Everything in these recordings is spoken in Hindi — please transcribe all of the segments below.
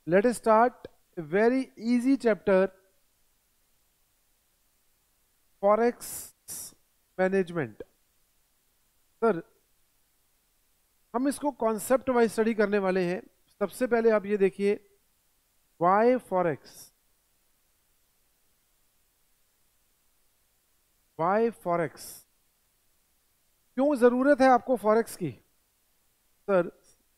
let us start a very easy chapter, forex management. Sir हम इसको कॉन्सेप्ट वाइज स्टडी करने वाले हैं। सबसे पहले आप ये देखिए, वाई फॉरेक्स, वाई फॉरेक्स, क्यों जरूरत है आपको फॉरेक्स की? सर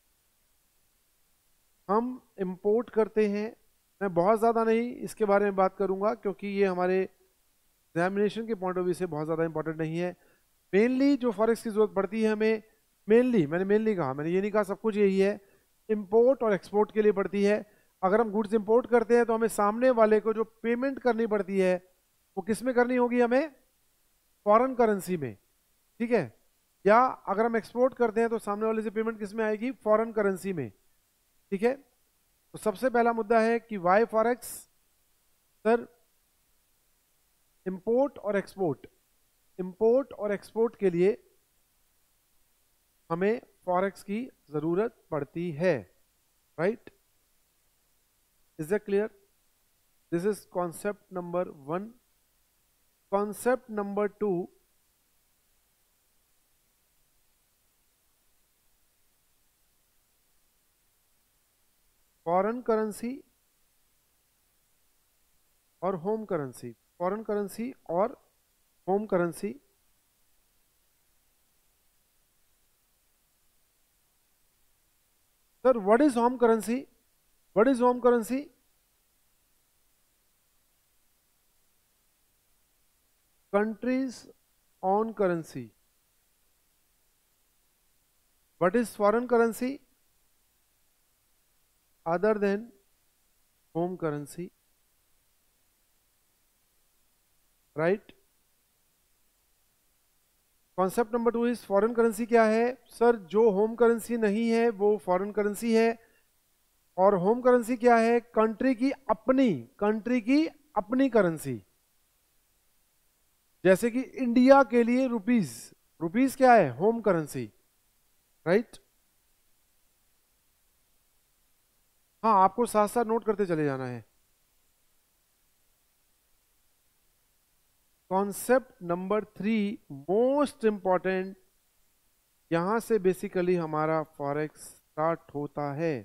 हम इंपोर्ट करते हैं, मैं बहुत ज़्यादा नहीं इसके बारे में बात करूंगा क्योंकि ये हमारे एग्जामिनेशन के पॉइंट ऑफ व्यू से बहुत ज़्यादा इंपॉर्टेंट नहीं है। मेनली जो फॉरेक्स की जरूरत पड़ती है हमें, मैंने मेनली कहा, मैंने ये नहीं कहा सब कुछ यही है, इंपोर्ट और एक्सपोर्ट के लिए पड़ती है। अगर हम गुड्स इंपोर्ट करते हैं तो हमें सामने वाले को जो पेमेंट करनी पड़ती है वो किस में करनी होगी? हमें फॉरेन करेंसी में, ठीक है। या अगर हम एक्सपोर्ट करते हैं तो सामने वाले से पेमेंट किस में आएगी? फॉरेन करेंसी में, ठीक है। तो सबसे पहला मुद्दा है कि वाई फॉरेक्स। सर इंपोर्ट और एक्सपोर्ट, इंपोर्ट और एक्सपोर्ट के लिए हमें फॉरेक्स की जरूरत पड़ती है, right? Is that clear? This is concept number 1। Concept number 2, foreign currency और होम करेंसी, फॉरेन करेंसी और home currency. Sir what is home currency? What is home currency? Countries own currency. What is foreign currency other than home currency, right? Concept number 2 is foreign currency क्या है? सर जो होम करेंसी नहीं है वो फॉरेन करेंसी है। और होम करेंसी क्या है? कंट्री की अपनी करेंसी। जैसे कि इंडिया के लिए रुपीज, रुपीज क्या है? Home currency, right? हाँ, आपको साथ साथ नोट करते चले जाना है। कॉन्सेप्ट नंबर 3 मोस्ट इंपॉर्टेंट, यहां से बेसिकली हमारा फॉरेक्स स्टार्ट होता है।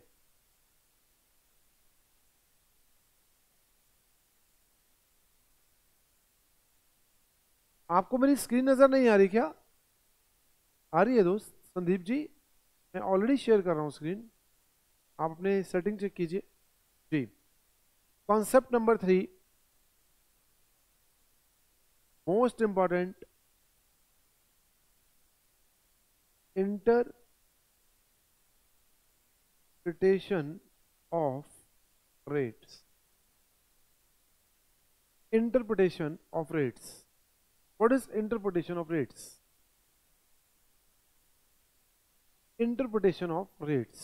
आपको मेरी स्क्रीन नजर नहीं आ रही क्या? आ रही है दोस्त संदीप जी? मैं ऑलरेडी शेयर कर रहा हूं स्क्रीन, आप अपने सेटिंग चेक कीजिए जी। Concept number 3 most important, interpretation of rates. Interpretation of rates, what is interpretation of rates? Interpretation of rates,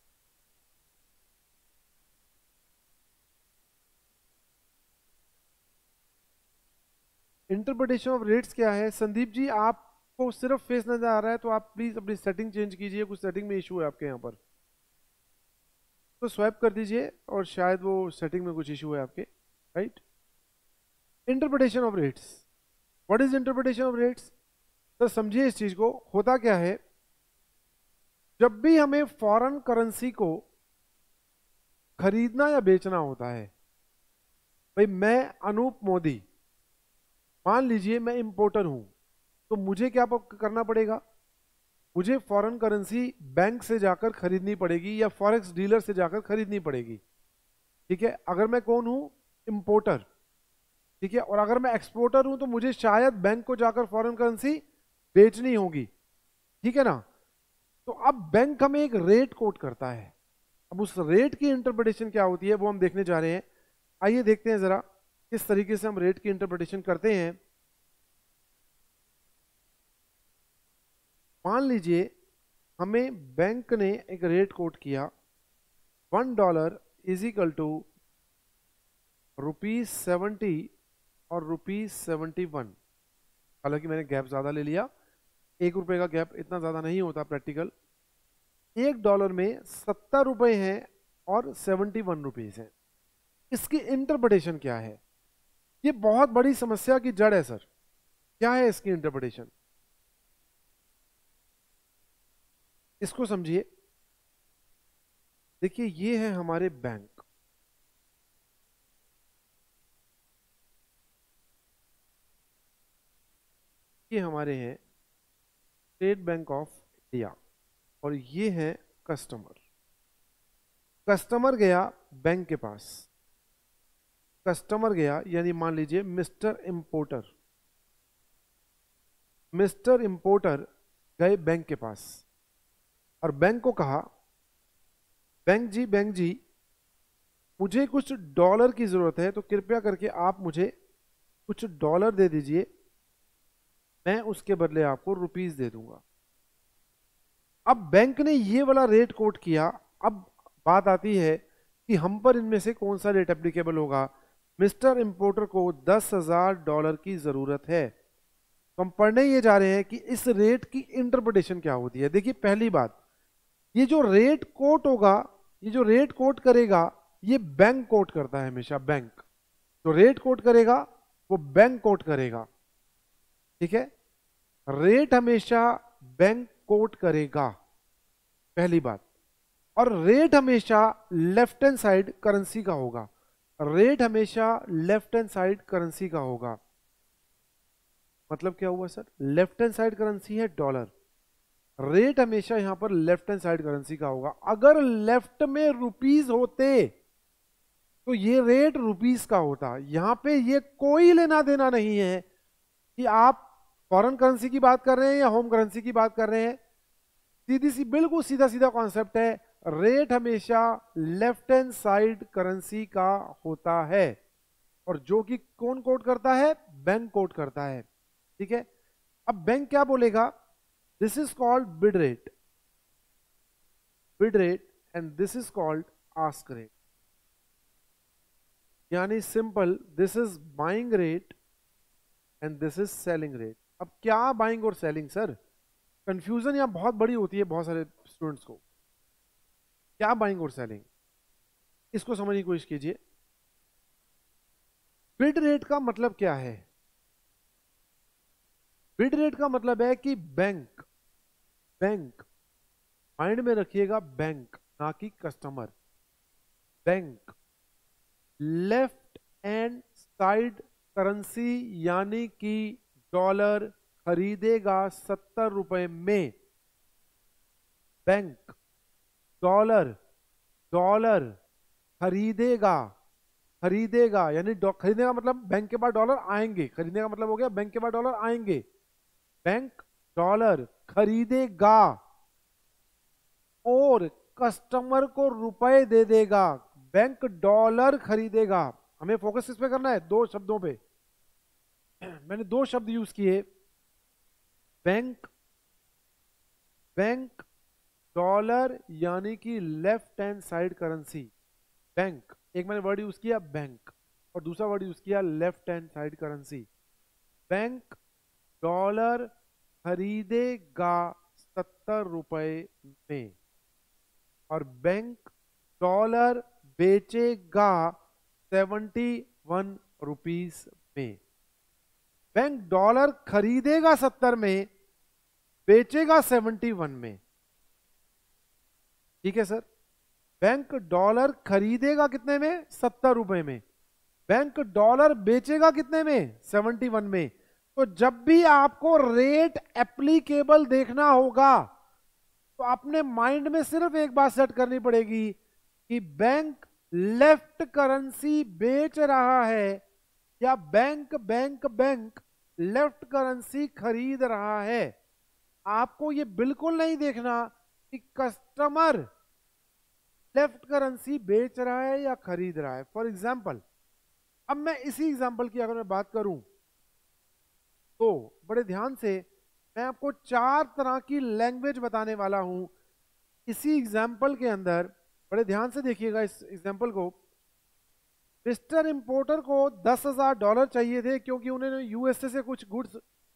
interpretation of rates क्या है? संदीप जी आपको सिर्फ फेस नजर आ रहा है तो आप प्लीज अपनी सेटिंग चेंज कीजिए, कुछ सेटिंग में इशू है आपके यहाँ पर, तो स्वैप कर दीजिए और शायद वो सेटिंग में कुछ इशू है आपके, right? Interpretation of rates, what is interpretation of rates? तो समझिए इस चीज को, होता क्या है, जब भी हमें फॉरेन करेंसी को खरीदना या बेचना होता है, भाई मैं अनूप मोदी, मान लीजिए मैं इंपोर्टर हूं, तो मुझे क्या करना पड़ेगा? मुझे फॉरेन करेंसी बैंक से जाकर खरीदनी पड़ेगी या फॉरेक्स डीलर से जाकर खरीदनी पड़ेगी, ठीक है। अगर मैं कौन हूं? इंपोर्टर, ठीक है। और अगर मैं एक्सपोर्टर हूं तो मुझे शायद बैंक को जाकर फॉरेन करेंसी बेचनी होगी, ठीक है ना। तो अब बैंक हमें एक रेट कोट करता है, अब उस रेट की इंटरप्रिटेशन क्या होती है वो हम देखने जा रहे हैं। आइए देखते हैं जरा किस तरीके से हम रेट की इंटरप्रिटेशन करते हैं। मान लीजिए हमें बैंक ने एक रेट कोट किया, $1 इज इक्वल टू ₹70 और ₹71। हालांकि मैंने गैप ज्यादा ले लिया, ₹1 का गैप इतना ज्यादा नहीं होता प्रैक्टिकल। $1 में 70 रुपए हैं और 71 रुपीज है। इसकी इंटरप्रिटेशन क्या है? ये बहुत बड़ी समस्या की जड़ है सर। क्या है इसकी इंटरप्रिटेशन? इसको समझिए। देखिए ये है हमारे बैंक, ये हमारे हैं स्टेट बैंक ऑफ इंडिया, और ये है कस्टमर। कस्टमर गया बैंक के पास, कस्टमर गया यानी मान लीजिए मिस्टर इंपोर्टर, मिस्टर इंपोर्टर गए बैंक के पास और बैंक को कहा, बैंक जी मुझे कुछ डॉलर की जरूरत है, तो कृपया करके आप मुझे कुछ डॉलर दे दीजिए, मैं उसके बदले आपको रुपीस दे दूंगा। अब बैंक ने ये वाला रेट कोट किया। अब बात आती है कि हम पर इनमें से कौन सा रेट एप्लीकेबल होगा। मिस्टर इंपोर्टर को $10,000 की जरूरत है, तो हम पढ़ने ये जा रहे हैं कि इस रेट की इंटरप्रिटेशन क्या होती है। देखिए पहली बात, ये जो रेट कोट होगा, ये जो रेट कोट करेगा, ये बैंक कोट करता है हमेशा। बैंक जो रेट कोट करेगा वो बैंक कोट करेगा, ठीक है। रेट हमेशा बैंक कोट करेगा, पहली बात। और रेट हमेशा लेफ्ट हैंड साइड करेंसी का होगा, रेट हमेशा लेफ्ट हैंड साइड करेंसी का होगा। मतलब क्या हुआ sir? Left hand side currency है डॉलर, रेट हमेशा यहां पर लेफ्ट हैंड साइड करेंसी का होगा। अगर लेफ्ट में रुपीस होते तो ये रेट रुपीस का होता। यहां पे ये कोई लेना देना नहीं है कि आप फॉरेन करेंसी की बात कर रहे हैं या होम करेंसी की बात कर रहे हैं। सीधी सी बिल्कुल सीधा सीधा कॉन्सेप्ट है, रेट हमेशा लेफ्ट हैंड साइड करेंसी का होता है, और जो कि कौन कोट करता है? बैंक कोट करता है, ठीक है। अब बैंक क्या बोलेगा? This is called bid rate, bid rate, and this is called ask rate. यानी simple, this is buying rate and this is selling rate. अब क्या बाइंग और सेलिंग सर? कंफ्यूजन यहां बहुत बड़ी होती है बहुत सारे स्टूडेंट्स को। क्या बाइंग और सेलिंग, इसको समझने की कोशिश कीजिए। बिड रेट का मतलब क्या है? बिड रेट का मतलब है कि बैंक, बैंक माइंड में रखिएगा, बैंक ना कि customer. Bank left hand side currency यानी कि डॉलर खरीदेगा 70 रुपए में। बैंक डॉलर, डॉलर खरीदेगा, खरीदेगा यानी खरीदने का मतलब बैंक के पास डॉलर आएंगे, खरीदने का मतलब हो गया बैंक के पास डॉलर आएंगे। बैंक डॉलर खरीदेगा और कस्टमर को रुपए दे देगा। बैंक डॉलर खरीदेगा। हमें फोकस इस पे करना है, दो शब्दों पे। मैंने दो शब्द यूज किए, बैंक, बैंक डॉलर यानी कि left hand side currency. Bank, एक मैंने वर्ड यूज किया बैंक, और दूसरा वर्ड यूज किया left hand side currency. Bank dollar खरीदेगा 70 रुपए में, और बैंक डॉलर बेचेगा 71 रुपीस में। बैंक डॉलर खरीदेगा 70 में, बेचेगा 71 में, ठीक है सर। बैंक डॉलर खरीदेगा कितने में? 70 रुपए में। बैंक डॉलर बेचेगा कितने में? 71 में। तो जब भी आपको रेट एप्लीकेबल देखना होगा तो अपने माइंड में सिर्फ एक बात सेट करनी पड़ेगी कि बैंक लेफ्ट करेंसी बेच रहा है या bank bank bank left currency खरीद रहा है। आपको ये बिल्कुल नहीं देखना कि कस्टमर लेफ्ट करेंसी बेच रहा है या खरीद रहा है। फॉर एग्जाम्पल, अब मैं इसी एग्जाम्पल की अगर मैं बात करूं तो बड़े ध्यान से मैं आपको 4 तरह की लैंग्वेज बताने वाला हूं इसी एग्जाम्पल के अंदर। बड़े ध्यान से देखिएगा इस एग्जाम्पल को। मिस्टर इंपोर्टर को $10,000 चाहिए थे क्योंकि उन्होंने यूएसए से कुछ गुड्स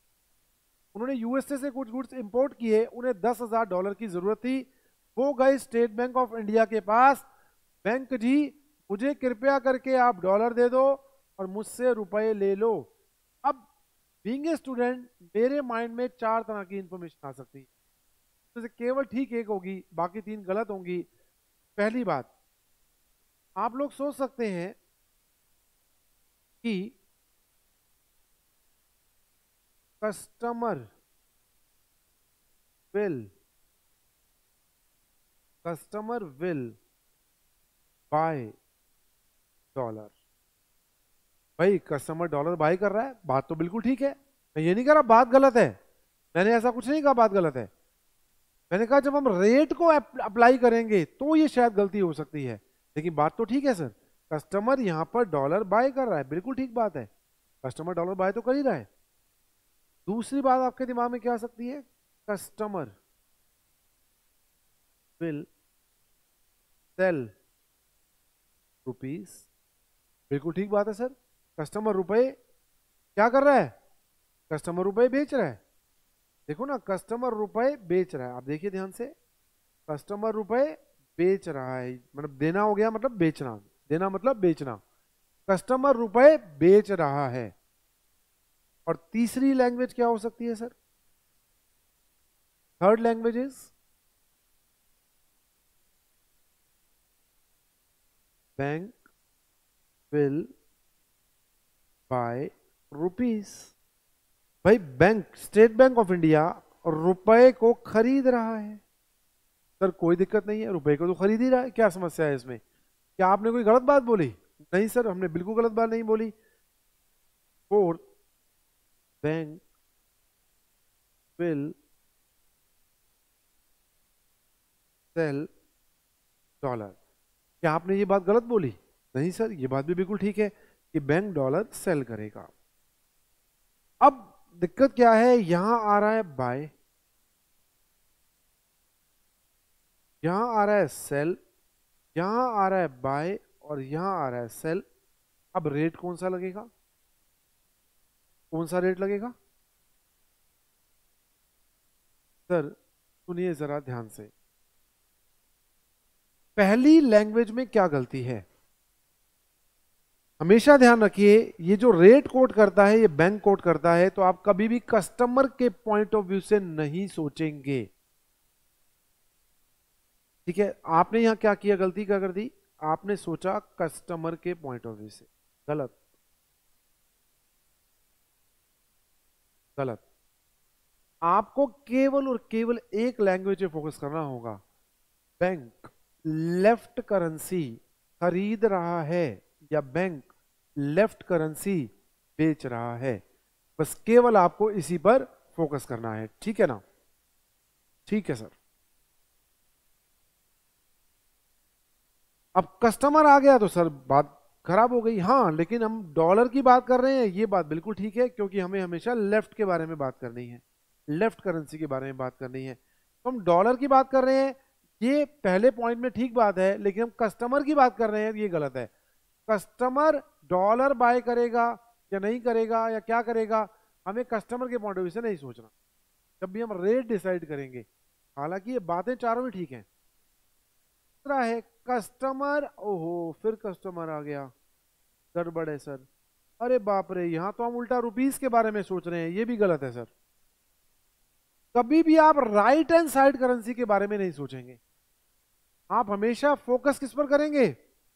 इंपोर्ट किए, उन्हें $10,000 की जरूरत थी। वो गए स्टेट बैंक ऑफ इंडिया के पास बैंक जी मुझे कृपया करके आप डॉलर दे दो और मुझसे रुपए ले लो। अब बीइंग ए स्टूडेंट मेरे माइंड में चार तरह की इंफॉर्मेशन आ सकती है, जैसे केवल ठीक एक होगी, बाकी तीन गलत होंगी। पहली बात, आप लोग सोच सकते हैं कि customer will customer will buy dollar. भाई कस्टमर डॉलर बाय कर रहा है, बात तो बिल्कुल ठीक है, मैं ये नहीं कह रहा बात गलत है, मैंने ऐसा कुछ नहीं कहा बात गलत है। मैंने कहा जब हम रेट को अप्लाई करेंगे तो ये शायद गलती हो सकती है, लेकिन बात तो ठीक है सर। कस्टमर यहां पर डॉलर बाय कर रहा है, बिल्कुल ठीक बात है, कस्टमर डॉलर बाय तो कर ही रहा है। दूसरी बात आपके दिमाग में क्या आ सकती है, कस्टमर विल सेल रुपीस। बिल्कुल ठीक बात है सर, कस्टमर रुपए क्या कर रहा है, कस्टमर रुपए बेच रहा है। देखो ना, कस्टमर रुपए बेच रहा है, आप देखिए ध्यान से, कस्टमर रुपए बेच रहा है, मतलब देना हो गया मतलब बेचना, देना मतलब बेचना, कस्टमर रुपए बेच रहा है। और तीसरी लैंग्वेज क्या हो सकती है sir, third language is bank will buy rupees. भाई बैंक, स्टेट बैंक ऑफ इंडिया रुपए को खरीद रहा है। सर कोई दिक्कत नहीं है, रुपए को तो खरीद ही रहा है, क्या समस्या है इसमें, क्या आपने कोई गलत बात बोली, नहीं सर हमने बिल्कुल गलत बात नहीं बोली। Fourth, bank will sell dollar. क्या आपने ये बात गलत बोली, नहीं सर ये बात भी बिल्कुल ठीक है कि बैंक डॉलर सेल करेगा। अब दिक्कत क्या है, यहां आ रहा है बाय, यहां आ रहा है सेल, यहां आ रहा है बाय और यहां आ रहा है सेल। अब रेट कौन सा लगेगा, कौन सा रेट लगेगा सर, सुनिए जरा ध्यान से। पहली लैंग्वेज में क्या गलती है, हमेशा ध्यान रखिए, ये जो रेट कोट करता है ये बैंक कोट करता है, तो आप कभी भी कस्टमर के पॉइंट ऑफ व्यू से नहीं सोचेंगे। ठीक है, आपने यहां क्या किया, गलती क्या कर दी, आपने सोचा कस्टमर के पॉइंट ऑफ व्यू से, गलत, गलत। आपको केवल और केवल एक लैंग्वेज पे फोकस करना होगा, बैंक लेफ्ट करेंसी खरीद रहा है या बैंक लेफ्ट करेंसी बेच रहा है, बस केवल आपको इसी पर फोकस करना है, ठीक है ना, ठीक है सर। अब कस्टमर आ गया तो सर बात खराब हो गई, हाँ लेकिन हम डॉलर की बात कर रहे हैं, ये बात बिल्कुल ठीक है, क्योंकि हमें हमेशा लेफ्ट के बारे में बात करनी है, लेफ्ट करेंसी के बारे में बात करनी है, तो हम डॉलर की बात कर रहे हैं, ये पहले पॉइंट में ठीक बात है, लेकिन हम कस्टमर की बात कर रहे हैं ये गलत है। कस्टमर डॉलर बाय करेगा या नहीं करेगा या क्या करेगा, हमें कस्टमर के पॉइंट ऑफ व्यू से नहीं सोचना जब भी हम रेट डिसाइड करेंगे, हालांकि ये बातें चारों भी ठीक हैं। दूसरा है कस्टमर, ओहो फिर कस्टमर आ गया, गड़बड़ है सर, अरे बाप रे, यहां तो हम उल्टा रुपीस के बारे में सोच रहे हैं, ये भी गलत है सर। कभी भी आप राइट हैंड साइड करेंसी के बारे में नहीं सोचेंगे, आप हमेशा फोकस किस पर करेंगे,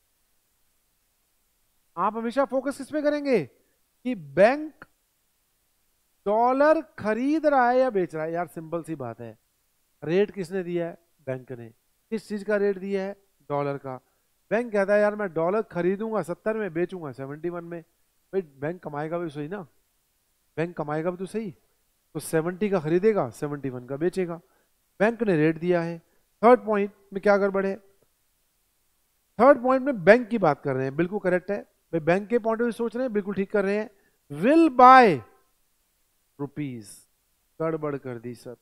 आप हमेशा फोकस किस पे करेंगे कि बैंक डॉलर खरीद रहा है या बेच रहा है। यार सिंपल सी बात है, रेट किसने दिया है, बैंक ने, किस चीज का रेट दिया है, डॉलर का। बैंक कहता है यार मैं डॉलर खरीदूंगा 70 में, बेचूंगा 71 में, भाई बैंक कमाएगा भी सही ना, बैंक कमाएगा भी तो सही, तो 70 का खरीदेगा 71 का बेचेगा, बैंक ने रेट दिया है। थर्ड पॉइंट में क्या गड़बड़ है, थर्ड पॉइंट में बैंक की बात कर रहे हैं, बिल्कुल करेक्ट है भाई, बैंक के पॉइंट ऑफ व्यू सोच रहे हैं, बिल्कुल ठीक कर रहे हैं। विल बाय रुपीस, गड़बड़ कर दी सर,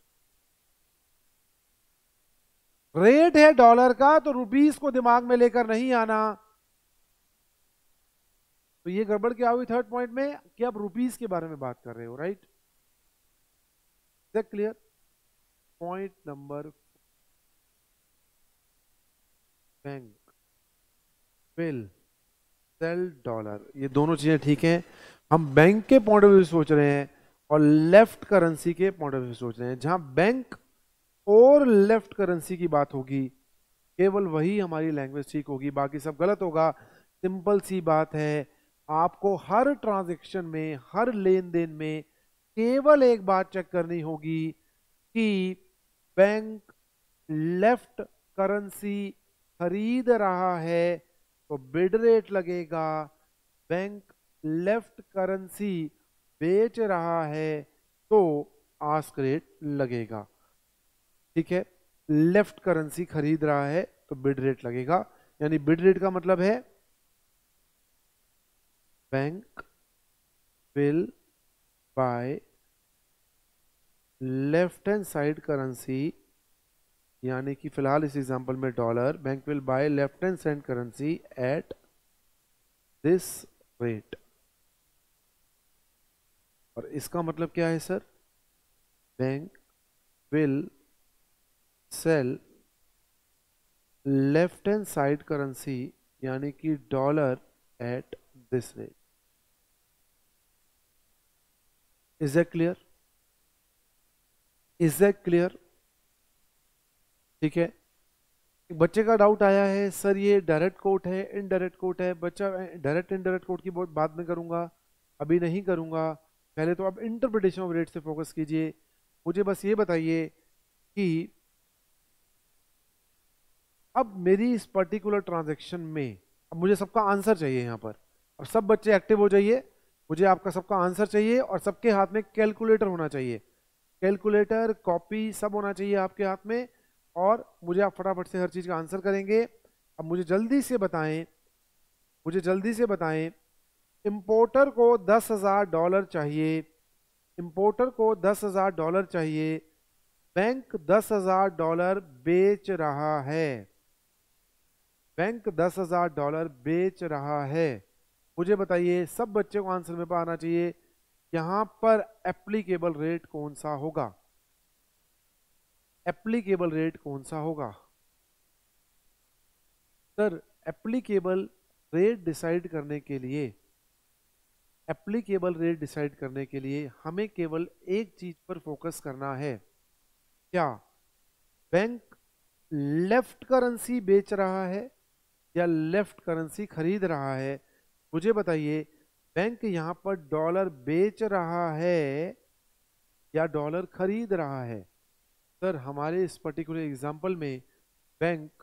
रेट है डॉलर का तो रुपीस को दिमाग में लेकर नहीं आना, तो ये गड़बड़ क्या हुई थर्ड पॉइंट में कि आप रुपीस के बारे में बात कर रहे हो, right, clear. Point number, bank will sell dollar, ये दोनों चीजें ठीक हैं। हम बैंक के पॉइंट ऑफ व्यू सोच रहे हैं और लेफ्ट करेंसी के पॉइंट ऑफ व्यू सोच रहे हैं। जहां बैंक और लेफ्ट करेंसी की बात होगी केवल वही हमारी लैंग्वेज ठीक होगी, बाकी सब गलत होगा। सिंपल सी बात है, आपको हर ट्रांजैक्शन में, हर लेन देन में केवल एक बात चेक करनी होगी कि बैंक लेफ्ट करेंसी खरीद रहा है तो बिड रेट लगेगा, बैंक लेफ्ट करेंसी बेच रहा है तो आस्क रेट लगेगा। ठीक है, लेफ्ट करेंसी खरीद रहा है तो बिड रेट लगेगा, यानी बिड रेट का मतलब है bank will buy left hand side currency, यानी कि फिलहाल इस एग्जांपल में dollar, bank will buy left hand side currency at this rate. और इसका मतलब क्या है sir? Bank will sell left hand side currency यानी कि dollar at this rate. Is that clear? Is that clear? ठीक है, बच्चे का डाउट आया है सर ये डायरेक्ट कोट है इनडायरेक्ट कोट है। बच्चा डायरेक्ट इनडायरेक्ट कोट की बहुत बाद में करूंगा, अभी नहीं करूंगा। पहले तो आप इंटरप्रिटेशन ऑफ रेट से फोकस कीजिए। मुझे बस ये बताइए कि अब मेरी इस पर्टिकुलर ट्रांजैक्शन में, अब मुझे सबका आंसर चाहिए यहाँ पर। अब सब बच्चे एक्टिव हो जाइए, मुझे आपका सबका आंसर चाहिए और सबके हाथ में कैलकुलेटर होना चाहिए। कैलकुलेटर, कॉपी सब होना चाहिए आपके हाथ में और मुझे आप फटाफट से हर चीज का आंसर करेंगे। अब मुझे जल्दी से बताएं, मुझे जल्दी से बताएं, इंपोर्टर को $10,000 चाहिए, इंपोर्टर को $10,000 चाहिए, बैंक $10,000 बेच रहा है, बैंक $10,000 बेच रहा है। मुझे बताइए, सब बच्चे को आंसर में आना चाहिए, यहां पर एप्लीकेबल रेट कौन सा होगा? एप्लीकेबल रेट कौन सा होगा? सर एप्लीकेबल रेट डिसाइड करने के लिए, एप्लीकेबल रेट डिसाइड करने के लिए हमें केवल एक चीज पर फोकस करना है। क्या बैंक लेफ्ट करेंसी बेच रहा है या लेफ्ट करेंसी खरीद रहा है? मुझे बताइए, बैंक यहां पर डॉलर बेच रहा है या डॉलर खरीद रहा है? सर हमारे इस पर्टिकुलर एग्जांपल में बैंक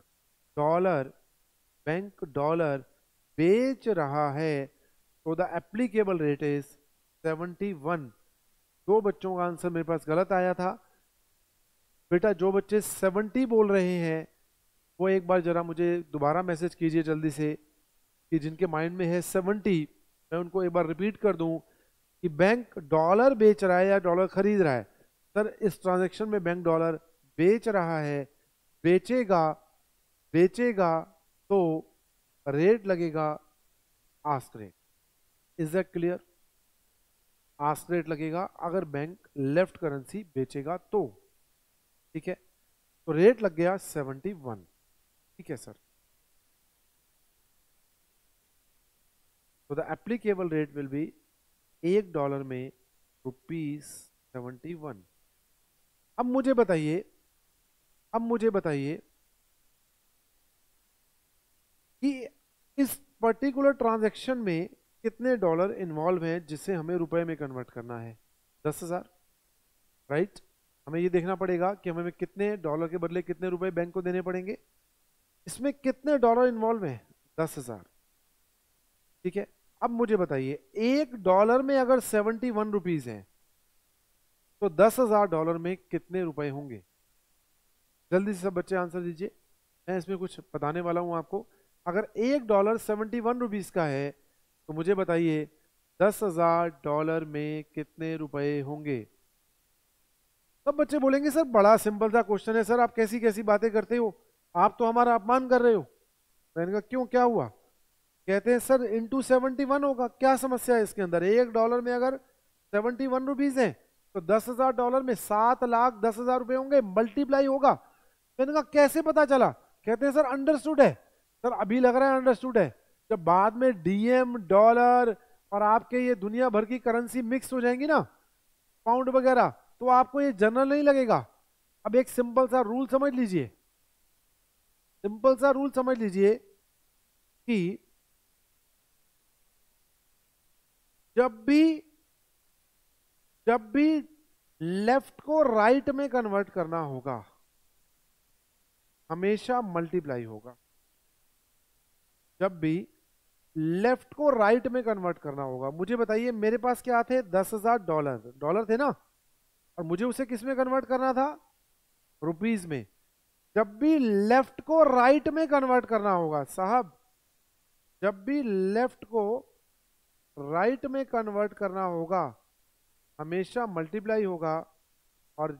डॉलर बेच रहा है, तो द एप्लीकेबल रेट इज 71। दो बच्चों का आंसर मेरे पास गलत आया था। बेटा जो बच्चे 70 बोल रहे हैं वो एक बार जरा मुझे दोबारा मैसेज कीजिए जल्दी से, कि जिनके माइंड में है 70, मैं उनको एक बार रिपीट कर दूं कि बैंक डॉलर बेच रहा है या डॉलर खरीद रहा है। सर इस ट्रांजैक्शन में बैंक डॉलर बेच रहा है, बेचेगा, बेचेगा तो रेट लगेगा ask rate. Is that clear? Ask rate लगेगा अगर बैंक लेफ्ट करेंसी बेचेगा तो। ठीक है, तो रेट लग गया 71। ठीक है सर, तो the applicable rate will be $1 में ₹71। अब मुझे बताइए, अब मुझे बताइए कि इस पर्टिकुलर ट्रांजैक्शन में कितने डॉलर इन्वॉल्व हैं जिसे हमें रुपए में कन्वर्ट करना है? 10,000, राइट? हमें ये देखना पड़ेगा कि हमें कितने डॉलर के बदले कितने रुपए बैंक को देने पड़ेंगे। इसमें कितने डॉलर इन्वॉल्व हैं? 10,000। ठीक है, अब मुझे बताइए $1 में अगर 71 रुपीज है तो $10,000 में कितने रुपए होंगे? जल्दी से सब बच्चे आंसर दीजिए, मैं इसमें कुछ बताने वाला हूं आपको। अगर $1 71 रुपीज का है तो मुझे बताइए $10,000 में कितने रुपए होंगे? सब बच्चे बोलेंगे सर बड़ा सिंपल सा क्वेश्चन है सर, आप कैसी कैसी बातें करते हो, आप तो हमारा अपमान कर रहे हो। मैंने कहा क्यों, क्या हुआ? कहते हैं सर इंटू 71 होगा, क्या समस्या है इसके अंदर? $1 में अगर 71 रुपीज है तो $10,000 में 7,10,000 रुपए होंगे, मल्टीप्लाई होगा। मैंने कहा कैसे पता चला? कहते हैं सर अंडरस्टूड है। सर अभी लग रहा है अंडरस्टूड है, जब बाद में डीएम, डॉलर और आपके ये दुनिया भर की करेंसी मिक्स हो जाएंगी ना, पाउंड वगैरह, तो आपको ये जनरल नहीं लगेगा। अब एक सिंपल सा रूल समझ लीजिए, सिंपल सा रूल समझ लीजिए कि जब भी जब भी लेफ्ट को राइट में कन्वर्ट करना होगा, हमेशा मल्टीप्लाई होगा। जब भी लेफ्ट को राइट में कन्वर्ट करना होगा, मुझे बताइए मेरे पास क्या थे, $10,000 डॉलर थे ना, और मुझे उसे किस में कन्वर्ट करना था, रुपीस में। जब भी लेफ्ट को राइट में कन्वर्ट करना होगा साहब, जब भी लेफ्ट को राइट में कन्वर्ट करना होगा, हमेशा मल्टीप्लाई होगा। और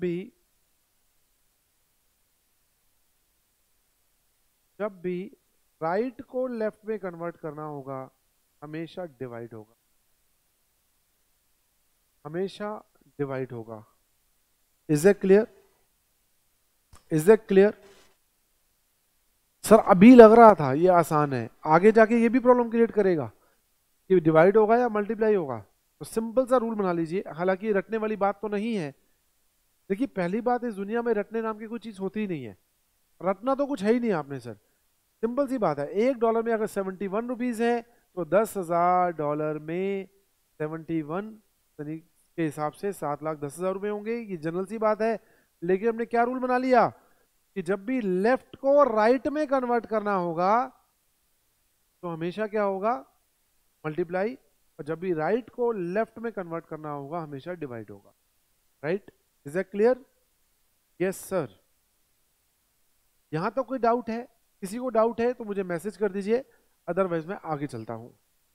जब भी राइट को लेफ्ट में कन्वर्ट करना होगा, हमेशा डिवाइड होगा, हमेशा डिवाइड होगा। Is it clear? Is it clear? Sir अभी लग रहा था ये आसान है, आगे जाके ये भी प्रॉब्लम क्रिएट करेगा कि डिवाइड होगा या मल्टीप्लाई होगा। तो सिंपल सा रूल बना लीजिए, हालांकि रटने वाली बात तो नहीं है। देखिए पहली बात, इस दुनिया में रटने नाम की कोई चीज होती ही नहीं है, रटना तो कुछ है ही नहीं आपने सर। सिंपल सी बात है, $1 में अगर 71 रुपीज है, तो $10,000 में 71 के हिसाब से 7,10,000 रुपए होंगे, ये जनरल सी बात है। लेकिन हमने क्या रूल बना लिया कि जब भी लेफ्ट को राइट में कन्वर्ट करना होगा, तो हमेशा क्या होगा, मल्टीप्लाई। और जब भी राइट को लेफ्ट में कन्वर्ट करना होगा, हमेशा डिवाइड होगा। Right? Is that clear? Yes sir. यहां तो कोई डाउट है? किसी को डाउट है तो मुझे मैसेज कर दीजिए, अदरवाइज मैं आगे चलता हूं।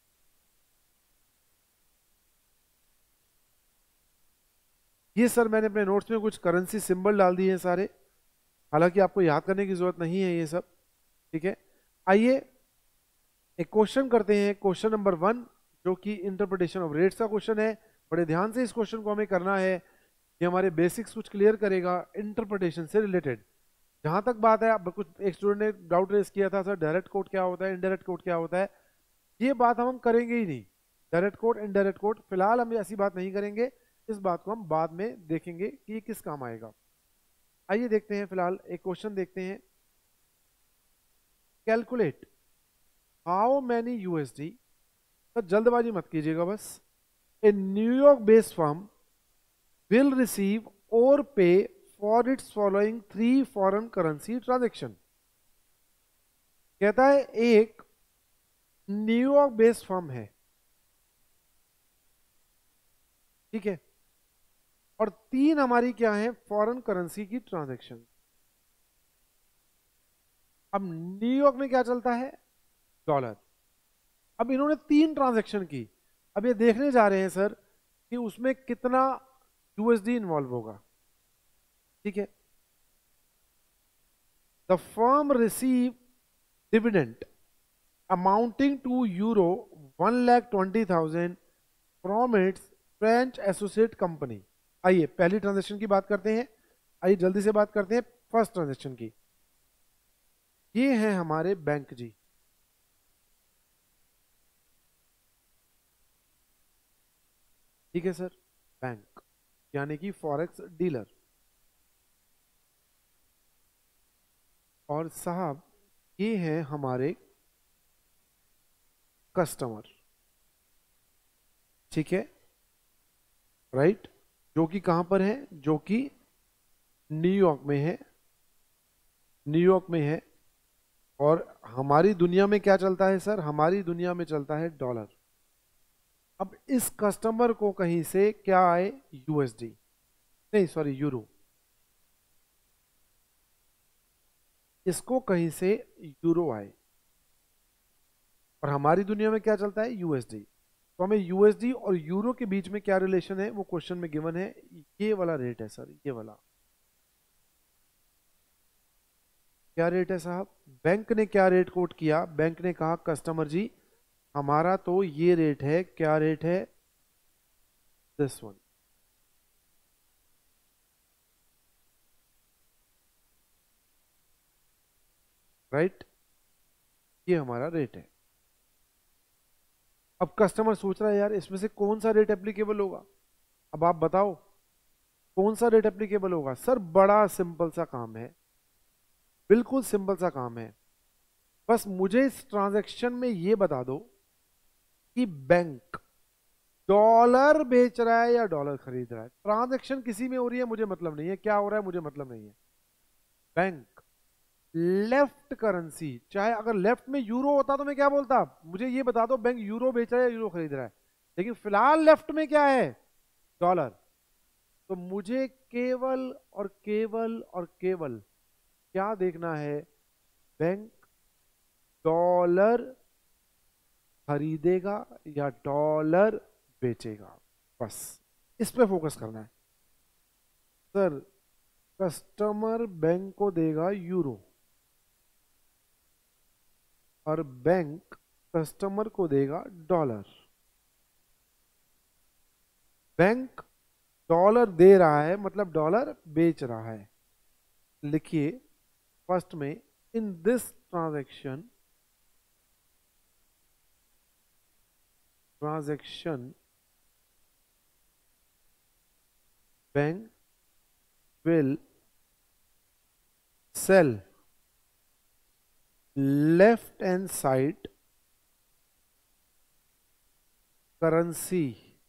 ये सर मैंने अपने नोट्स में कुछ करेंसी सिंबल डाल दिए हैं सारे, हालांकि आपको याद करने की जरूरत नहीं है ये सब, ठीक है। आइए एक क्वेश्चन करते हैं, क्वेश्चन नंबर 1, जो कि इंटरप्रिटेशन ऑफ रेट्स का क्वेश्चन है। बड़े ध्यान से इस क्वेश्चन को हमें करना है, ये हमारे बेसिक्स कुछ क्लियर करेगा इंटरप्रिटेशन से रिलेटेड। जहां तक बात है, अब कुछ एक स्टूडेंट ने डाउट रेस किया था, सर डायरेक्ट कोड क्या होता है, इनडायरेक्ट कोड क्या होता है। ये बात हम करेंगे ही नहीं, डायरेक्ट कोड इनडायरेक्ट कोड फिलहाल हम ऐसी बात नहीं करेंगे। इस बात को हम बाद में देखेंगे कि ये किस काम आएगा। आइए देखते हैं, फिलहाल एक क्वेश्चन देखते हैं। कैलकुलेट हाउ मैनी यूएसडी, तो जल्दबाजी मत कीजिएगा बस, a New York based firm will receive और pay for its following 3 foreign currency transaction. कहता है एक न्यूयॉर्क बेस्ड फर्म है, ठीक है, और 3 हमारी क्या है, फॉरेन करेंसी की ट्रांजेक्शन। अब न्यूयॉर्क में क्या चलता है, डॉलर। अब इन्होंने 3 ट्रांजेक्शन की, अब ये देखने जा रहे हैं सर कि उसमें कितना यूएसडी इन्वॉल्व होगा, ठीक है। The firm receive dividend amounting to €1,20,000 from its French associate company. आइए पहली ट्रांजेक्शन की बात करते हैं, आइए जल्दी से बात करते हैं फर्स्ट ट्रांजेक्शन की। ये है हमारे बैंक जी, ठीक है सर, बैंक यानी कि फॉरेक्स डीलर। और साहब ये हैं हमारे कस्टमर, ठीक है, राइट, जो कि कहां पर है, जो कि न्यूयॉर्क में है, न्यूयॉर्क में है। और हमारी दुनिया में क्या चलता है सर, हमारी दुनिया में चलता है डॉलर। अब इस कस्टमर को कहीं से क्या आए, यूएसडी, नहीं सॉरी यूरो, इसको कहीं से यूरो आए, और हमारी दुनिया में क्या चलता है, यूएसडी। तो हमें यूएसडी और यूरो के बीच में क्या रिलेशन है, वो क्वेश्चन में गिवन है। ये वाला रेट है सर, ये वाला क्या रेट है साहब। बैंक ने क्या रेट कोट किया, बैंक ने कहा कस्टमर जी हमारा तो ये रेट है, क्या रेट है, दिस वन, राइट, ये हमारा रेट है। अब कस्टमर सोच रहा है यार इसमें से कौन सा रेट एप्लीकेबल होगा, अब आप बताओ कौन सा रेट एप्लीकेबल होगा। सर बड़ा सिंपल सा काम है, बिल्कुल सिंपल सा काम है। बस मुझे इस ट्रांजैक्शन में ये बता दो कि बैंक डॉलर बेच रहा है या डॉलर खरीद रहा है। ट्रांजैक्शन किसी में हो रही है मुझे मतलब नहीं है, क्या हो रहा है मुझे मतलब नहीं है। बैंक लेफ्ट करेंसी, चाहे अगर लेफ्ट में यूरो होता तो मैं क्या बोलता, मुझे ये बता दो बैंक यूरो बेच रहा है या यूरो खरीद रहा है। लेकिन फिलहाल लेफ्ट में क्या है, डॉलर। तो मुझे केवल और केवल और केवल क्या देखना है, बैंक डॉलर खरीदेगा या डॉलर बेचेगा, बस इस पे फोकस करना है। सर कस्टमर बैंक को देगा यूरो और बैंक कस्टमर को देगा डॉलर। बैंक डॉलर दे रहा है मतलब डॉलर बेच रहा है। लिखिए फर्स्ट में, in this transaction bank will sell left hand side currency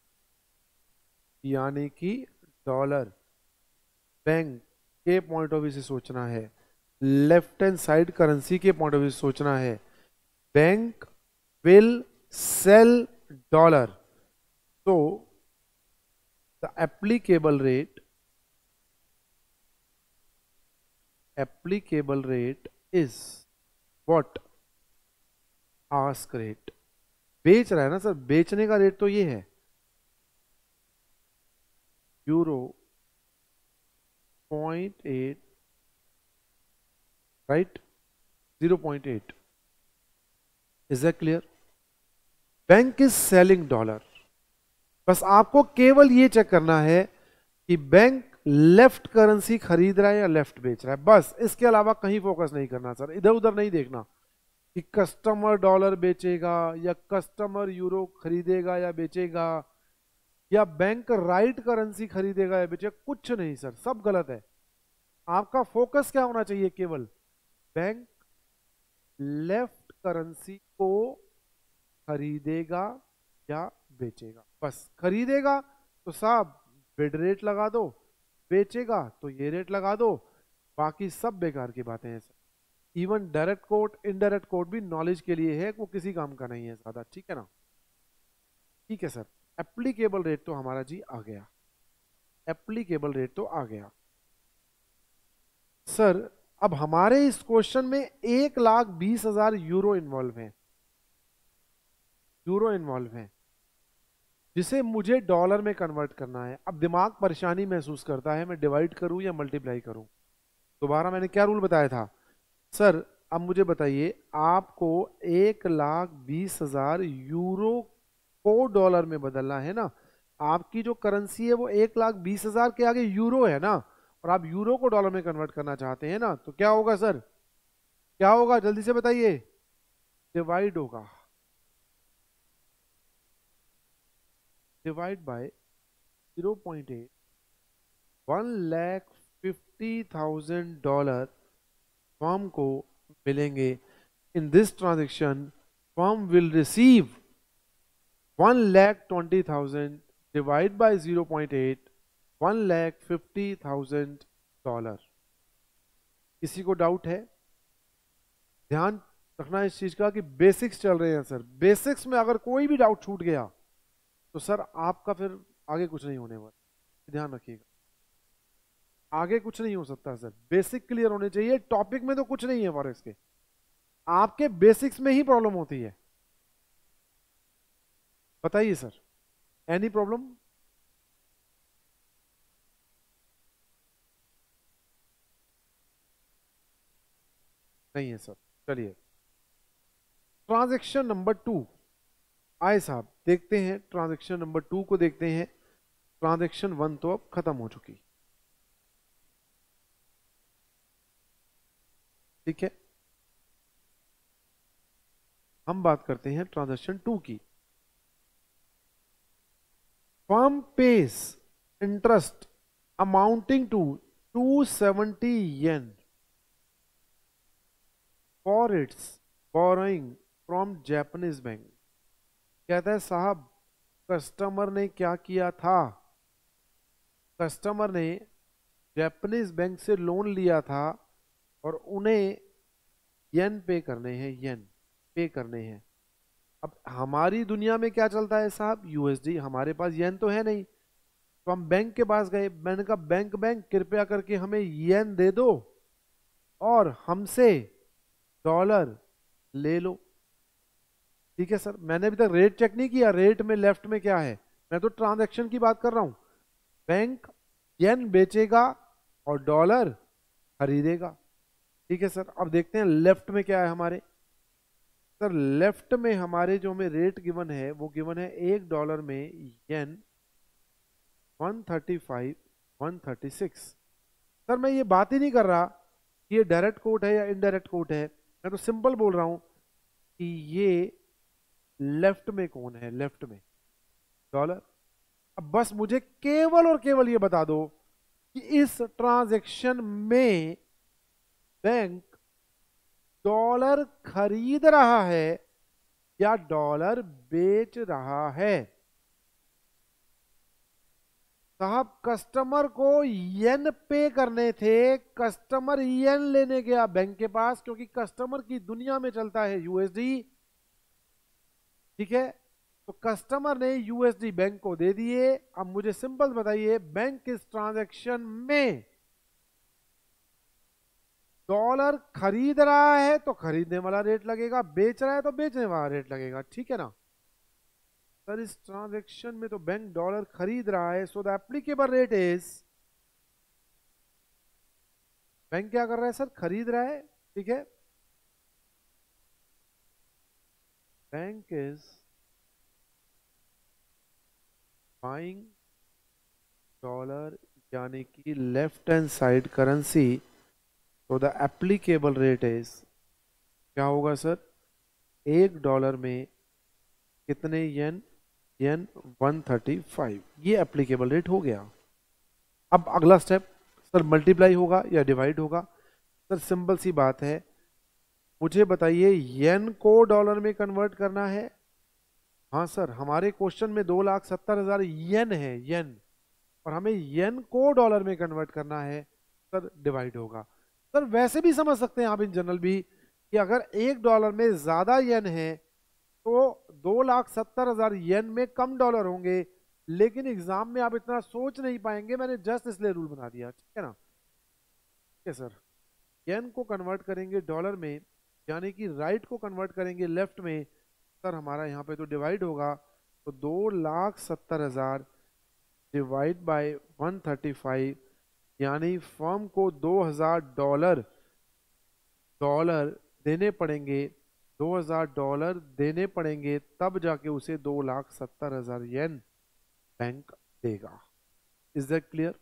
यानी कि डॉलर। बैंक के पॉइंट ऑफ व्यू से सोचना है, लेफ्ट हैंड साइड करेंसी के पॉइंट ऑफ व्यू से सोचना है। बैंक विल सेल डॉलर, तो the applicable rate is what, ask rate. बेच रहा है ना सर, बेचने का रेट तो ये है euro 0.8, right, 0.8। Is that clear? Bank is selling dollar. बस आपको केवल ये चेक करना है कि बैंक लेफ्ट करेंसी खरीद रहा है या लेफ्ट बेच रहा है, बस इसके अलावा कहीं फोकस नहीं करना सर, इधर उधर नहीं देखना कि कस्टमर डॉलर बेचेगा या कस्टमर यूरो खरीदेगा या बेचेगा या बैंक राइट करेंसी खरीदेगा या बेचेगा, कुछ नहीं सर, सब गलत है। आपका फोकस क्या होना चाहिए, केवल बैंक लेफ्ट करेंसी को खरीदेगा या बेचेगा। बस खरीदेगा तो साहब बिड रेट लगा दो, बेचेगा तो ये रेट लगा दो, बाकी सब बेकार की बातें हैं sir. Even direct quote indirect quote भी नॉलेज के लिए है, वो किसी काम का नहीं है ज्यादा, ठीक है ना। ठीक है सर, एप्लीकेबल रेट तो हमारा जी आ गया, एप्लीकेबल रेट तो आ गया। सर अब हमारे इस क्वेश्चन में 1,20,000 यूरो इन्वॉल्व है, यूरो इन्वॉल्व है, जिसे मुझे डॉलर में कन्वर्ट करना है। अब दिमाग परेशानी महसूस करता है मैं डिवाइड करूं या मल्टीप्लाई करूं। दोबारा मैंने क्या रूल बताया था सर, अब मुझे बताइए, आपको 1,20,000 यूरो को डॉलर में बदलना है ना। आपकी जो करेंसी है वो 1,20,000 के आगे यूरो है ना, और आप यूरो को डॉलर में कन्वर्ट करना चाहते हैं ना, तो क्या होगा सर, क्या होगा जल्दी से बताइए, डिवाइड होगा, डिवाइड बाय 0.8, $1,50,000 फर्म को मिलेंगे। In this transaction firm will receive 1,20,000 divide by 0.8, $1,50,000। किसी को डाउट है? ध्यान रखना इस चीज का कि बेसिक्स चल रहे हैं सर, बेसिक्स में अगर कोई भी डाउट छूट गया तो सर आपका फिर आगे कुछ नहीं होने वाला, ध्यान रखिएगा, आगे कुछ नहीं हो सकता सर। बेसिक क्लियर होने चाहिए, टॉपिक में तो कुछ नहीं है फॉरेक्स के, आपके बेसिक्स में ही प्रॉब्लम होती है। बताइए सर, एनी प्रॉब्लम? नहीं है सर, चलिए ट्रांजैक्शन नंबर 2 आए साहब, देखते हैं ट्रांजैक्शन नंबर 2 को देखते हैं। ट्रांजैक्शन 1 तो अब खत्म हो चुकी, ठीक है, हम बात करते हैं ट्रांजैक्शन 2 की। Firm pays interest amounting to 270 yen for its borrowing from Japanese bank. कहता है साहब कस्टमर ने क्या किया था, कस्टमर ने जापानीज बैंक से लोन लिया था और उन्हें येन पे करने हैं, येन पे करने हैं। अब हमारी दुनिया में क्या चलता है साहब, यूएसडी, हमारे पास येन तो है नहीं। तो हम बैंक के पास गए, मैंने कहा बैंक बैंक कृपया करके हमें येन दे दो और हमसे डॉलर ले लो। ठीक है सर, मैंने अभी तक रेट चेक नहीं किया, रेट में लेफ्ट में क्या है, मैं तो ट्रांजैक्शन की बात कर रहा हूं। बैंक येन बेचेगा और डॉलर खरीदेगा। ठीक है सर, अब देखते हैं लेफ्ट में क्या है हमारे। सर लेफ्ट में हमारे जो हमें रेट गिवन है वो गिवन है $1 में येन 135 136। सर मैं ये बात ही नहीं कर रहा कि ये डायरेक्ट कोट है या इनडायरेक्ट कोट है, मैं तो सिंपल बोल रहा हूं कि ये लेफ्ट में कौन है, लेफ्ट में डॉलर। अब बस मुझे केवल और केवल ये बता दो कि इस ट्रांजैक्शन में बैंक डॉलर खरीद रहा है या डॉलर बेच रहा है। साहब कस्टमर को येन पे करने थे, कस्टमर येन लेने गया बैंक के पास क्योंकि कस्टमर की दुनिया में चलता है यूएसडी। ठीक है, तो कस्टमर ने यूएसडी बैंक को दे दिए। अब मुझे सिंपल बताइए, बैंक इस ट्रांजैक्शन में डॉलर खरीद रहा है तो खरीदने वाला रेट लगेगा, बेच रहा है तो बेचने वाला रेट लगेगा। ठीक है ना सर, इस ट्रांजैक्शन में तो बैंक डॉलर खरीद रहा है, so the applicable rate is, bank क्या कर रहा है सर, खरीद रहा है। ठीक है, बैंक इज बाइंग डॉलर, यानी कि लेफ्ट हैंड साइड करेंसी, तो द एप्लीकेबल रेट इज क्या होगा सर, $1 में कितने येन, येन 135, ये एप्लीकेबल रेट हो गया। अब अगला स्टेप सर, मल्टीप्लाई होगा या डिवाइड होगा। सर सिंपल सी बात है, मुझे बताइए येन को डॉलर में कन्वर्ट करना है। हाँ सर, हमारे क्वेश्चन में 2,70,000 येन है, येन, और हमें येन को डॉलर में कन्वर्ट करना है। सर डिवाइड होगा। सर वैसे भी समझ सकते हैं आप इन जनरल भी कि अगर $1 में ज्यादा येन है तो 2,70,000 येन में कम डॉलर होंगे, लेकिन एग्जाम में आप इतना सोच नहीं पाएंगे, मैंने जस्ट इसलिए रूल बना दिया। ठीक है ना, ठीक है सर, येन को कन्वर्ट करेंगे डॉलर में, यानी कि राइट को कन्वर्ट करेंगे लेफ्ट में। सर हमारा यहाँ पे तो डिवाइड होगा, तो 2,70,000 डिवाइड बाय 135, यानी फर्म को $2,000 डॉलर देने पड़ेंगे, $2,000 देने पड़ेंगे, तब जाके उसे 2,70,000 येन बैंक देगा। Is that clear,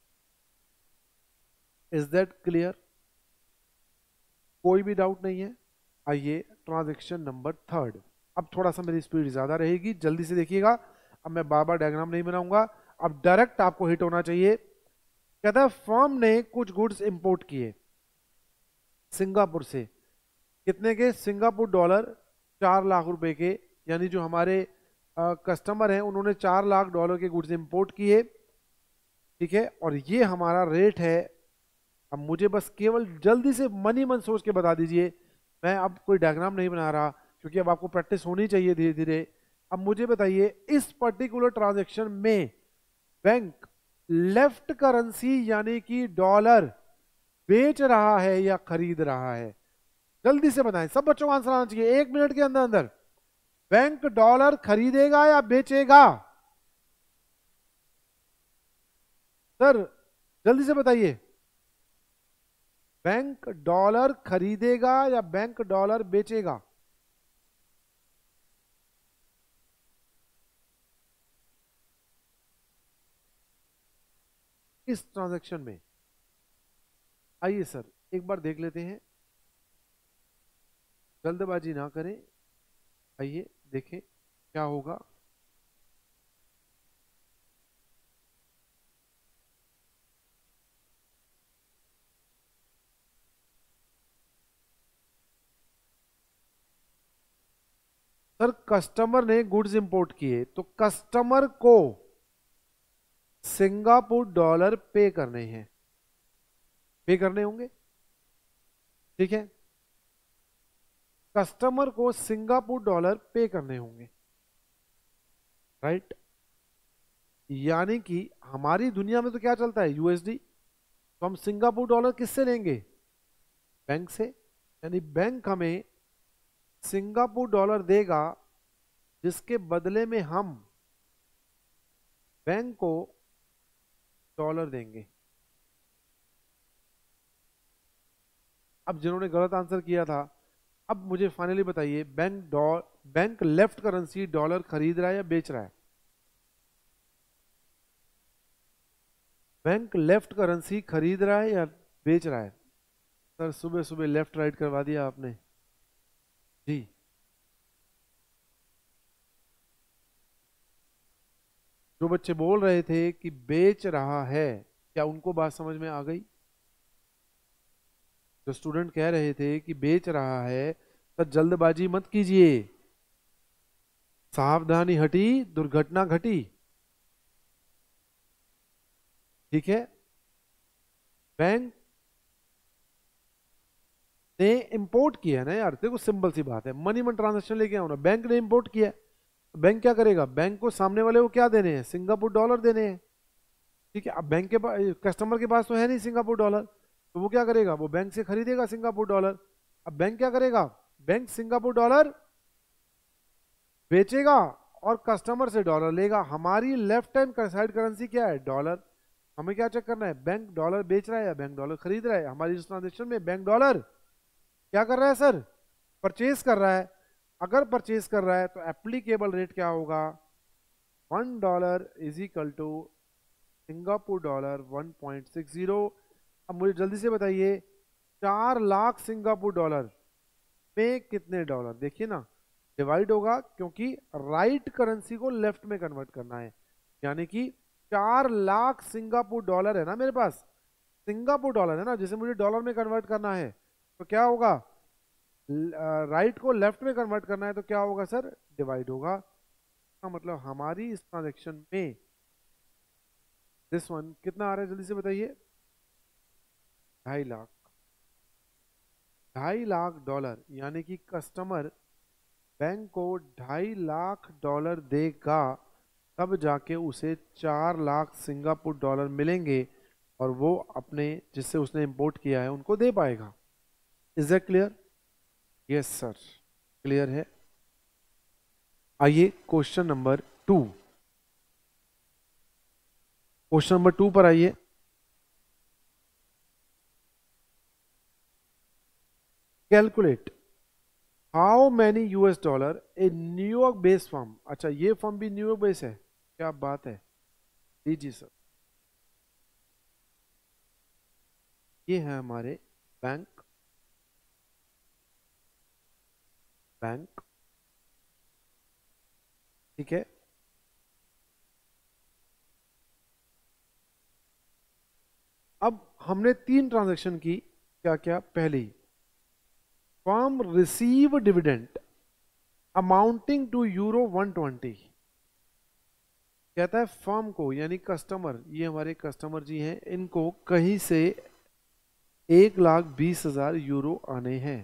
is that clear, कोई भी डाउट नहीं है। आइए ट्रांजैक्शन नंबर 3। अब थोड़ा सा मेरी स्पीड ज्यादा रहेगी, जल्दी से देखिएगा। अब मैं बार बार डायग्राम नहीं बनाऊंगा, अब डायरेक्ट आपको हिट होना चाहिए। कहता है फर्म ने कुछ गुड्स इंपोर्ट किए सिंगापुर से, कितने के, सिंगापुर डॉलर 4 लाख रुपए के, यानी जो हमारे कस्टमर हैं उन्होंने $4 लाख के गुड्स इंपोर्ट किए। ठीक है, और ये हमारा रेट है। अब मुझे बस केवल जल्दी से मनी मन सोच के बता दीजिए, मैं अब कोई डायग्राम नहीं बना रहा क्योंकि अब आपको प्रैक्टिस होनी चाहिए धीरे धीरे। अब मुझे बताइए इस पर्टिकुलर ट्रांजैक्शन में बैंक लेफ्ट करेंसी यानी कि डॉलर बेच रहा है या खरीद रहा है, जल्दी से बताएं, सब बच्चों को आंसर आना चाहिए 1 मिनट के अंदर अंदर। बैंक डॉलर खरीदेगा या बेचेगा, सर जल्दी से बताइए, बैंक डॉलर खरीदेगा या बैंक डॉलर बेचेगा। इस ट्रांजैक्शन में आइए सर एक बार देख लेते हैं, जल्दबाजी ना करें, आइए देखें क्या होगा। सर कस्टमर ने गुड्स इंपोर्ट किए तो कस्टमर को सिंगापुर डॉलर पे करने हैं, पे करने होंगे, ठीक है। कस्टमर को सिंगापुर डॉलर पे करने होंगे, राइट। यानी कि हमारी दुनिया में तो क्या चलता है, यूएसडी, तो हम सिंगापुर डॉलर किससे लेंगे, बैंक से। यानी बैंक हमें सिंगापुर डॉलर देगा जिसके बदले में हम बैंक को डॉलर देंगे। अब जिन्होंने गलत आंसर किया था, अब मुझे फाइनली बताइए, बैंक लेफ्ट करेंसी डॉलर खरीद रहा है या बेच रहा है, बैंक लेफ्ट करेंसी खरीद रहा है या बेच रहा है। सर सुबह सुबह लेफ्ट राइट करवा दिया आपने जी। जो बच्चे बोल रहे थे कि बेच रहा है, क्या उनको बात समझ में आ गई। जो स्टूडेंट कह रहे थे कि बेच रहा है, तो जल्दबाजी मत कीजिए, सावधानी हटी दुर्घटना घटी, ठीक है। बैंक ने इंपोर्ट किया ना यार, देखो सिंपल सी बात है, मनी मन ट्रांजैक्शन लेके आओ ना, बैंक ने इंपोर्ट किया, बैंक क्या करेगा, बैंक को सामने वाले को क्या देने हैं, सिंगापुर डॉलर देने हैं, ठीक है। अब बैंक के पास, कस्टमर के पास तो है नहीं सिंगापुर डॉलर, तो वो क्या करेगा, वो बैंक से खरीदेगा सिंगापुर डॉलर। अब बैंक क्या करेगा, बैंक सिंगापुर डॉलर बेचेगा और कस्टमर से डॉलर लेगा। हमारी लेफ्ट हैंड साइड करेंसी क्या है, डॉलर। हमें क्या चेक करना है, बैंक डॉलर बेच रहा है या बैंक डॉलर खरीद रहा है। हमारी इस ट्रांजेक्शन में बैंक डॉलर क्या कर रहा है सर, परचेज कर रहा है। अगर परचेज कर रहा है तो एप्लीकेबल रेट क्या होगा, $1 is equal to Singapore dollar 1.60। अब मुझे जल्दी से बताइए, 4 लाख सिंगापुर डॉलर में कितने डॉलर, देखिए ना, डिवाइड होगा, क्योंकि राइट करेंसी को लेफ्ट में कन्वर्ट करना है। यानी कि 4 लाख सिंगापुर डॉलर है ना मेरे पास, सिंगापुर डॉलर है ना, जिसे मुझे डॉलर में कन्वर्ट करना है, तो क्या होगा, राइट को लेफ्ट में कन्वर्ट करना है, तो क्या होगा सर, डिवाइड होगा। मतलब हमारी इस ट्रांजेक्शन में दिस वन कितना आ रहा है, जल्दी से बताइए, 2.5 लाख, 2.5 लाख डॉलर। यानी कि कस्टमर बैंक को 2.5 लाख डॉलर देगा, तब जाके उसे 4 लाख सिंगापुर डॉलर मिलेंगे और वो अपने जिससे उसने इंपोर्ट किया है उनको दे पाएगा। Is that clear, yes sir clear है। आइए क्वेश्चन नंबर 2, क्वेश्चन नंबर 2 पर आइए। Calculate how many US dollar a New York base firm, अच्छा ये फर्म भी न्यूयॉर्क बेस है, क्या बात है, जी सर। ये है हमारे बैंक, बैंक ठीक है। अब हमने 3 ट्रांजैक्शन की, क्या क्या, पहली firm receive dividend amounting to €120, कहता है फर्म को, यानी कस्टमर, ये हमारे कस्टमर जी हैं, इनको कहीं से 1,20,000 यूरो आने हैं,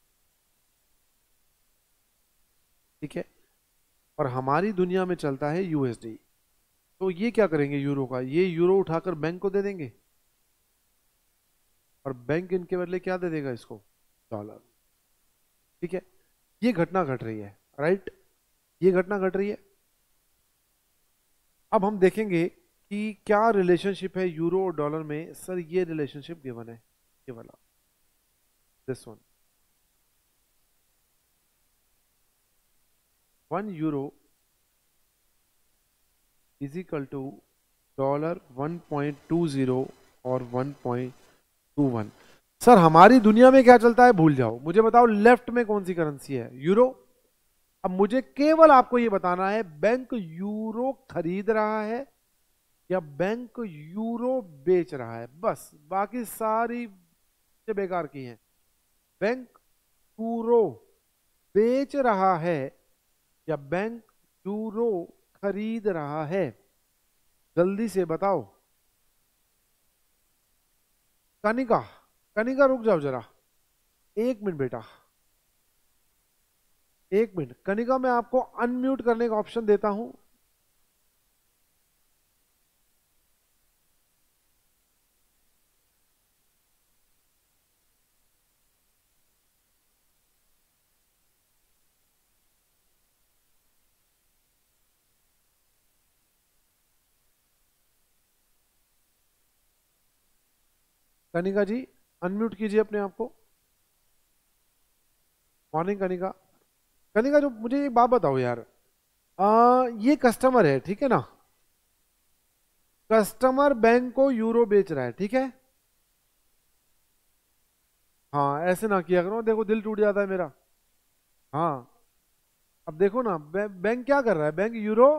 ठीक है। और हमारी दुनिया में चलता है यूएसडी, तो ये क्या करेंगे, यूरो का, ये यूरो उठाकर बैंक को दे देंगे और बैंक इनके बदले क्या दे देगा इसको, डॉलर, ठीक है। ये घटना घट रही है, राइट, ये घटना घट रही है। अब हम देखेंगे कि क्या रिलेशनशिप है यूरो और डॉलर में। सर ये रिलेशनशिप गिवन है, ये वाला, this one, 1 euro is equal to dollar 1.20 और 1.21। सर हमारी दुनिया में क्या चलता है भूल जाओ, मुझे बताओ लेफ्ट में कौन सी करेंसी है, यूरो। अब मुझे केवल आपको ये बताना है, बैंक यूरो खरीद रहा है या बैंक यूरो बेच रहा है, बस, बाकी सारी बेकार की हैं। बैंक यूरो बेच रहा है या बैंक यूरो खरीद रहा है? जल्दी से बताओ। कनिका, कनिका रुक जाओ जरा, 1 मिनट बेटा, 1 मिनट। कनिका मैं आपको अनम्यूट करने का ऑप्शन देता हूं। कनिका जी अनम्यूट कीजिए अपने आप को। मॉर्निंग कनिका। कनिका जो मुझे एक बात बताओ यार, ये कस्टमर है ठीक है ना, कस्टमर बैंक को यूरो बेच रहा है ठीक है। हाँ ऐसे ना किया करो, देखो दिल टूट जाता है मेरा। हाँ अब देखो ना, बैंक क्या कर रहा है, बैंक यूरो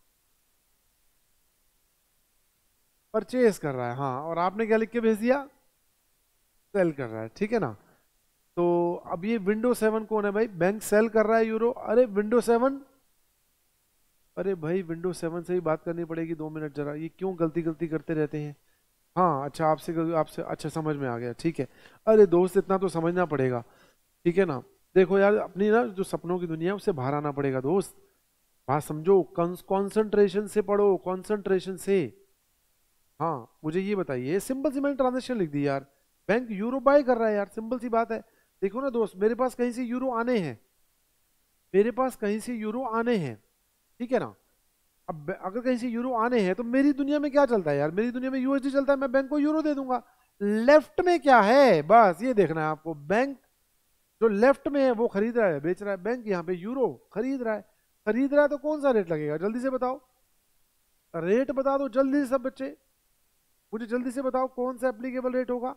परचेज कर रहा है, हाँ, और आपने क्या लिख के भेज दिया, सेल कर रहा है ठीक है ना। तो अब ये विंडो 7 कौन है भाई, बैंक सेल कर रहा है यूरो, अरे विंडो 7, अरे भाई विंडो 7 से ही बात करनी पड़ेगी, 2 मिनट जरा, ये क्यों गलती गलती करते रहते हैं। हाँ अच्छा, आपसे आपसे अच्छा समझ में आ गया ठीक है। अरे दोस्त इतना तो समझना पड़ेगा ठीक है ना। देखो यार अपनी ना जो सपनों की दुनिया है उससे बाहर आना पड़ेगा दोस्त, बात समझो, कंसंट्रेशन से पढ़ो, कंसंट्रेशन से। हाँ मुझे ये बताइए, सिंपल सी मैंने ट्रांजेक्शन लिख दी यार, बैंक यूरो बाय कर रहा है यार, सिंपल सी बात है। देखो ना दोस्त, मेरे पास कहीं से यूरो आने हैं, मेरे पास कहीं से यूरो आने हैं ठीक है ना। अब अगर कहीं से यूरो आने हैं तो मेरी दुनिया में क्या चलता है यार, मेरी दुनिया में यूएसडी चलता है, मैं बैंक को यूरो दे दूंगा। लेफ्ट में क्या है बस ये देखना है आपको, बैंक जो लेफ्ट में है वो खरीद रहा है बेच रहा है, बैंक यहाँ पे यूरो खरीद रहा है। खरीद रहा है तो कौन सा रेट लगेगा, जल्दी से बताओ, रेट बता दो जल्दी से सब बच्चे, मुझे जल्दी से बताओ कौन सा एप्लीकेबल रेट होगा।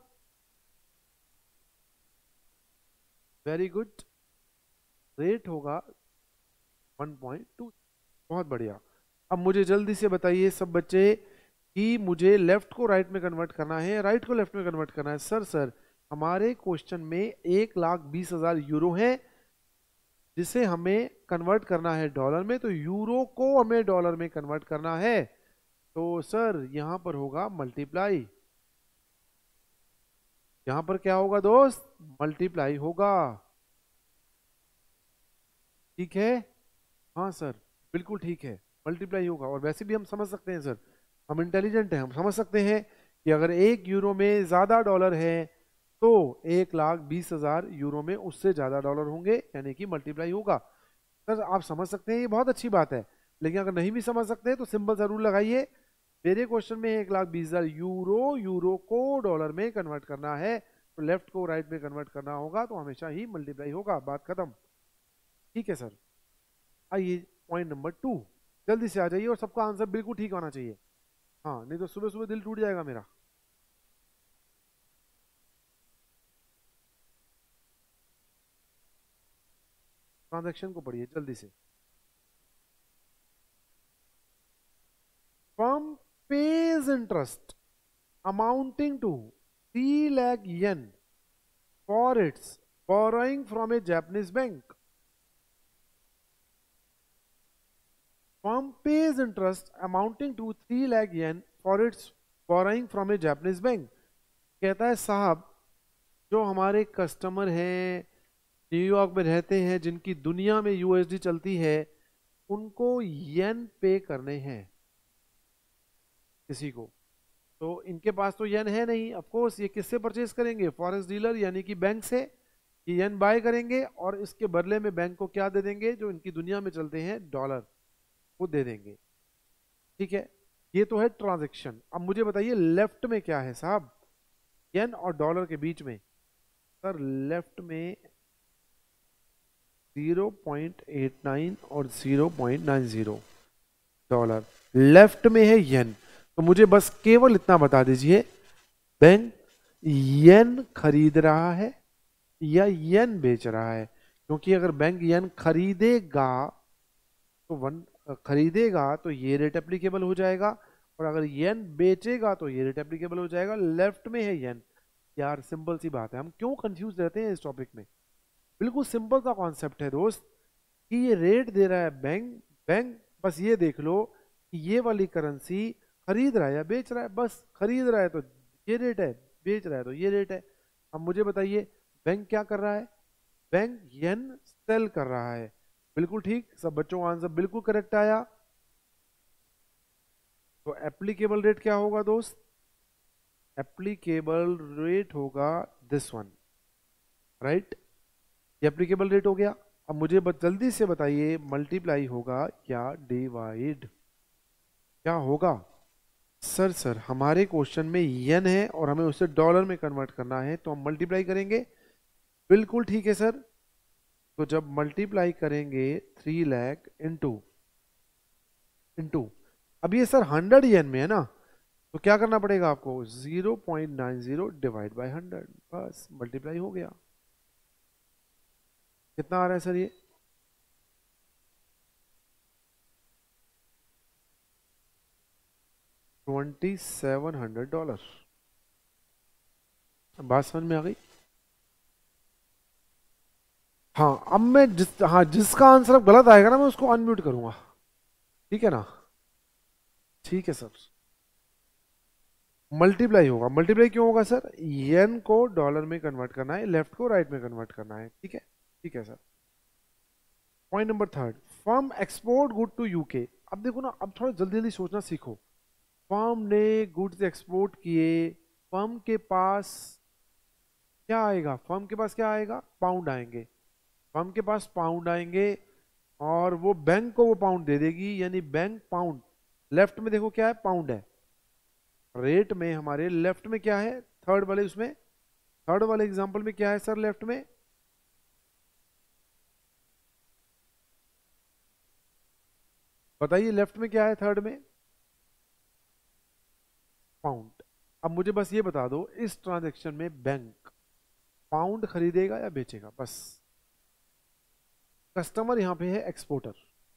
वेरी गुड, रेट होगा 1.2। बहुत बढ़िया। अब मुझे जल्दी से बताइए सब बच्चे कि मुझे लेफ्ट को राइट में कन्वर्ट करना है, राइट को लेफ्ट में कन्वर्ट करना है। सर हमारे क्वेश्चन में 1,20,000 यूरो है, जिसे हमें कन्वर्ट करना है डॉलर में, तो यूरो को हमें डॉलर में कन्वर्ट करना है, तो सर यहां पर होगा मल्टीप्लाई, यहां पर क्या होगा दोस्त, मल्टीप्लाई होगा ठीक है। हाँ सर बिल्कुल ठीक है, मल्टीप्लाई होगा। और वैसे भी हम समझ सकते हैं सर, हम इंटेलिजेंट हैं, हम समझ सकते हैं कि अगर 1 यूरो में ज्यादा डॉलर है तो 1,20,000 यूरो में उससे ज्यादा डॉलर होंगे, यानी कि मल्टीप्लाई होगा। सर आप समझ सकते हैं, ये बहुत अच्छी बात है, लेकिन अगर नहीं भी समझ सकते तो सिंपल सा रूल लगाइए, मेरे क्वेश्चन में 1,20,000 यूरो, यूरो को डॉलर में कन्वर्ट करना है, तो लेफ्ट को राइट में कन्वर्ट करना होगा, तो हमेशा ही मल्टीप्लाई होगा, बात खत्म ठीक है सर। आइए पॉइंट नंबर 2, जल्दी से आ जाइए, और सबका आंसर बिल्कुल ठीक आना चाहिए, हाँ नहीं तो सुबह सुबह दिल टूट जाएगा मेरा। ट्रांजैक्शन को पढ़िए जल्दी से। Firm pays interest amounting to 3 lakh yen for its borrowing from a Japanese bank. Firm pays interest amounting to 3 lakh yen for its borrowing from a Japanese bank. कहता है साहब, जो हमारे कस्टमर हैं, न्यूयॉर्क में रहते हैं, जिनकी दुनिया में यूएसडी चलती है, उनको येन पे करने हैं किसी को, तो इनके पास तो येन है नहीं, ऑफ कोर्स ये किससे परचेज करेंगे, फॉरेक्स डीलर यानी कि बैंक से ये येन बाय करेंगे, और इसके बदले में बैंक को क्या दे देंगे, जो इनकी दुनिया में चलते हैं डॉलर, वो दे देंगे ठीक है। ये तो है ट्रांजैक्शन। अब मुझे बताइए लेफ्ट में क्या है साहब, येन और डॉलर के बीच में, सर लेफ्ट में 0.89 और 0.90 डॉलर, लेफ्ट में है येन, तो मुझे बस केवल इतना बता दीजिए, बैंक येन खरीद रहा है या येन बेच रहा है, क्योंकि अगर बैंक येन खरीदेगा तो खरीदेगा तो ये रेट एप्लीकेबल हो जाएगा, और अगर येन बेचेगा तो ये रेट एप्लीकेबल हो जाएगा, लेफ्ट में है येन। यार सिंपल सी बात है, हम क्यों कंफ्यूज रहते हैं इस टॉपिक में, बिल्कुल सिंपल सा कॉन्सेप्ट है दोस्त, कि ये रेट दे रहा है बैंक, बैंक बस ये देख लो कि ये वाली करेंसी खरीद रहा है या बेच रहा है, बस खरीद रहा है तो ये रेट है, बेच रहा है तो ये रेट है। अब मुझे बताइए बैंक क्या कर रहा है, बैंक येन सेल कर रहा है। बिल्कुल ठीक, सब बच्चों का आंसर बिल्कुल करेक्ट आया। तो एप्लीकेबल रेट क्या होगा दोस्त, एप्लीकेबल रेट होगा दिस वन, राइट। ये एप्लीकेबल रेट हो गया। अब मुझे जल्दी से बताइए मल्टीप्लाई होगा या डिवाइड, क्या होगा। सर हमारे क्वेश्चन में येन है और हमें उसे डॉलर में कन्वर्ट करना है तो हम मल्टीप्लाई करेंगे। बिल्कुल ठीक है सर। तो जब मल्टीप्लाई करेंगे 3 लाख इंटू इंटू, अब ये सर 100 येन में है ना, तो क्या करना पड़ेगा आपको, 0.90 डिवाइड बाय 100, बस मल्टीप्लाई हो गया। कितना आ रहा है सर ये, $2700। बात समझ में आ गई। हाँ अब मैं जिसका आंसर अब गलत आएगा ना मैं उसको अनम्यूट करूंगा, ठीक है ना। ठीक है सर, मल्टीप्लाई होगा। मल्टीप्लाई क्यों होगा सर, येन को डॉलर में कन्वर्ट करना है, लेफ्ट को राइट में कन्वर्ट करना है, ठीक है। ठीक है sir. Point number third, firm export good to UK. अब देखो ना, अब थोड़ा जल्दी जल्दी सोचना सीखो। फर्म ने गुड्स एक्सपोर्ट किए, फर्म के पास क्या आएगा, फर्म के पास क्या आएगा, पाउंड आएंगे, फर्म के पास पाउंड आएंगे और वो बैंक को वो पाउंड दे देगी, यानी बैंक पाउंड, लेफ्ट में देखो क्या है, पाउंड है, रेट में हमारे लेफ्ट में क्या है, थर्ड वाले उसमें, थर्ड वाले एग्जांपल में क्या है सर लेफ्ट में, बताइए लेफ्ट में क्या है थर्ड में, पाउंड। अब मुझे बस ये बता दो इस ट्रांजैक्शन में बैंक पाउंड खरीदेगा या बेचेगा, बस। कस्टमर यहां पे है एक्सपोर्टर,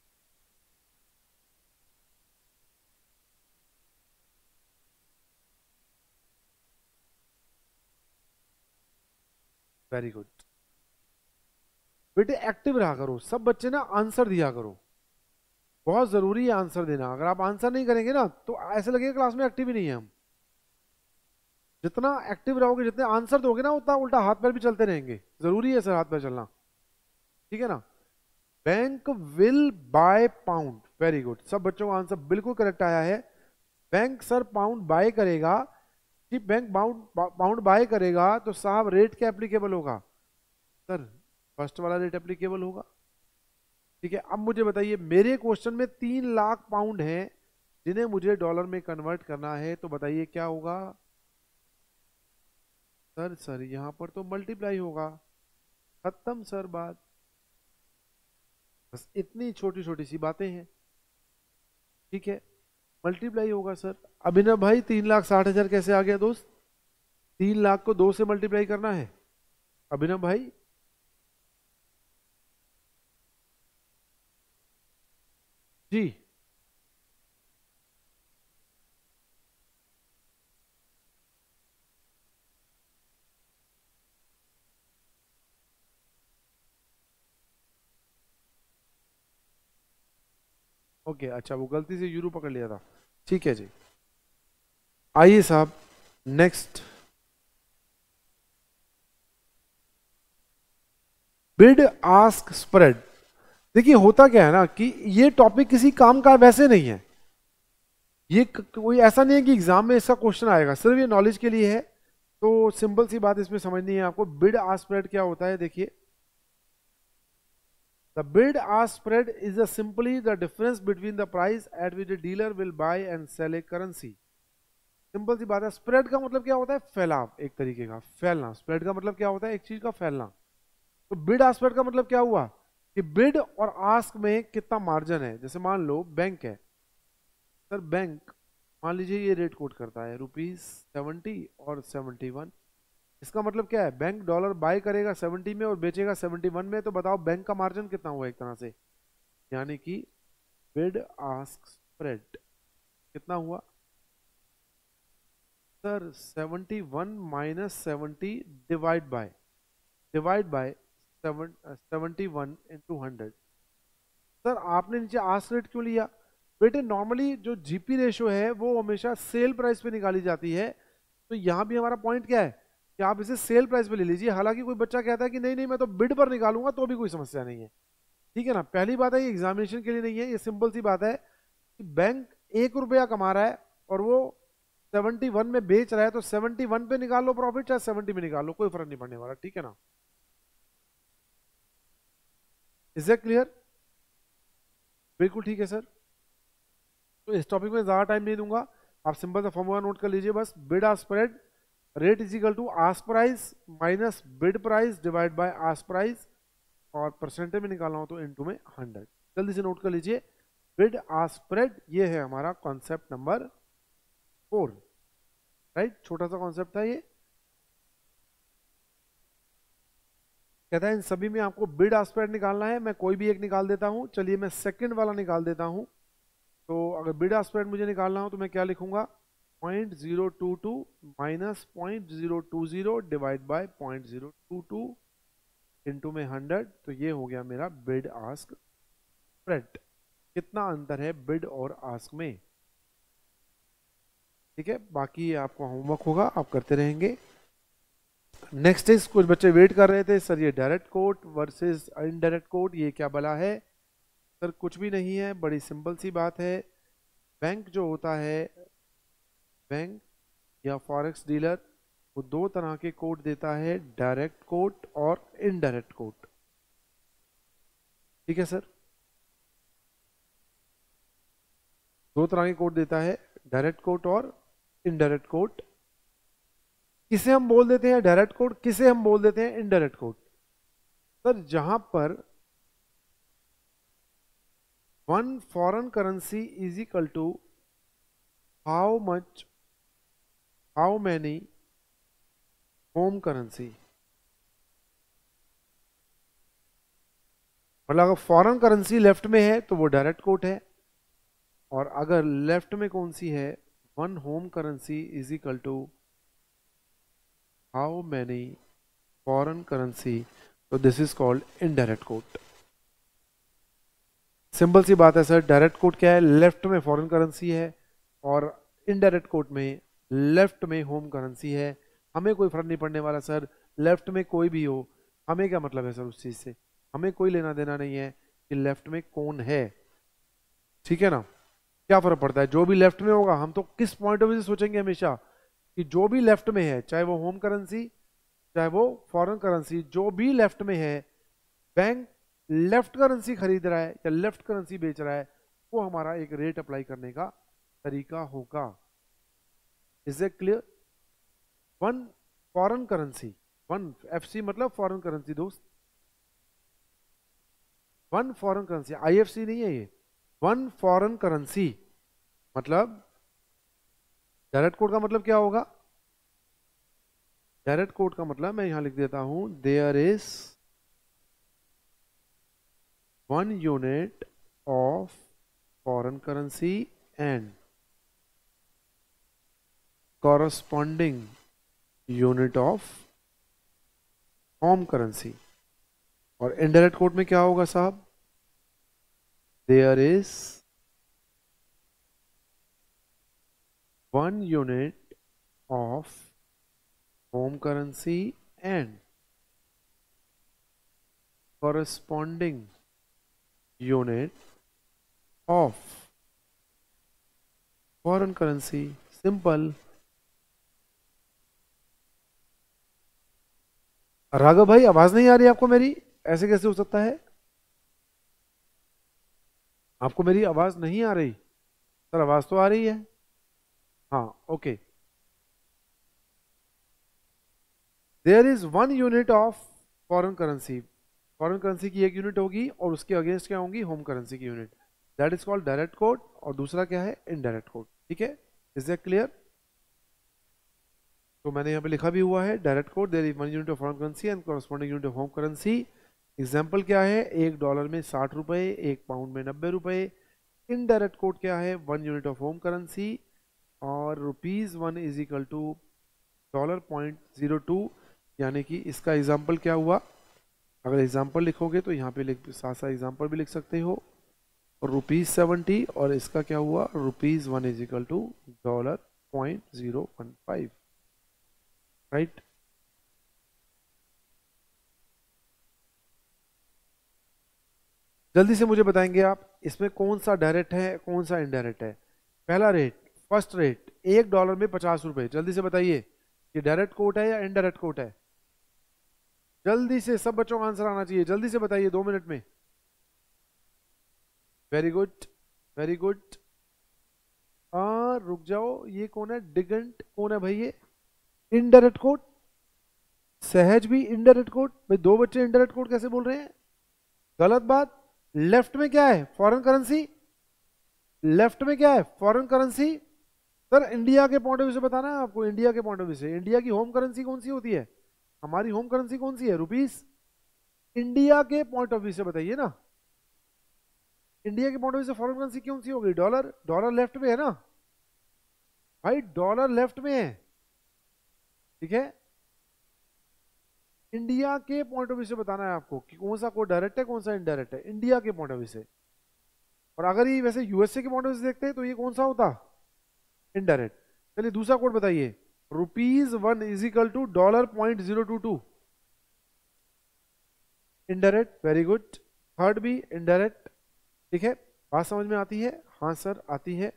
वेरी गुड बेटे, एक्टिव रहा करो, सब बच्चे ना आंसर दिया करो, बहुत जरूरी है आंसर देना। अगर आप आंसर नहीं करेंगे ना तो ऐसे लगेगा क्लास में एक्टिव ही नहीं है हम। जितना एक्टिव रहोगे, जितने आंसर दोगे ना, उतना उल्टा हाथ पैर भी चलते रहेंगे, जरूरी है सर हाथ पैर चलना, ठीक है ना। Bank will buy pound, very good, सब बच्चों का आंसर बिल्कुल करेक्ट आया है। बैंक सर पाउंड बाय करेगा, कि बैंक पाउंड बाय करेगा तो साहब रेट क्या एप्लीकेबल होगा, सर फर्स्ट वाला रेट एप्लीकेबल होगा, ठीक है। अब मुझे बताइए मेरे क्वेश्चन में 3 लाख पाउंड हैं जिन्हें मुझे डॉलर में कन्वर्ट करना है, तो बताइए क्या होगा। सर यहां पर तो मल्टीप्लाई होगा, खत्म सर बात, बस इतनी छोटी छोटी सी बातें हैं, ठीक है। मल्टीप्लाई होगा सर। अभिनव भाई 3,60,000 कैसे आ गया दोस्त, 3 लाख को 2 से मल्टीप्लाई करना है, अभिनव भाई। जी ओके, अच्छा वो गलती से यूरो पकड़ लिया था, ठीक है जी। आइए साहब नेक्स्ट, बिड आस्क स्प्रेड। देखिए होता क्या है ना कि ये टॉपिक किसी काम का वैसे नहीं है, ये कोई ऐसा नहीं है कि एग्जाम में इसका क्वेश्चन आएगा, सिर्फ ये नॉलेज के लिए है। तो सिंपल सी बात इसमें समझनी है आपको, बिड आस्क स्प्रेड क्या होता है, देखिए the bid ask spread is simply the difference between the price at which the dealer will buy and sell a currency. Simple सी बात है, स्प्रेड का मतलब क्या होता है, फैलाव, एक तरीके का फैलना। स्प्रेड का मतलब क्या होता है, एक चीज का फैलना। तो बिड आस्क स्प्रेड का मतलब क्या हुआ कि बिड और आस्क में कितना मार्जिन है। जैसे मान लो बैंक है सर, बैंक मान लीजिए ये रेट कोट करता है ₹70 और 71, इसका मतलब क्या है, बैंक डॉलर बाय करेगा 70 में और बेचेगा 71 में, तो बताओ बैंक का मार्जिन कितना हुआ एक तरह से, यानी कि बिड आस्क स्प्रेड कितना हुआ sir, 71 minus 70 divide by 71 into 100, sir आपने नीचे आस्क रेट क्यों लिया? बेटे नॉर्मली जो जीपी रेशो है वो हमेशा सेल प्राइस पे निकाली जाती है, तो यहाँ भी हमारा पॉइंट क्या है कि आप इसे सेल प्राइस पे ले लीजिए। हालांकि कोई बच्चा कहता है कि नहीं नहीं मैं तो बिड पर निकालूंगा, तो भी कोई समस्या नहीं है, ठीक है ना। पहली बात है ये एग्जामिनेशन के लिए नहीं है, ये सिंपल सी बात है कि बैंक 1 रुपया कमा रहा है और वो 71 में बेच रहा है, तो 71 पे निकाल लो प्रॉफिट, चाहे 70 में निकाल लो, कोई फर्क नहीं पड़ने वाला, ठीक है ना। Is that clear? बिल्कुल ठीक है सर। तो इस टॉपिक में ज्यादा टाइम नहीं दूंगा, आप सिंपल सा फॉर्मूला नोट कर लीजिए बस। Bid ask spread rate is equal to ask price minus bid price divide by ask price, और परसेंटेज में निकालना हो तो इनटू में 100। जल्दी से नोट कर लीजिए, बिड आस्क स्प्रेड ये है हमारा कॉन्सेप्ट नंबर 4, राइट। छोटा सा कॉन्सेप्ट था ये। कहता है इन सभी में आपको बिड आस्क स्प्रेड निकालना है, मैं कोई भी एक निकाल देता हूं। चलिए मैं सेकंड वाला निकाल देता हूं। तो अगर बिड आस्क स्प्रेड मुझे निकालना हो तो मैं क्या लिखूंगा, 0.022 माइनस 0.020 डिवाइड बाय 0.022 इनटू में 100, तो ये हो गया मेरा बिड आस्क स्प्रेड। कितना अंतर है बिड और आस्क में, ठीक है। बाकी आपको होमवर्क होगा, आप करते रहेंगे। नेक्स्ट इज, कुछ बच्चे वेट कर रहे थे सर ये direct quote versus indirect quote ये क्या बला है। सर कुछ भी नहीं है, बड़ी सिंपल सी बात है। बैंक जो होता है, बैंक या फॉरेक्स डीलर, वो दो तरह के कोट देता है, डायरेक्ट कोट और इनडायरेक्ट कोट, ठीक है सर। दो तरह के कोट देता है, डायरेक्ट कोट और इनडायरेक्ट कोट। किसे हम बोल देते हैं डायरेक्ट कोट, किसे हम बोल देते हैं इनडायरेक्ट कोट। सर जहां पर one foreign currency is equal to how much, how many home currency. मतलब अगर फॉरेन करेंसी लेफ्ट में है तो वो डायरेक्ट कोट है, और अगर लेफ्ट में कौन सी है, one home currency is equal to how many foreign currency, तो this is called indirect quote. Simple सी बात है सर, डायरेक्ट कोट क्या है, लेफ्ट में फॉरेन करेंसी है, और इनडायरेक्ट कोट में लेफ्ट में होम करेंसी है। हमें कोई फर्क नहीं पड़ने वाला सर, लेफ्ट में कोई भी हो, हमें क्या मतलब है सर उस चीज से, हमें कोई लेना देना नहीं है कि लेफ्ट में कौन है, ठीक है ना। क्या फर्क पड़ता है, जो भी लेफ्ट में होगा, हम तो किस पॉइंट ऑफ व्यू से सोचेंगे हमेशा कि जो भी लेफ्ट में है, चाहे वो होम करेंसी चाहे वो फॉरेन करेंसी, जो भी लेफ्ट में है, बैंक लेफ्ट करेंसी खरीद रहा है या लेफ्ट करेंसी बेच रहा है, वो हमारा एक रेट अप्लाई करने का तरीका होगा। Is it clear? One foreign currency, one FC मतलब फॉरेन करेंसी दोस्त, वन फॉरेन करेंसी, आईएफसी नहीं है ये, वन फॉरेन करेंसी मतलब डायरेक्ट कोड का मतलब क्या होगा, डायरेक्ट कोड का मतलब मैं यहां लिख देता हूं, there is one unit of foreign currency and corresponding unit of home currency. और इनडायरेक्ट कोड में क्या होगा साहब, there is one unit of home currency and corresponding unit of foreign currency. Simple. Raghav भाई आवाज नहीं आ रही आपको मेरी, ऐसे कैसे हो सकता है, आपको मेरी आवाज नहीं आ रही? सर आवाज तो आ रही है, हाँ okay. There is one unit of foreign currency, foreign currency की एक यूनिट होगी और उसके अगेंस्ट क्या होंगी, होम करेंसी की unit, that is called direct quote, और दूसरा क्या है, इनडायरेक्ट कोड, ठीक है। Is that clear? तो मैंने यहाँ पे लिखा भी हुआ है, direct quote there is one unit of foreign currency and corresponding unit of home currency. Example क्या है, $1 में 60 रुपए, 1 पाउंड में 90 रुपए। इनडायरेक्ट कोड क्या है, one unit of home currency और ₹1 इज इक्वल टू $0.02, यानी कि इसका एग्जाम्पल क्या हुआ, अगर एग्जाम्पल लिखोगे तो यहाँ पे साथ साथ एग्जाम्पल भी लिख सकते हो। ₹70 और इसका क्या हुआ ₹1 इज इक्वल टू $0.015, राइट। जल्दी से मुझे बताएंगे आप इसमें कौन सा डायरेक्ट है कौन सा इनडायरेक्ट है। पहला रेट, फर्स्ट रेट, $1 में ₹50। जल्दी से बताइए ये डायरेक्ट कोट है या इनडायरेक्ट कोट है। जल्दी से सब बच्चों का आंसर आना चाहिए, जल्दी से बताइए 2 मिनट में। Very good, very good. रुक जाओ, ये कौन है, डिगंट कौन है भाई, ये इनडायरेक्ट कोट। सहज भी इनडायरेक्ट कोट। भाई 2 बच्चे इनडायरेक्ट कोट कैसे बोल रहे हैं, गलत बात। लेफ्ट में क्या है, फॉरेन करेंसी। लेफ्ट में क्या है, फॉरेन करेंसी। सर इंडिया के पॉइंट ऑफ व्यू से बताना है आपको, इंडिया के पॉइंट ऑफ व्यू से। इंडिया की होम करेंसी कौन सी होती है, हमारी होम करेंसी कौन सी है, रुपीस। इंडिया के पॉइंट ऑफ व्यू से बताइए ना, इंडिया के पॉइंट ऑफ व्यू से फॉरेन करेंसी कौन सी होगी, डॉलर। डॉलर लेफ्ट में है ना भाई, डॉलर लेफ्ट में है, ठीक है। इंडिया के पॉइंट ऑफ व्यू से बताना है आपको कि कौन सा कोड डायरेक्ट है कौन सा इनडायरेक्ट है, इंडिया के पॉइंट ऑफ व्यू से। और अगर ये वैसे यूएसए के पॉइंट ऑफ व्यू से देखते हैं तो ये कौन सा होता, इनडायरेक्ट। चलिए दूसरा कोड बताइए, ₹1 is equal to $0.022, indirect. Very good, third भी इनडायरेक्ट, ठीक है। बात समझ में आती है, हाँ सर आती है।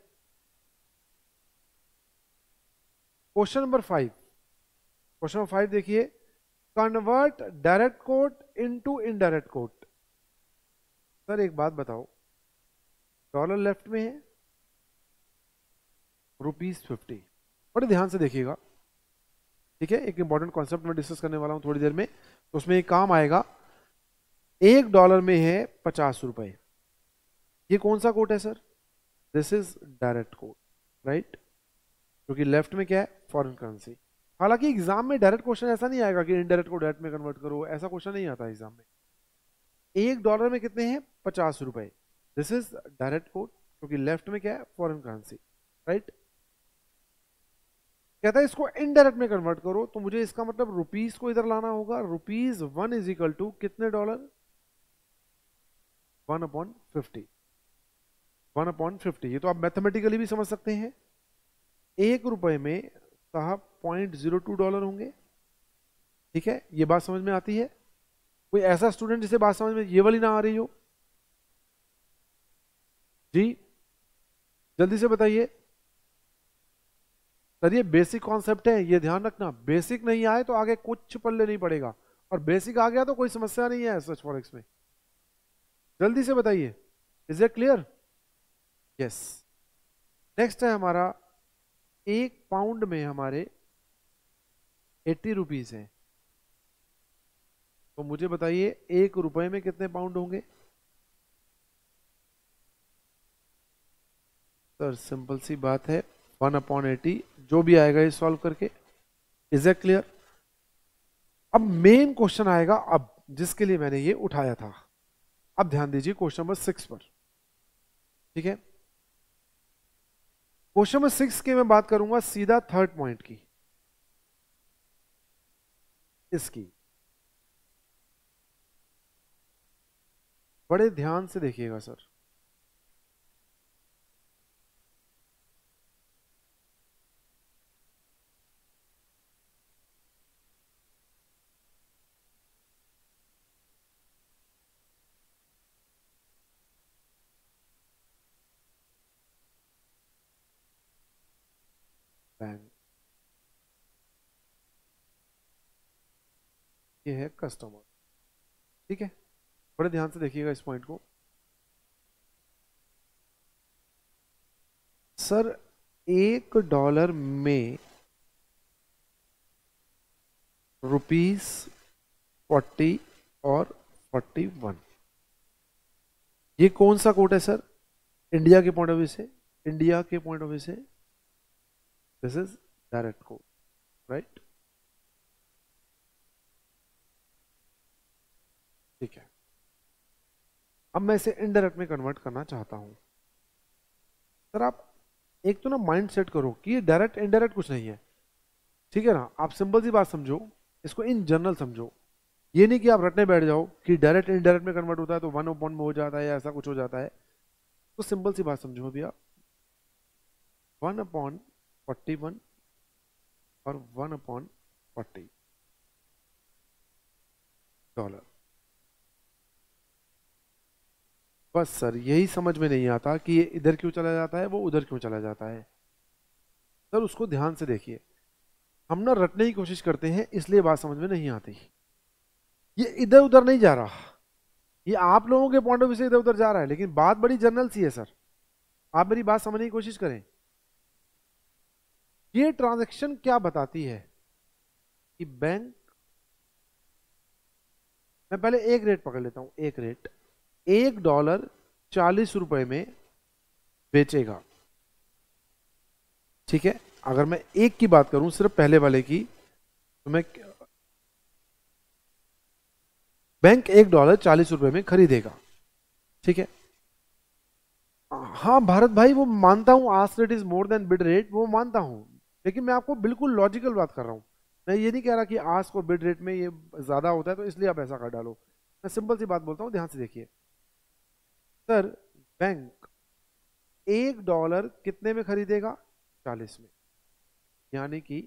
क्वेश्चन नंबर 5, क्वेश्चन नंबर 5 देखिए, convert direct quote into indirect quote. Sir एक बात बताओ, डॉलर लेफ्ट में है, ₹50, बड़े ध्यान से देखिएगा, ठीक है। एक इंपॉर्टेंट कॉन्सेप्ट में डिस्कस करने वाला हूं थोड़ी देर में, तो उसमें एक काम आएगा। $1 में है ₹50, ये कौन सा कोट है sir, this is direct quote, right, क्योंकि लेफ्ट में क्या है, फॉरेन करेंसी। हालांकि एग्जाम में डायरेक्ट क्वेश्चन ऐसा नहीं आएगा कि इनडायरेक्ट को डायरेक्ट में कन्वर्ट करो, ऐसा क्वेश्चन नहीं आता एग्जाम में। $1 में कितने हैं, ₹50, दिस इज डायरेक्ट कोट, क्योंकि लेफ्ट में क्या है, फॉरेन करेंसी, राइट। कहता है इसको इनडायरेक्ट में कन्वर्ट करो, तो मुझे इसका मतलब रुपीस को इधर लाना होगा। ₹1 इज इक्वल टू कितने डॉलर, 1/50, 1/50। ये तो आप मैथमेटिकली भी समझ सकते हैं। ₹1 में साहब $0.02 होंगे, ठीक है। ये बात समझ में आती है। कोई ऐसा स्टूडेंट जिसे बात समझ में ये वाली ना आ रही हो, जी जल्दी से बताइए। सर ये बेसिक कॉन्सेप्ट है, ये ध्यान रखना, बेसिक नहीं आए तो आगे कुछ पल्ले नहीं पड़ेगा, और बेसिक आ गया तो कोई समस्या नहीं है सर्च फॉरेक्स में। जल्दी से बताइए, is it clear, yes. Next है हमारा, 1 पाउंड में हमारे 80 रुपीज है, तो मुझे बताइए ₹1 में कितने पाउंड होंगे। सर सिंपल सी बात है, 1/80, जो भी आएगा ये सॉल्व करके। Is it clear. अब मेन क्वेश्चन आएगा, अब जिसके लिए मैंने ये उठाया था। अब ध्यान दीजिए क्वेश्चन नंबर 6 पर, ठीक है। क्वेश्चन नंबर 6 की मैं बात करूंगा सीधा थर्ड पॉइंट की, इसकी बड़े ध्यान से देखिएगा सर। बैंक, ये है कस्टमर, ठीक है। बड़े ध्यान से देखिएगा इस पॉइंट को। सर $1 में ₹40 और 41, ये कौन सा कोट है सर, इंडिया के पॉइंट ऑफ व्यू से, इंडिया के पॉइंट ऑफ व्यू से this is direct quote, right, ठीक है। अब मैं इसे इनडायरेक्ट में कन्वर्ट करना चाहता हूं। सर आप एक तो ना माइंड सेट करो कि ये डायरेक्ट इनडायरेक्ट कुछ नहीं है, ठीक है ना। आप सिंपल सी बात समझो, इसको इन जनरल समझो। ये नहीं कि आप रटने बैठ जाओ कि डायरेक्ट इनडायरेक्ट में कन्वर्ट होता है तो 1/1 में हो जाता है या ऐसा कुछ हो जाता है। तो सिंपल सी बात समझो भैया, 1/41 और 1/40 डॉलर। बस सर यही समझ में नहीं आता कि ये इधर क्यों चला जाता है, वो उधर क्यों चला जाता है। सर उसको ध्यान से देखिए, हम ना रटने की कोशिश करते हैं इसलिए बात समझ में नहीं आती। ये इधर उधर नहीं जा रहा, ये आप लोगों के पॉइंट ऑफ व्यू से इधर उधर जा रहा है, लेकिन बात बड़ी जनरल सी है सर। आप मेरी बात समझने की कोशिश करें। ये ट्रांजैक्शन क्या बताती है कि बैंक, मैं पहले एक रेट पकड़ लेता हूं, एक रेट, $1 40 में बेचेगा। ठीक है, अगर मैं एक की बात करूं सिर्फ पहले वाले की, तो मैं बैंक $1 40 में खरीदेगा। ठीक है, हाँ भारत भाई वो मानता हूं, ask rate is more than bid rate, वो मानता हूं, लेकिन मैं आपको बिल्कुल लॉजिकल बात कर रहा हूं। मैं ये नहीं कह रहा कि आस्क और बिड रेट में ये ज्यादा होता है तो इसलिए आप ऐसा कर डालो। मैं सिंपल सी बात बोलता हूं, ध्यान से देखिए। सर बैंक $1 कितने में खरीदेगा, 40 में। यानी कि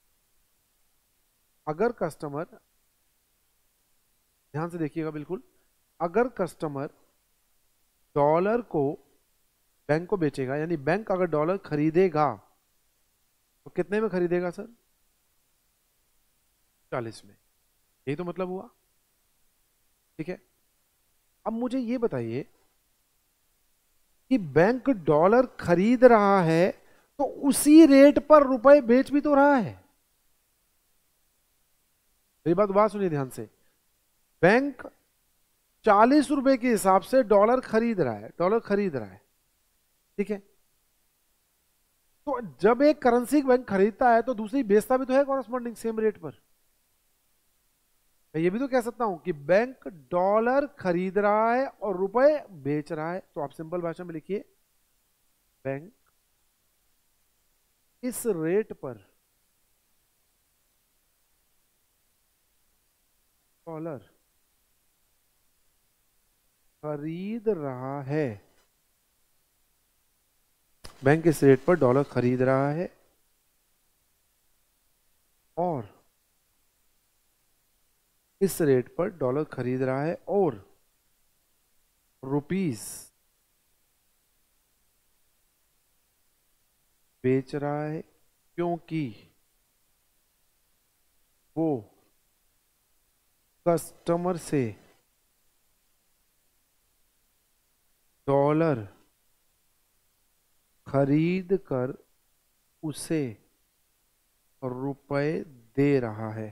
अगर कस्टमर, ध्यान से देखिएगा बिल्कुल, अगर कस्टमर डॉलर को बैंक को बेचेगा, यानी बैंक अगर डॉलर खरीदेगा तो कितने में खरीदेगा सर, 40 में। यही तो मतलब हुआ। ठीक है, अब मुझे ये बताइए कि बैंक डॉलर खरीद रहा है तो उसी रेट पर रुपए बेच भी तो रहा है। मेरी बात सुनिए ध्यान से। बैंक ₹40 के हिसाब से डॉलर खरीद रहा है, डॉलर खरीद रहा है। ठीक है, तो जब एक करेंसी बैंक खरीदता है तो दूसरी बेचता भी तो है कॉरस्पॉन्डिंग सेम रेट पर। मैं ये भी तो कह सकता हूं कि बैंक डॉलर खरीद रहा है और रुपए बेच रहा है। तो आप सिंपल भाषा में लिखिए, बैंक इस रेट पर डॉलर खरीद रहा है, बैंक इस रेट पर डॉलर खरीद रहा है और इस रेट पर डॉलर खरीद रहा है और रुपीस बेच रहा है, क्योंकि वो कस्टमर से डॉलर खरीद कर उसे रुपए दे रहा है।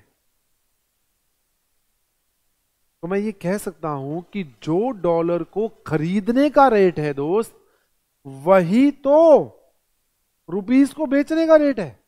तो मैं ये कह सकता हूं कि जो डॉलर को खरीदने का रेट है दोस्त, वही तो रुपीस को बेचने का रेट है।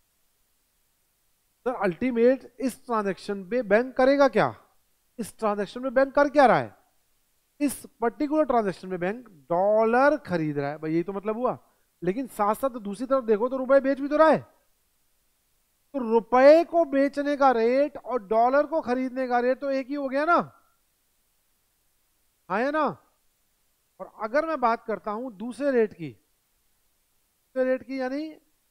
तो अल्टीमेट इस ट्रांजैक्शन पे बैंक करेगा क्या, इस ट्रांजैक्शन में बैंक कर क्या रहा है, इस पर्टिकुलर ट्रांजैक्शन में बैंक डॉलर खरीद रहा है। भाई यही तो मतलब हुआ। लेकिन साथ साथ दूसरी तरफ देखो तो रुपए बेच भी तो रहा है। तो रुपए को बेचने का रेट और डॉलर को खरीदने का रेट तो एक ही हो गया ना, हाँ है ना। और अगर मैं बात करता हूं दूसरे रेट की, दूसरे रेट की यानी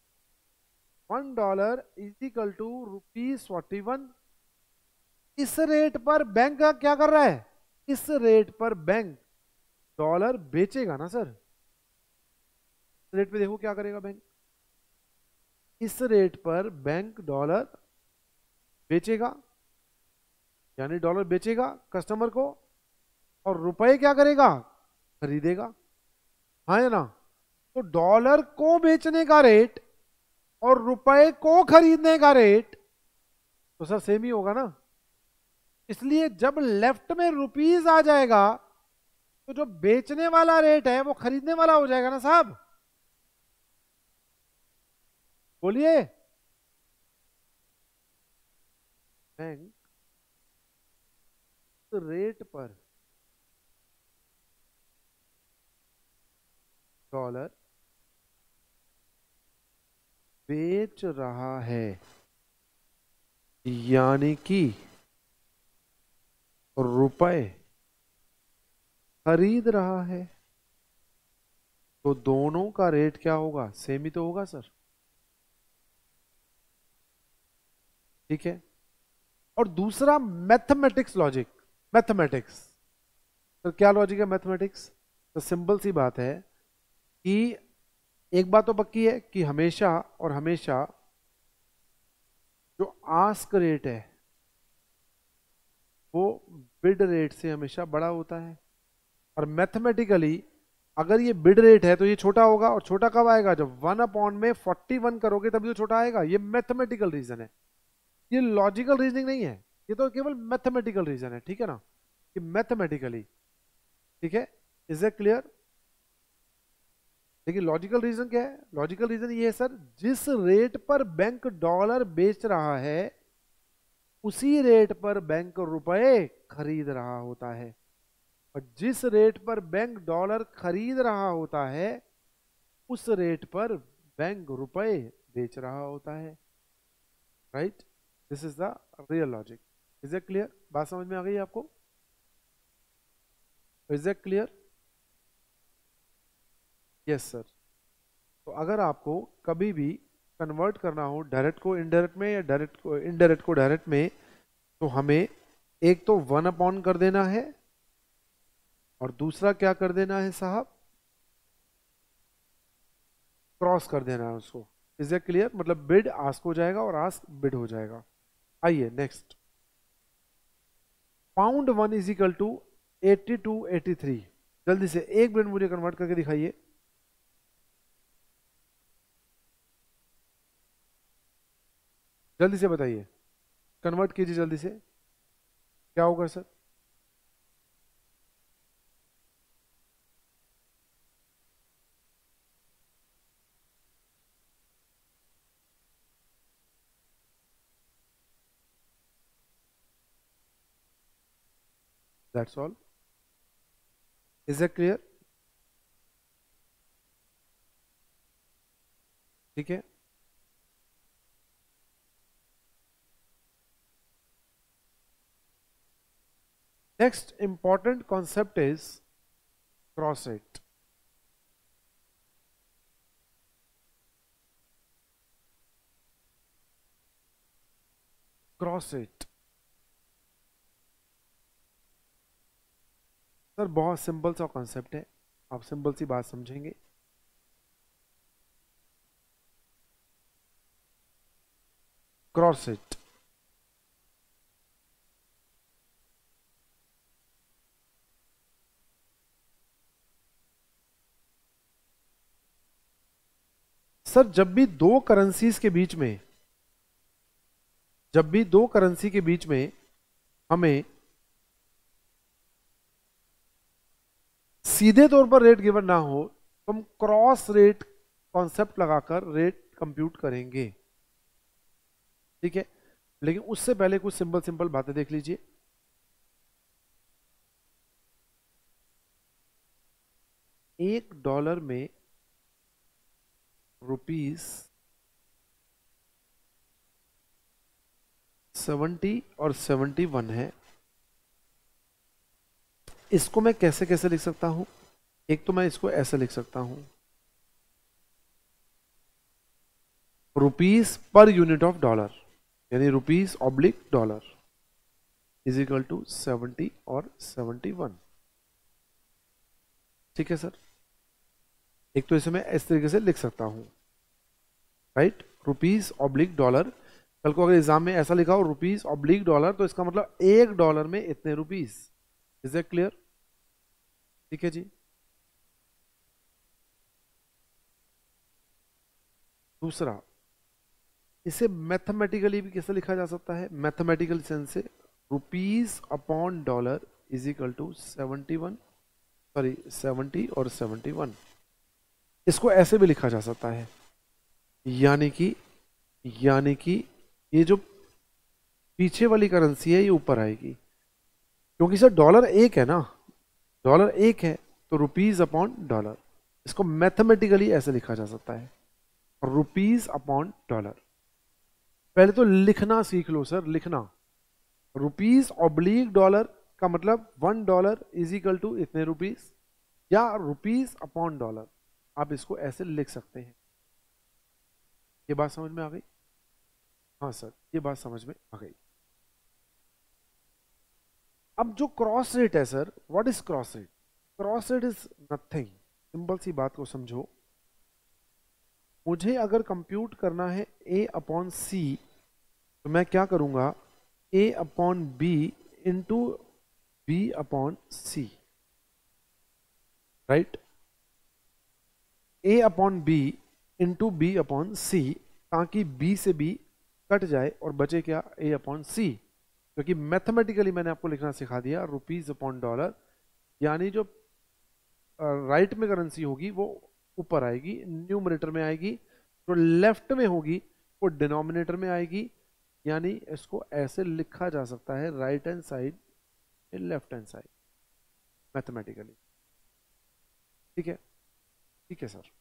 $1 = ₹41, इस रेट पर बैंक का क्या कर रहा है, इस रेट पर बैंक डॉलर बेचेगा ना सर। रेट पे देखो क्या करेगा बैंक, इस रेट पर बैंक डॉलर बेचेगा, यानी डॉलर बेचेगा कस्टमर को और रुपए क्या करेगा, खरीदेगा, हाँ है ना। तो डॉलर को बेचने का रेट और रुपए को खरीदने का रेट तो सर सेम ही होगा ना। इसलिए जब लेफ्ट में रुपीस आ जाएगा तो जो बेचने वाला रेट है वो खरीदने वाला हो जाएगा ना साहब, बोलिए। बैंक रेट पर डॉलर बेच रहा है, यानी कि रुपए खरीद रहा है। तो दोनों का रेट क्या होगा, सेम ही तो होगा सर। ठीक है। और दूसरा मैथमेटिक्स लॉजिक, मैथमेटिक्स, तो क्या लॉजिक है मैथमेटिक्स? तो सिंपल सी बात है कि एक बात तो पक्की है कि हमेशा और हमेशा जो आस्क रेट है वो बिड रेट से हमेशा बड़ा होता है। और मैथमेटिकली अगर ये बिड रेट है तो ये छोटा होगा, और छोटा कब आएगा, जब 1/41 करोगे तभी तो छोटा आएगा। ये मैथमेटिकल रीजन है, ये लॉजिकल रीजनिंग नहीं है, ये तो केवल मैथमेटिकल रीजन है। ठीक है ना, कि मैथमेटिकली, ठीक है, इज इट क्लियर? लेकिन लॉजिकल रीजन क्या है? लॉजिकल रीजन ये है सर, जिस रेट पर बैंक डॉलर बेच रहा है उसी रेट पर बैंक रुपए खरीद रहा होता है, और जिस रेट पर बैंक डॉलर खरीद रहा होता है उस रेट पर बैंक रुपए बेच रहा होता है। Right, this is the real logic. Is it clear? बात समझ में आ गई आपको? Is it clear? Yes sir. तो अगर आपको कभी भी कन्वर्ट करना हो डायरेक्ट को इनडायरेक्ट में, या डायरेक्ट को इनडायरेक्ट को डायरेक्ट में, तो हमें एक तो 1 कर देना है, और दूसरा क्या कर देना है साहब, क्रॉस कर देना है उसको। Is it clear? मतलब बिड आस्क हो जाएगा और आस्क बिड हो जाएगा। आइए नेक्स्ट, £1 इज इक्वल टू 8283। जल्दी से एक मिनट मुझे कन्वर्ट करके दिखाइए। जल्दी से बताइए, कन्वर्ट कीजिए जल्दी से, क्या होगा sir? That's all. Is it clear? ठीक है। Next important concept is cross rate. Cross rate sir बहुत सिंपल सा कॉन्सेप्ट है, आप सिंपल सी बात समझेंगे। क्रॉस रेट सर जब भी दो करेंसीज के बीच में, जब भी दो करेंसी के बीच में हमें सीधे तौर पर रेट गिवन ना हो तो हम क्रॉस रेट कॉन्सेप्ट लगाकर रेट कंप्यूट करेंगे। ठीक है, लेकिन उससे पहले कुछ सिंपल सिंपल बातें देख लीजिए। $1 में ₹70 और 71 है। इसको मैं कैसे कैसे लिख सकता हूं? एक तो मैं इसको ऐसे लिख सकता हूं, rupees per unit of dollar, यानी रुपीस/डॉलर इज इक्वल टू 70 और 71। ठीक है सर, एक तो इसे मैं इस तरीके से लिख सकता हूं, राइट, रुपीस/डॉलर। कल को अगर एग्जाम में ऐसा लिखा हो रुपीस/डॉलर तो इसका मतलब $1 में इतने रुपीस। Is it clear? ठीक है जी। दूसरा, इसे मैथमेटिकली भी कैसे लिखा जा सकता है? मैथमेटिकल सेंस से रुपीस/डॉलर इज इक्वल टू 70 और 71। इसको ऐसे भी लिखा जा सकता है, यानी कि ये जो पीछे वाली करेंसी है ये ऊपर आएगी, क्योंकि सर डॉलर एक है ना, डॉलर एक है तो रुपीस/डॉलर। इसको मैथमेटिकली ऐसे लिखा जा सकता है, रुपीस/डॉलर। पहले तो लिखना सीख लो सर, लिखना रुपीस/डॉलर का मतलब $1 इज इक्वल टू इतने रुपीस, या रुपीस/डॉलर। आप इसको ऐसे लिख सकते हैं। ये बात समझ में आ गई? हाँ सर, ये बात समझ में आ गई। अब जो क्रॉस रेट है sir, what is cross rate? Cross rate is nothing, simple सी बात को समझो। मुझे अगर कंप्यूट करना है a अपॉन सी, तो मैं क्या करूंगा, a upon B into B upon C, right? a upon B into B upon C, ताकि b से b कट जाए और बचे क्या, a अपॉन सी। क्योंकि मैथमेटिकली मैंने आपको लिखना सिखा दिया, रुपीज अपॉन डॉलर, यानी जो राइट में करेंसी होगी वो ऊपर आएगी, न्यूमरेटर में आएगी, जो लेफ्ट में होगी वो डिनोमिनेटर में आएगी। यानी इसको ऐसे लिखा जा सकता है, right hand side left hand side, mathematically. ठीक है, ठीक है सर।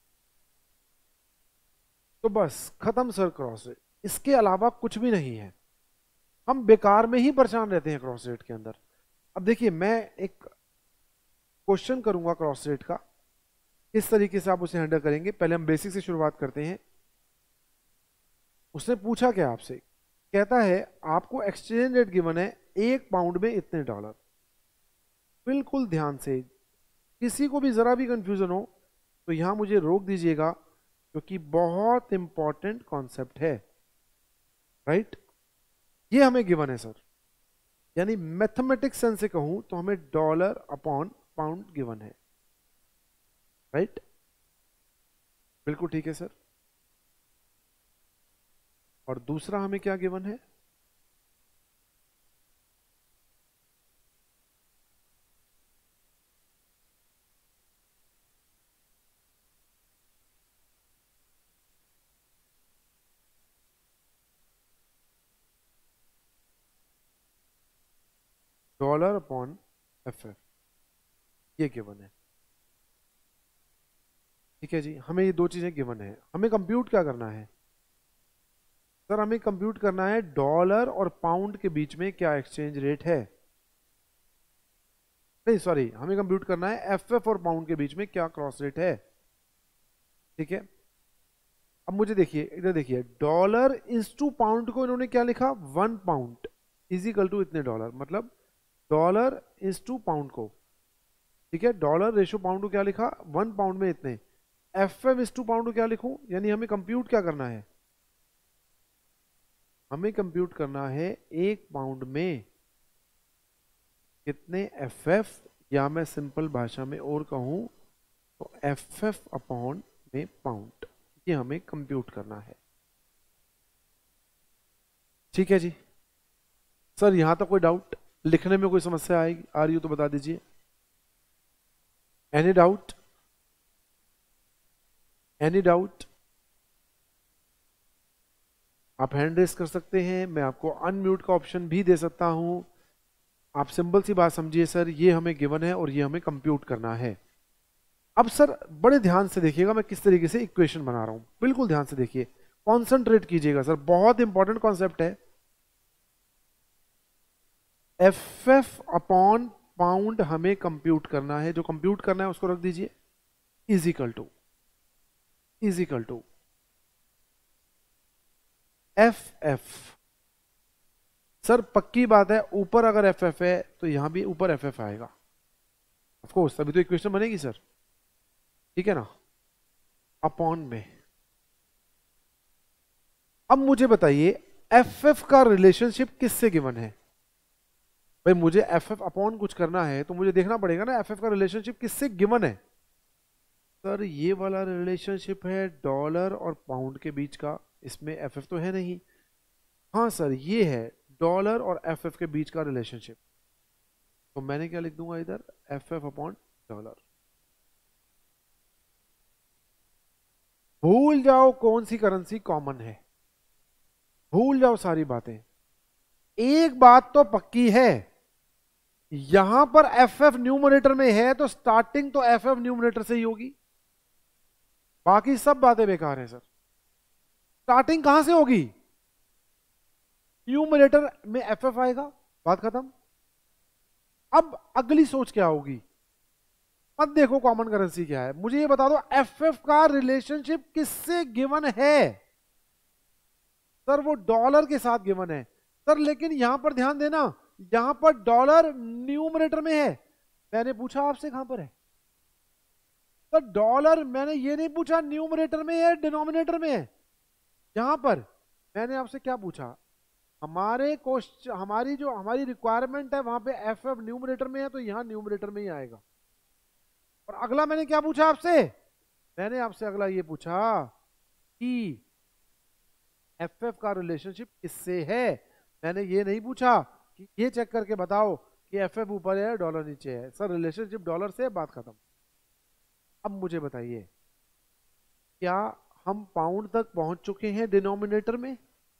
तो बस खत्म सर क्रॉस रेट, इसके अलावा कुछ भी नहीं है। हम बेकार में ही परेशान रहते हैं क्रॉस रेट के अंदर। अब देखिए, मैं एक क्वेश्चन करूंगा क्रॉस रेट का, इस तरीके से आप उसे हैंडल करेंगे। पहले हम बेसिक से शुरुआत करते हैं। उसने पूछा क्या आपसे, कहता है आपको एक्सचेंज रेट गिवन है, 1 पाउंड में इतने डॉलर। बिल्कुल ध्यान से, किसी को भी जरा भी कंफ्यूजन हो तो यहां मुझे रोक दीजिएगा, क्योंकि बहुत इंपॉर्टेंट कॉन्सेप्ट है, राइट? ये हमें गिवन है सर, यानी मैथमेटिक्स सेंस से कहूं तो हमें डॉलर अपॉन पाउंड गिवन है, राइट? बिल्कुल ठीक है सर। और दूसरा हमें क्या गिवन है, डॉलर अपॉन एफ, ये गिवन है। ठीक है जी, हमें ये दो चीजें गिवन है। हमें कंप्यूट क्या करना है सर? हमें कंप्यूट करना है डॉलर और पाउंड के बीच में क्या एक्सचेंज रेट है। नहीं सॉरी, हमें कंप्यूट करना है एफएफ और पाउंड के बीच में क्या क्रॉस रेट है। ठीक है, अब मुझे देखिए, इधर देखिए, डॉलर इज टू पाउंड को इन्होंने क्या लिखा, 1 पाउंड इजिकल टू इतने डॉलर, मतलब डॉलर इज टू पाउंड को, ठीक है, डॉलर रेशो पाउंड को क्या लिखा, 1 पाउंड में इतने। F M is to pound को क्या लिखूं, यानी हमें कंप्यूट क्या करना है, हमें कंप्यूट करना है 1 पाउंड में कितने एफ एफ, या मैं सिंपल भाषा में और कहूं तो एफ एफ अपॉन में पाउंड, ये हमें कंप्यूट करना है। ठीक है जी सर, यहां तक कोई डाउट, लिखने में कोई समस्या आएगी, आ रही हो तो बता दीजिए। Any doubt, any doubt? आप हैंड रेस कर सकते हैं, मैं आपको अनम्यूट का ऑप्शन भी दे सकता हूं। आप सिंपल सी बात समझिए सर, ये हमें गिवन है और ये हमें कंप्यूट करना है। अब सर बड़े ध्यान से देखिएगा मैं किस तरीके से इक्वेशन बना रहा हूं, बिल्कुल ध्यान से देखिए, कॉन्सेंट्रेट कीजिएगा सर, बहुत इंपॉर्टेंट कॉन्सेप्ट है। एफ एफ अपॉन पाउंड हमें कंप्यूट करना है, जो कंप्यूट करना है उसको रख दीजिए is equal to F F. Sir पक्की बात है, ऊपर अगर एफ एफ है तो यहां भी ऊपर एफ एफ आएगा, ऑफ कोर्स, तभी तो इक्वेशन बनेगी सर, ठीक है ना, अपॉन में। अब मुझे बताइए एफ एफ का रिलेशनशिप किससे गिवन है? भाई मुझे एफ एफ अपॉन कुछ करना है तो मुझे देखना पड़ेगा ना एफ एफ का रिलेशनशिप किससे गिवन है। सर ये वाला रिलेशनशिप है डॉलर और पाउंड के बीच का, इसमें एफ एफ तो है नहीं। हाँ सर, ये है डॉलर और एफ एफ के बीच का रिलेशनशिप, तो मैंने क्या लिख दूंगा इधर, एफ एफ अपॉन डॉलर। भूल जाओ कौन सी करेंसी कॉमन है, भूल जाओ सारी बातें। एक बात तो पक्की है, यहां पर एफ एफ न्यूमरेटर में है तो स्टार्टिंग तो एफ एफ न्यूमरेटर से ही होगी, बाकी सब बातें बेकार हैं सर। स्टार्टिंग कहां से होगी, न्यूमरेटर में एफ एफ आएगा, बात खत्म। अब अगली सोच क्या होगी, मत देखो कॉमन करेंसी क्या है, मुझे ये बता दो एफएफ का रिलेशनशिप किससे गिवन है। सर वो डॉलर के साथ गिवन है सर, लेकिन यहां पर ध्यान देना, यहां पर डॉलर न्यूमरेटर में है। मैंने पूछा आपसे कहां पर है सर डॉलर, मैंने ये नहीं पूछा न्यूमरेटर में है डिनोमिनेटर में है। यहां पर मैंने आपसे क्या पूछा, हमारे क्वेश्चन हमारी जो हमारी रिक्वायरमेंट है वहां पे एफ एफ न्यूमरेटर में है, तो यहां न्यूमरेटर में ही आएगा। और अगला मैंने क्या पूछा आपसे, मैंने आपसे अगला ये पूछा कि एफ एफ का रिलेशनशिप किससे है। मैंने ये नहीं पूछा कि ये चेक करके बताओ कि एफ एफ ऊपर है डॉलर नीचे है। सर रिलेशनशिप डॉलर से, बात खत्म। अब मुझे बताइए, क्या हम पाउंड तक पहुंच चुके हैं डिनोमिनेटर में।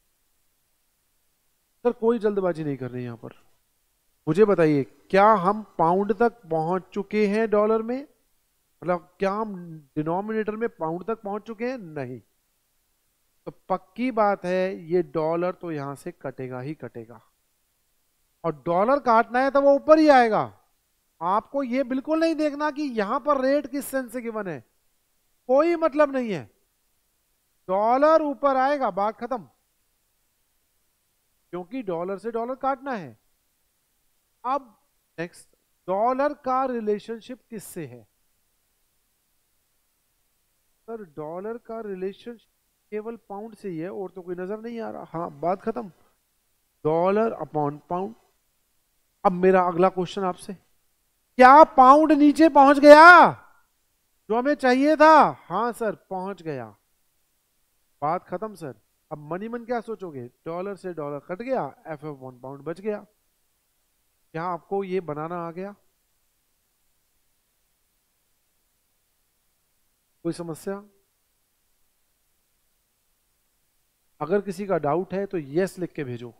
सर कोई जल्दबाजी नहीं करनी यहां पर, मुझे बताइए क्या हम पाउंड तक पहुंच चुके हैं डॉलर में, मतलब क्या हम डिनोमिनेटर में पाउंड तक पहुंच चुके हैं, नहीं। तो पक्की बात है ये डॉलर तो यहां से कटेगा ही कटेगा, और डॉलर काटना है तो वो ऊपर ही आएगा। आपको ये बिल्कुल नहीं देखना कि यहां पर रेट किस सेंस से गिवन है, कोई मतलब नहीं है, डॉलर ऊपर आएगा, बात खत्म, क्योंकि डॉलर से डॉलर काटना है। अब नेक्स्ट, डॉलर का रिलेशनशिप किससे है। सर डॉलर का रिलेशनशिप केवल पाउंड से ही है, और तो कोई नजर नहीं आ रहा। हाँ बात खत्म, डॉलर अपॉन पाउंड। अब मेरा अगला क्वेश्चन आपसे, क्या पाउंड नीचे पहुंच गया जो हमें चाहिए था। हाँ सर पहुंच गया, बात खत्म सर। अब मनी मन क्या सोचोगे, डॉलर से डॉलर कट गया, एफ एफ वन पाउंड बच गया। क्या आपको ये बनाना आ गया, कोई समस्या। अगर किसी का डाउट है तो यस लिख के भेजो।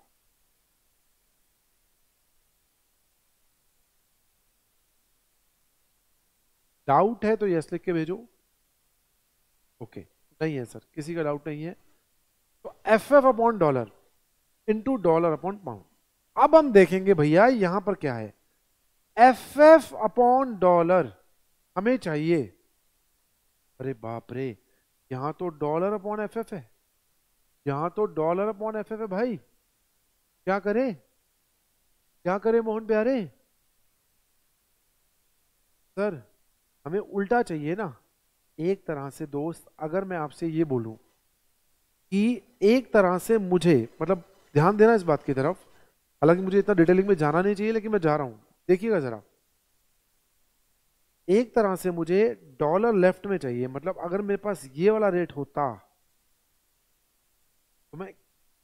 डाउट है तो यस लिख के भेजो। ओके नहीं है सर, किसी का डाउट नहीं है, तो F F upon dollar into dollar upon pound. अब हम देखेंगे भैया यहां पर क्या है, एफ एफ अपॉन डॉलर हमें चाहिए। अरे बाप रे, यहां तो डॉलर अपॉन एफ एफ है, यहां तो डॉलर अपॉन एफ एफ है भाई, क्या करें, क्या करें मोहन प्यारे। सर हमें उल्टा चाहिए ना, एक तरह से दोस्त, अगर मैं आपसे ये बोलूं कि एक तरह से मुझे, मतलब ध्यान देना इस बात की तरफ, हालांकि मुझे इतना डिटेलिंग में जाना नहीं चाहिए लेकिन मैं जा रहा हूं, देखिएगा जरा। एक तरह से मुझे डॉलर लेफ्ट में चाहिए, मतलब अगर मेरे पास ये वाला रेट होता तो मैं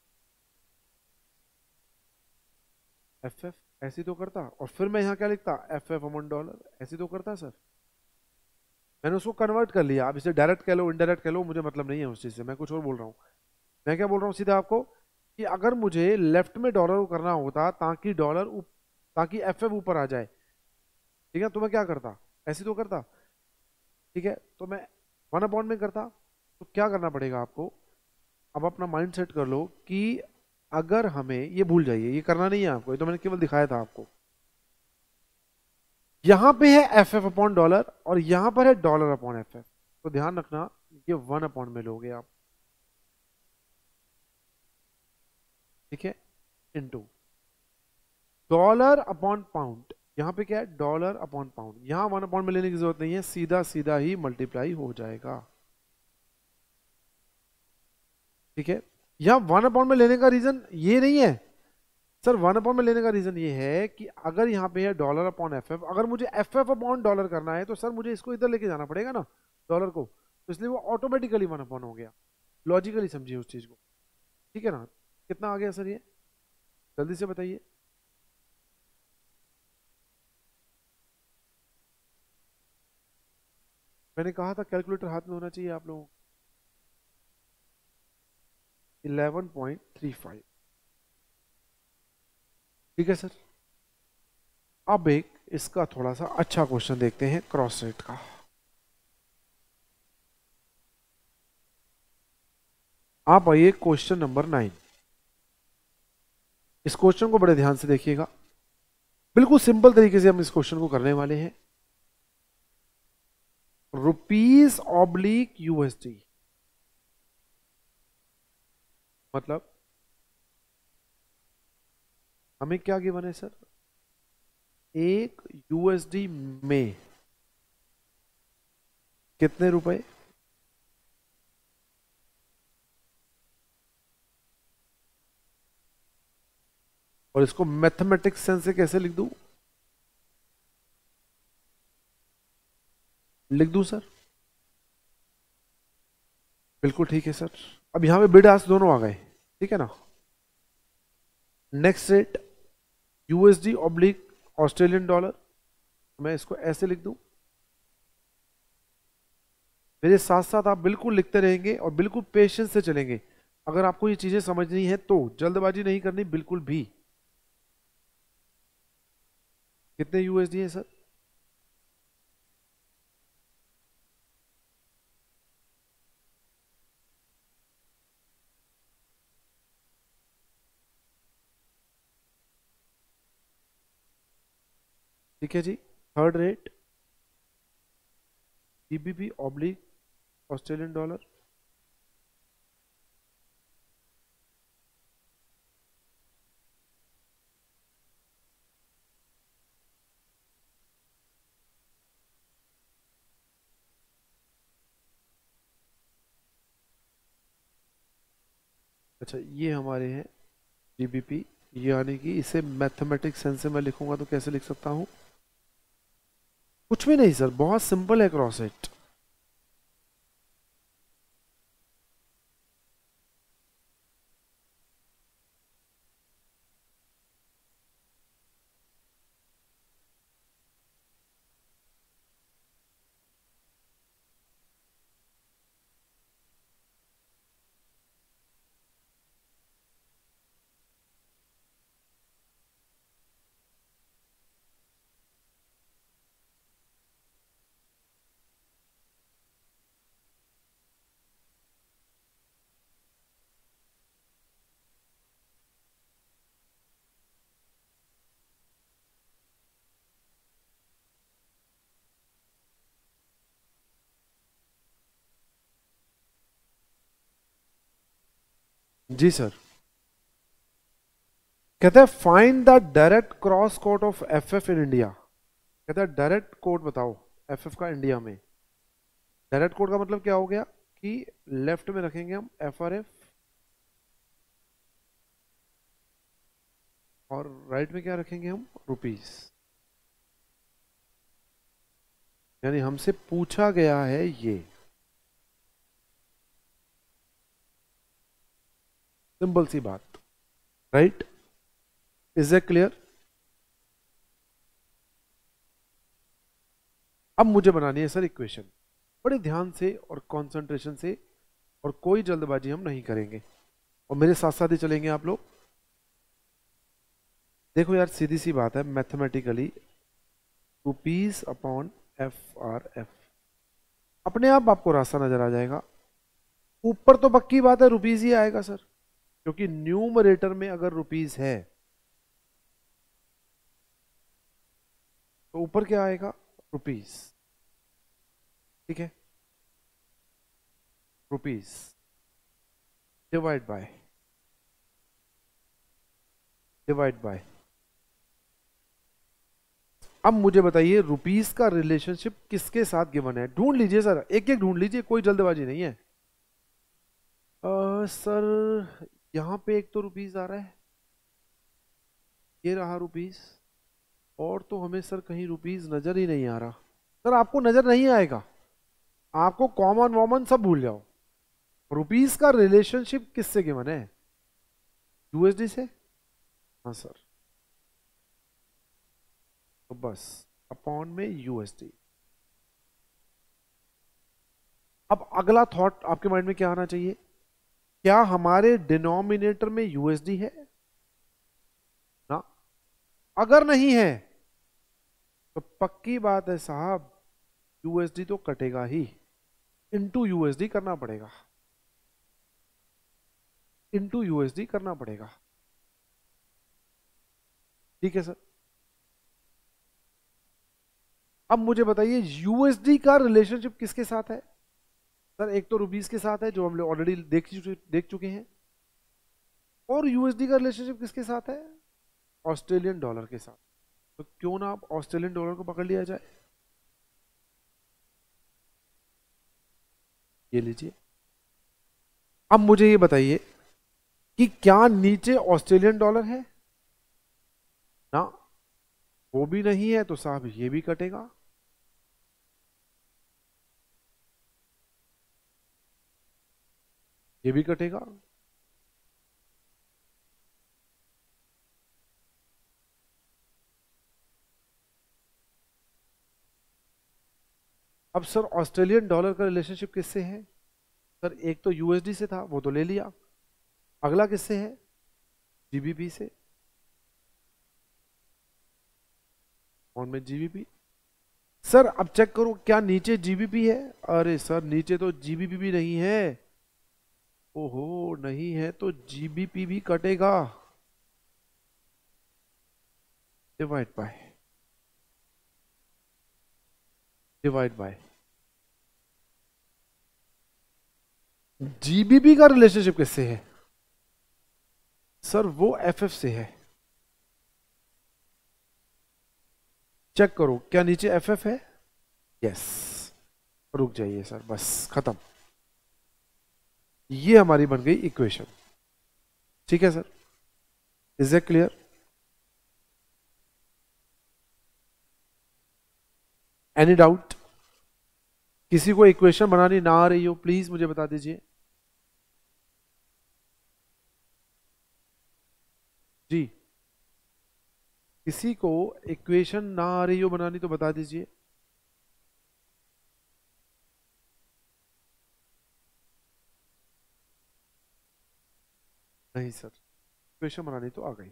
एफ एफ ऐसी तो करता, और फिर मैं यहां क्या लिखता, एफ एफ अमॉन डॉलर, ऐसी तो करता सर। मैंने उसको कन्वर्ट कर लिया, आप इसे डायरेक्ट कह लो इनडायरेक्ट कह लो, मुझे मतलब नहीं है उस चीज से, मैं कुछ और बोल रहा हूँ। मैं क्या बोल रहा हूँ सीधा आपको, कि अगर मुझे लेफ्ट में डॉलर को करना होता ताकि ताकि एफ एफ ऊपर आ जाए, ठीक है, तो मैं क्या करता, ऐसे तो करता, ठीक है, तो मैं वन अपॉन में करता। तो क्या करना पड़ेगा आपको, अब अपना माइंड सेट कर लो कि अगर हमें, ये भूल जाइए, ये करना नहीं है आपको, ये तो मैंने केवल दिखाया था आपको। यहां पे है एफ एफ अपॉन डॉलर और यहां पर है डॉलर अपॉन एफ एफ, तो ध्यान रखना ये वन अपॉन में लोगे आप, ठीक है, इनटू डॉलर अपॉन पाउंड। यहां पे क्या है, डॉलर अपॉन पाउंड, यहां वन अपॉन में लेने की जरूरत नहीं है, सीधा सीधा ही मल्टीप्लाई हो जाएगा, ठीक है। यहां वन अपॉन में लेने का रीजन ये नहीं है सर, वन अपॉन में लेने का रीजन ये है कि अगर यहाँ पे है डॉलर अपॉन एफ एफ, अगर मुझे एफ एफ अपॉन डॉलर करना है तो सर मुझे इसको इधर लेके जाना पड़ेगा ना डॉलर को, तो इसलिए वो ऑटोमेटिकली वन अपॉन हो गया। लॉजिकली समझिए उस चीज को, ठीक है ना। कितना आ गया सर ये, जल्दी से बताइए। मैंने कहा था कैलकुलेटर हाथ में होना चाहिए आप लोगों को। 11.35, ठीक है सर। अब एक इसका थोड़ा सा अच्छा क्वेश्चन देखते हैं क्रॉस रेट का। आप आइए क्वेश्चन नंबर 9, इस क्वेश्चन को बड़े ध्यान से देखिएगा, बिल्कुल सिंपल तरीके से हम इस क्वेश्चन को करने वाले हैं। रुपीज ऑब्लिक यूएसडी, मतलब हमें क्या गिवन है सर, एक यूएसडी में कितने रुपए, और इसको मैथमेटिक्स सेंस से कैसे लिख दूं, लिख दूं सर? बिल्कुल ठीक है सर। अब यहां पे बिड आस्क दोनों आ गए, ठीक है ना। Next rate USD oblique Australian dollar, मैं इसको ऐसे लिख दूं। मेरे साथ साथ आप बिल्कुल लिखते रहेंगे और बिल्कुल पेशेंस से चलेंगे। अगर आपको ये चीजें समझनी है तो जल्दबाजी नहीं करनी बिल्कुल भी। कितने यूएसडी है सर? ठीक है जी। Third rate GBP oblique Australian dollar, अच्छा ये हमारे हैं जीबीपी, यानी कि इसे मैथमेटिक्स सेंस से मैं लिखूंगा तो कैसे लिख सकता हूं? कुछ भी नहीं सर, बहुत सिंपल है क्रॉस इट। Ji sir. कहते हैं find the direct cross quote of FF in India. कहता है डायरेक्ट कोड बताओ एफएफ का इंडिया में। डायरेक्ट कोड का मतलब क्या हो गया कि लेफ्ट में रखेंगे हम एफआरएफ और राइट में क्या रखेंगे हम, रुपीस। यानी हमसे पूछा गया है ये, सिंपल सी बात, राइट? Is it clear? अब मुझे बनानी है सर इक्वेशन, बड़े ध्यान से और कंसंट्रेशन से, और कोई जल्दबाजी हम नहीं करेंगे, और मेरे साथ साथ ही चलेंगे आप लोग। देखो यार सीधी सी बात है, mathematically rupees upon F R F, अपने आप आपको रास्ता नजर आ जाएगा। ऊपर तो पक्की बात है रुपीस ही आएगा सर, क्योंकि न्यूमरेटर में अगर रुपीस है तो ऊपर क्या आएगा, रुपीस। ठीक है, rupees divide by, divide by. अब मुझे बताइए रुपीस का रिलेशनशिप किसके साथ गिवन है, ढूंढ लीजिए सर, एक एक ढूंढ लीजिए, कोई जल्दबाजी नहीं है। सर यहाँ पे एक तो रुपीस आ रहा है, ये रहा रुपीस, और तो हमें सर कहीं रुपीस नजर ही नहीं आ रहा। सर आपको नजर नहीं आएगा, आपको कॉमन वॉमन सब भूल जाओ। रुपीस का रिलेशनशिप किससे गिवन है, यूएसडी से। हाँ सर, तो बस अपॉन में यूएसडी। अब अगला थॉट आपके माइंड में क्या आना चाहिए, क्या हमारे डिनोमिनेटर में यूएसडी है ना? अगर नहीं है तो पक्की बात है साहब, यूएसडी तो कटेगा ही, इनटू यूएसडी करना पड़ेगा, इनटू यूएसडी करना पड़ेगा। ठीक है सर। अब मुझे बताइए यूएसडी का रिलेशनशिप किसके साथ है? सर एक तो रुपीस के साथ है जो हम लोग ऑलरेडी देख चुके हैं, और यूएसडी का रिलेशनशिप किसके साथ है? ऑस्ट्रेलियन डॉलर के साथ। तो क्यों ना आप ऑस्ट्रेलियन डॉलर को पकड़ लिया जाए। ये लीजिए। अब मुझे ये बताइए कि क्या नीचे ऑस्ट्रेलियन डॉलर है ना? वो भी नहीं है तो साहब ये भी कटेगा। ये भी कटेगा। अब सर ऑस्ट्रेलियन डॉलर का रिलेशनशिप किससे है? सर एक तो यूएसडी से था, वो तो ले लिया। अगला किससे है? जीबीपी से। कौन में जीबीपी? सर अब चेक करो क्या नीचे जीबीपी है? अरे सर नीचे तो जीबीपी भी नहीं है। ओहो नहीं है तो जीबीपी भी कटेगा। डिवाइड बाय जीबीपी का रिलेशनशिप किससे है? सर वो एफएफ से है। चेक करो क्या नीचे एफएफ है? यस। रुक जाइए सर, बस खत्म। ये हमारी बन गई इक्वेशन। ठीक है sir, is it clear? Any doubt? किसी को इक्वेशन बनानी ना आ रही हो प्लीज मुझे बता दीजिए। जी, किसी को इक्वेशन ना आ रही हो बनानी तो बता दीजिए। नहीं सर, इक्वेशन बनानी तो आ गई।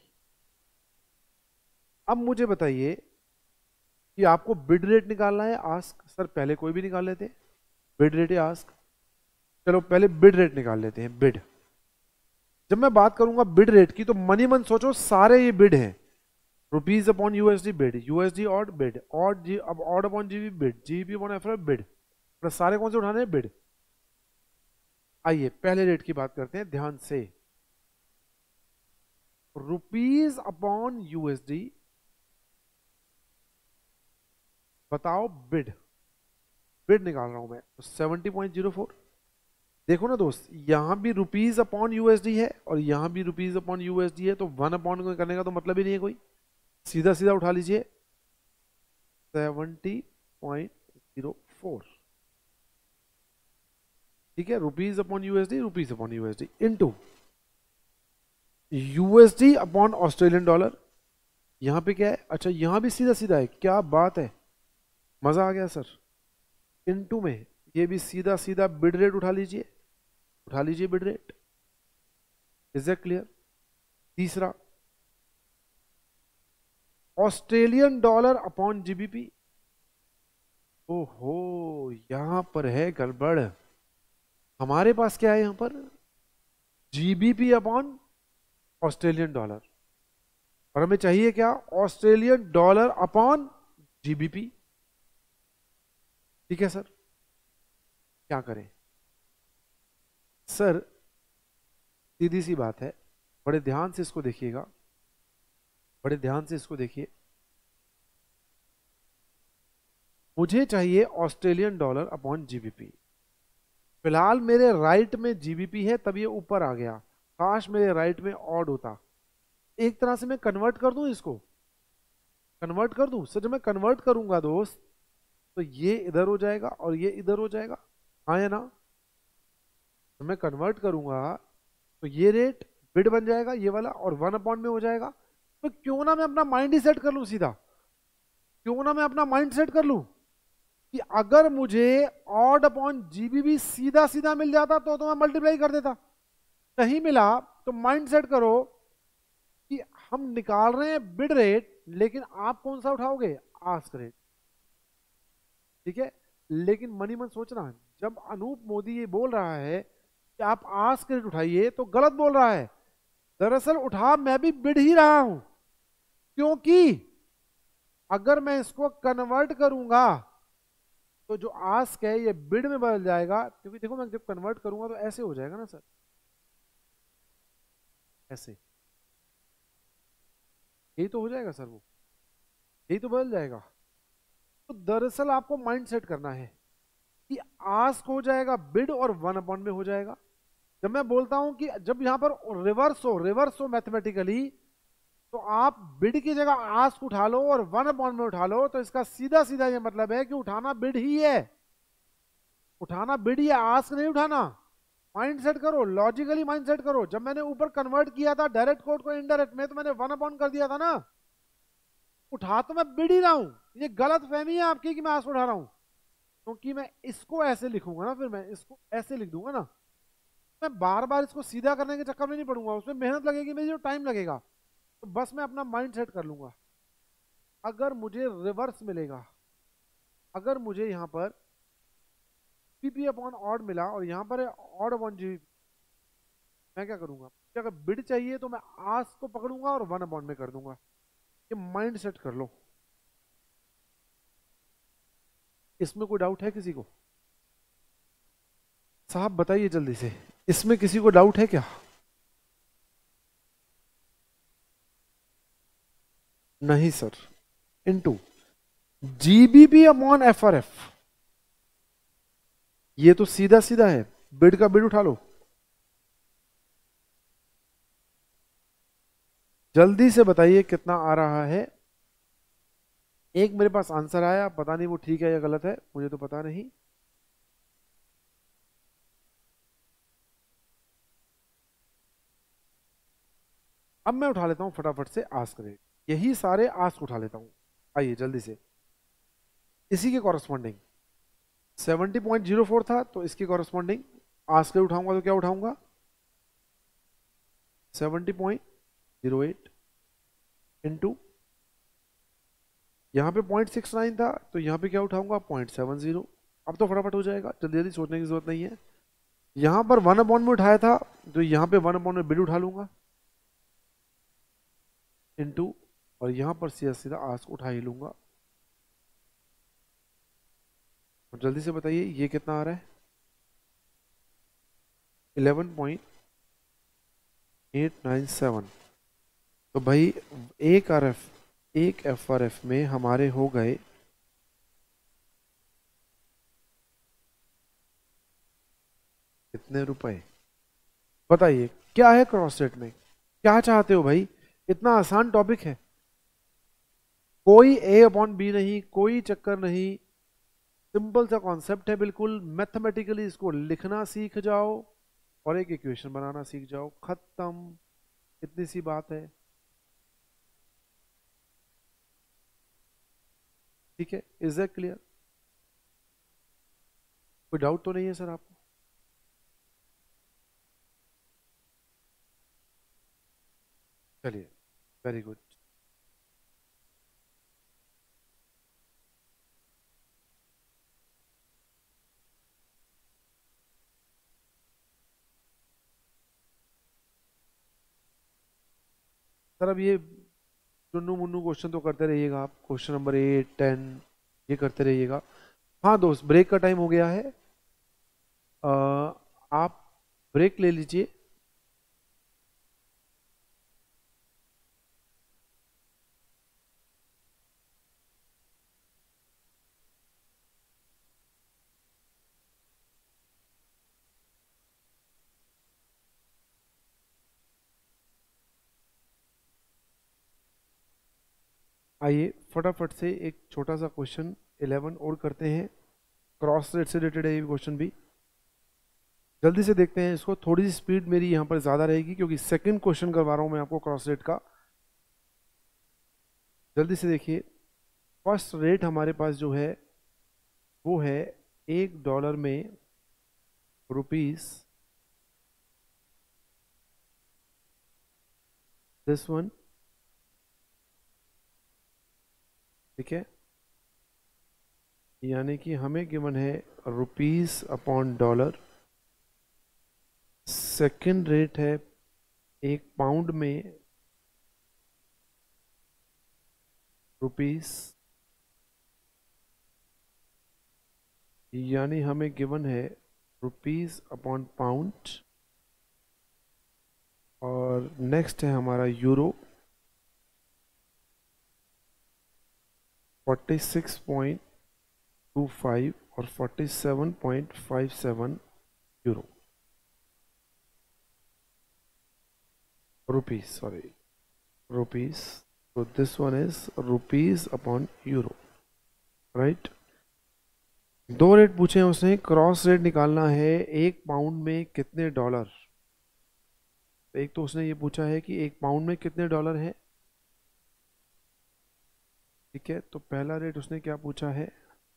अब मुझे बताइए कि आपको बिड रेट निकालना है आस्क? सर पहले कोई भी निकाल लेते, बिड रेट या आस्क। चलो पहले बिड रेट निकाल लेते हैं। बिड, जब मैं बात करूंगा बिड रेट की तो मनी मन सोचो सारे ये बिड हैं। Rupees upon USD bid, USD AUD bid, AUD जी अब AUD upon GB bid, GB upon FR bid, plus सारे कौन से उठाने हैं? बिड। आइए पहले रेट की बात करते हैं ध्यान से। रुपीज अपॉन यूएसडी, बताओ बिड। बिड निकाल रहा हूं मैं तो 70.04। देखो ना दोस्त, यहां भी रुपीज अपॉन यूएसडी है और यहां भी रुपीज अपॉन यूएसडी है, तो 1 अपॉन करने का तो मतलब ही नहीं है कोई। सीधा सीधा उठा लीजिए 70.04। ठीक है, rupees upon USD into USD upon Australian dollar. यहां पे क्या है? अच्छा यहां भी सीधा सीधा है, क्या बात है, मजा आ गया सर। इनटू में ये भी सीधा सीधा बिड रेट उठा लीजिए bid rate. Is it clear? तीसरा ऑस्ट्रेलियन डॉलर अपॉन जीबीपी। ओहो यहां पर है गड़बड़। हमारे पास क्या है यहां पर? जीबीपी अपॉन ऑस्ट्रेलियन डॉलर, और हमें चाहिए क्या? Australian dollar upon GBP. ठीक है सर, क्या करें? सर सीधी सी बात है, बड़े ध्यान से इसको देखिएगा, बड़े ध्यान से इसको देखिए। मुझे चाहिए ऑस्ट्रेलियन डॉलर अपॉन जीबीपी। फिलहाल मेरे राइट में जीबीपी है तब ये ऊपर आ गया, काश मेरे राइट में ऑड होता। एक तरह से मैं कन्वर्ट कर दूं इसको, कन्वर्ट कर दूं सर। जब मैं कन्वर्ट करूंगा दोस्त तो ये इधर हो जाएगा और ये इधर हो जाएगा, हाँ या ना? तो मैं कन्वर्ट करूंगा तो ये रेट बिड बन जाएगा ये वाला, और 1 अपॉन में हो जाएगा। तो क्यों ना मैं अपना माइंड ही सेट कर लूं सीधा, क्यों ना मैं अपना माइंड सेट कर लूं कि अगर मुझे ऑड अपॉन जीबीबी सीधा सीधा मिल जाता तो मैं मल्टीप्लाई कर देता। नहीं मिला तो माइंड सेट करो कि हम निकाल रहे हैं बिड रेट, लेकिन आप कौन सा उठाओगे? Ask rate. ठीक है, लेकिन मनी मन सोचना, जब अनूप मोदी ये बोल रहा है कि आप आस्क रेट उठाइए तो गलत बोल रहा है। दरअसल उठा मैं भी बिड ही रहा हूं, क्योंकि अगर मैं इसको कन्वर्ट करूंगा तो जो आस्क है ये बिड में बदल जाएगा, क्योंकि देखो मैं जब कन्वर्ट करूंगा तो ऐसे हो जाएगा ना सर, ऐसे, यही तो हो जाएगा सर, वो यही तो बदल जाएगा। तो दरअसल आपको माइंड सेट करना है कि आस्क हो जाएगा बिड और 1 अपॉन में हो जाएगा। जब मैं बोलता हूं कि जब यहां पर रिवर्स हो मैथमेटिकली, तो आप बिड की जगह आस्क उठा लो और 1 अपॉन में उठा लो, तो इसका सीधा सीधा ये मतलब है कि उठाना बिड ही है, उठाना बिड ही है, आस्क नहीं उठाना। माइंड सेट करो, लॉजिकली माइंड सेट करो। जब मैंने ऊपर कन्वर्ट किया था डायरेक्ट कोड को इनडायरेक्ट में, तो मैंने 1 अपॉन कर दिया था ना, उठा तो मैं बिड ही रहा हूं। ये गलत फहमी है आपकी कि मैं आस्क उठा रहा हूं, क्योंकि मैं इसको ऐसे लिखूंगा ना, फिर मैं इसको ऐसे लिख दूंगा ना, मैं बार बार इसको सीधा करने के चक्कर में नहीं पड़ूंगा, उसमें मेहनत लगेगी मेरी, जो टाइम लगेगा। तो बस मैं अपना माइंड सेट कर लूंगा, अगर मुझे रिवर्स मिलेगा, अगर मुझे यहाँ पर जीबीपी अपॉन ऑड मिला और यहाँ पर ऑड अपॉन जीबीपी, मैं क्या करूंगा, अगर बिड चाहिए तो मैं आस्क को पकड़ूंगा और 1 अपॉन में कर दूंगा। ये माइंड सेट कर लो। इसमें कोई डाउट है किसी को? साहब बताइए जल्दी से, इसमें किसी को डाउट है क्या? नहीं sir, into GBP upon FRF, ये तो सीधा सीधा है, बिड का बिड उठा लो। जल्दी से बताइए कितना आ रहा है। एक मेरे पास आंसर आया, पता नहीं वो ठीक है या गलत है, मुझे तो पता नहीं। अब मैं उठा लेता हूं फटाफट से आस्क रेट, यही सारे आस्क उठा लेता हूं। आइए जल्दी से, इसी के कॉरेस्पॉन्डिंग 70.04 था, तो इसके कॉरेस्पॉन्डिंग आस्क रेट उठाऊंगा तो क्या उठाऊंगा, 70.08 इंटू, यहाँ पे 0.69 था, तो यहाँ पे क्या उठाऊंगा, 0.70। अब तो फटाफट हो जाएगा, जल्दी जल्दी सोचने की जरूरत नहीं है। यहाँ पर 1 अपॉन में उठाया था, तो यहाँ पे 1 अपॉन में बिड उठा लूंगा, इंटू, और यहाँ पर सीधा सीधा आस्क उठा ही लूंगा। और जल्दी से बताइए ये कितना आ रहा है, 11.897। तो भाई एक एफआरएफ में हमारे हो गए कितने रुपए? बताइए क्या है क्रॉस रेट में, क्या चाहते हो भाई? इतना आसान टॉपिक है, कोई ए अपॉन बी नहीं, कोई चक्कर नहीं, सिंपल सा कॉन्सेप्ट है बिल्कुल। मैथमेटिकली इसको लिखना सीख जाओ और एक इक्वेशन बनाना सीख जाओ, खत्म, इतनी सी बात है। ठीक है, इज दैट क्लियर? कोई डाउट तो नहीं है सर आपको? चलिए, वेरी गुड। सर अब ये चुन्नू मुन्नू क्वेश्चन तो करते रहिएगा आप, क्वेश्चन नंबर 8 10 ये करते रहिएगा। हाँ दोस्त, ब्रेक का टाइम हो गया है, आप ब्रेक ले लीजिए। आइए फटाफट से एक छोटा सा क्वेश्चन 11 और करते हैं, क्रॉस रेट से रिलेटेड है ये क्वेश्चन भी। जल्दी से देखते हैं इसको, थोड़ी सी स्पीड मेरी यहाँ पर ज़्यादा रहेगी क्योंकि सेकंड क्वेश्चन करवा रहा हूँ मैं आपको क्रॉस रेट का। जल्दी से देखिए, फर्स्ट रेट हमारे पास जो है वो है $1 में रुपीस, दिस वन, ठीक है, यानी कि हमें गिवन है rupees upon dollar. Second rate है 1 पाउंड में रुपीस, यानी हमें गिवन है रुपीस अपॉन पाउंड, और नेक्स्ट है हमारा यूरो 46.25 और 47.57 यूरो, रुपीस, सॉरी रुपीस। तो this one is rupees upon euro, right. दो रेट पूछे हैं उसने, क्रॉस रेट निकालना है एक पाउंड में कितने डॉलर। एक तो उसने ये पूछा है कि एक पाउंड में कितने डॉलर हैं, ठीक है। तो पहला रेट उसने क्या पूछा है,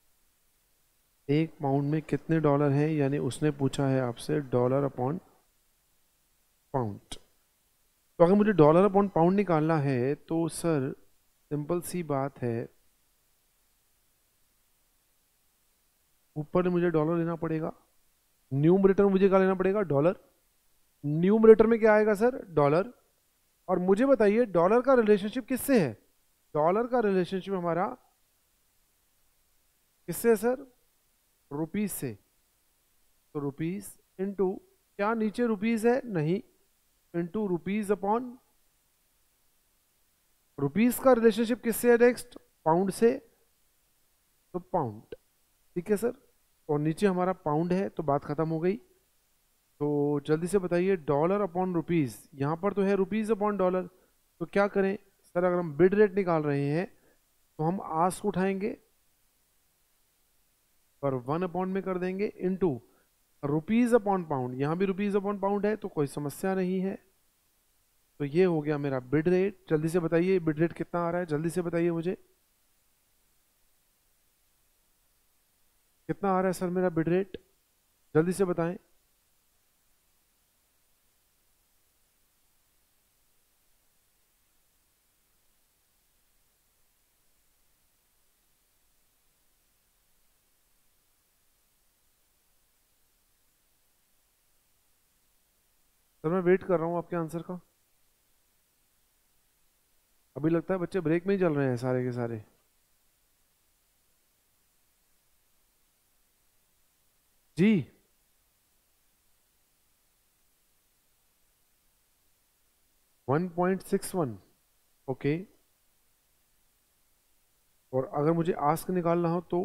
एक पाउंड में कितने डॉलर हैं, यानी उसने पूछा है आपसे डॉलर अपॉन पाउंड। तो अगर मुझे डॉलर अपॉन पाउंड निकालना है तो सर सिंपल सी बात है, ऊपर मुझे डॉलर लेना पड़ेगा, न्यूमरेटर में मुझे क्या लेना पड़ेगा, डॉलर। न्यूमरेटर में क्या आएगा सर, डॉलर। और मुझे बताइए डॉलर का रिलेशनशिप किससे है, डॉलर का रिलेशनशिप हमारा किससे है सर, रुपीस से। तो रुपीस इंटू, क्या नीचे रुपीस है, नहीं, इंटू रुपीस अपॉन, रुपीस का रिलेशनशिप किससे है नेक्स्ट, पाउंड से, तो पाउंड, ठीक है सर। और नीचे हमारा पाउंड है, तो बात खत्म हो गई। तो जल्दी से बताइए डॉलर अपॉन रुपीस, यहां पर तो है रुपीस अपॉन डॉलर, तो क्या करें सर, अगर हम बिड रेट निकाल रहे हैं तो हम आस्क उठाएंगे और 1 अपॉन में कर देंगे, इनटू रुपीज अपॉन पाउंड, यहां भी रुपीज अपॉन पाउंड है तो कोई समस्या नहीं है। तो ये हो गया मेरा बिड रेट। जल्दी से बताइए बिड रेट कितना आ रहा है, जल्दी से बताइए मुझे, कितना आ रहा है सर मेरा बिड रेट, जल्दी से बताएं। सर मैं वेट कर रहा हूँ आपके आंसर का। अभी लगता है बच्चे ब्रेक में ही चल रहे हैं सारे के सारे। जी 1.61, ओके। और अगर मुझे आस्क निकालना हो तो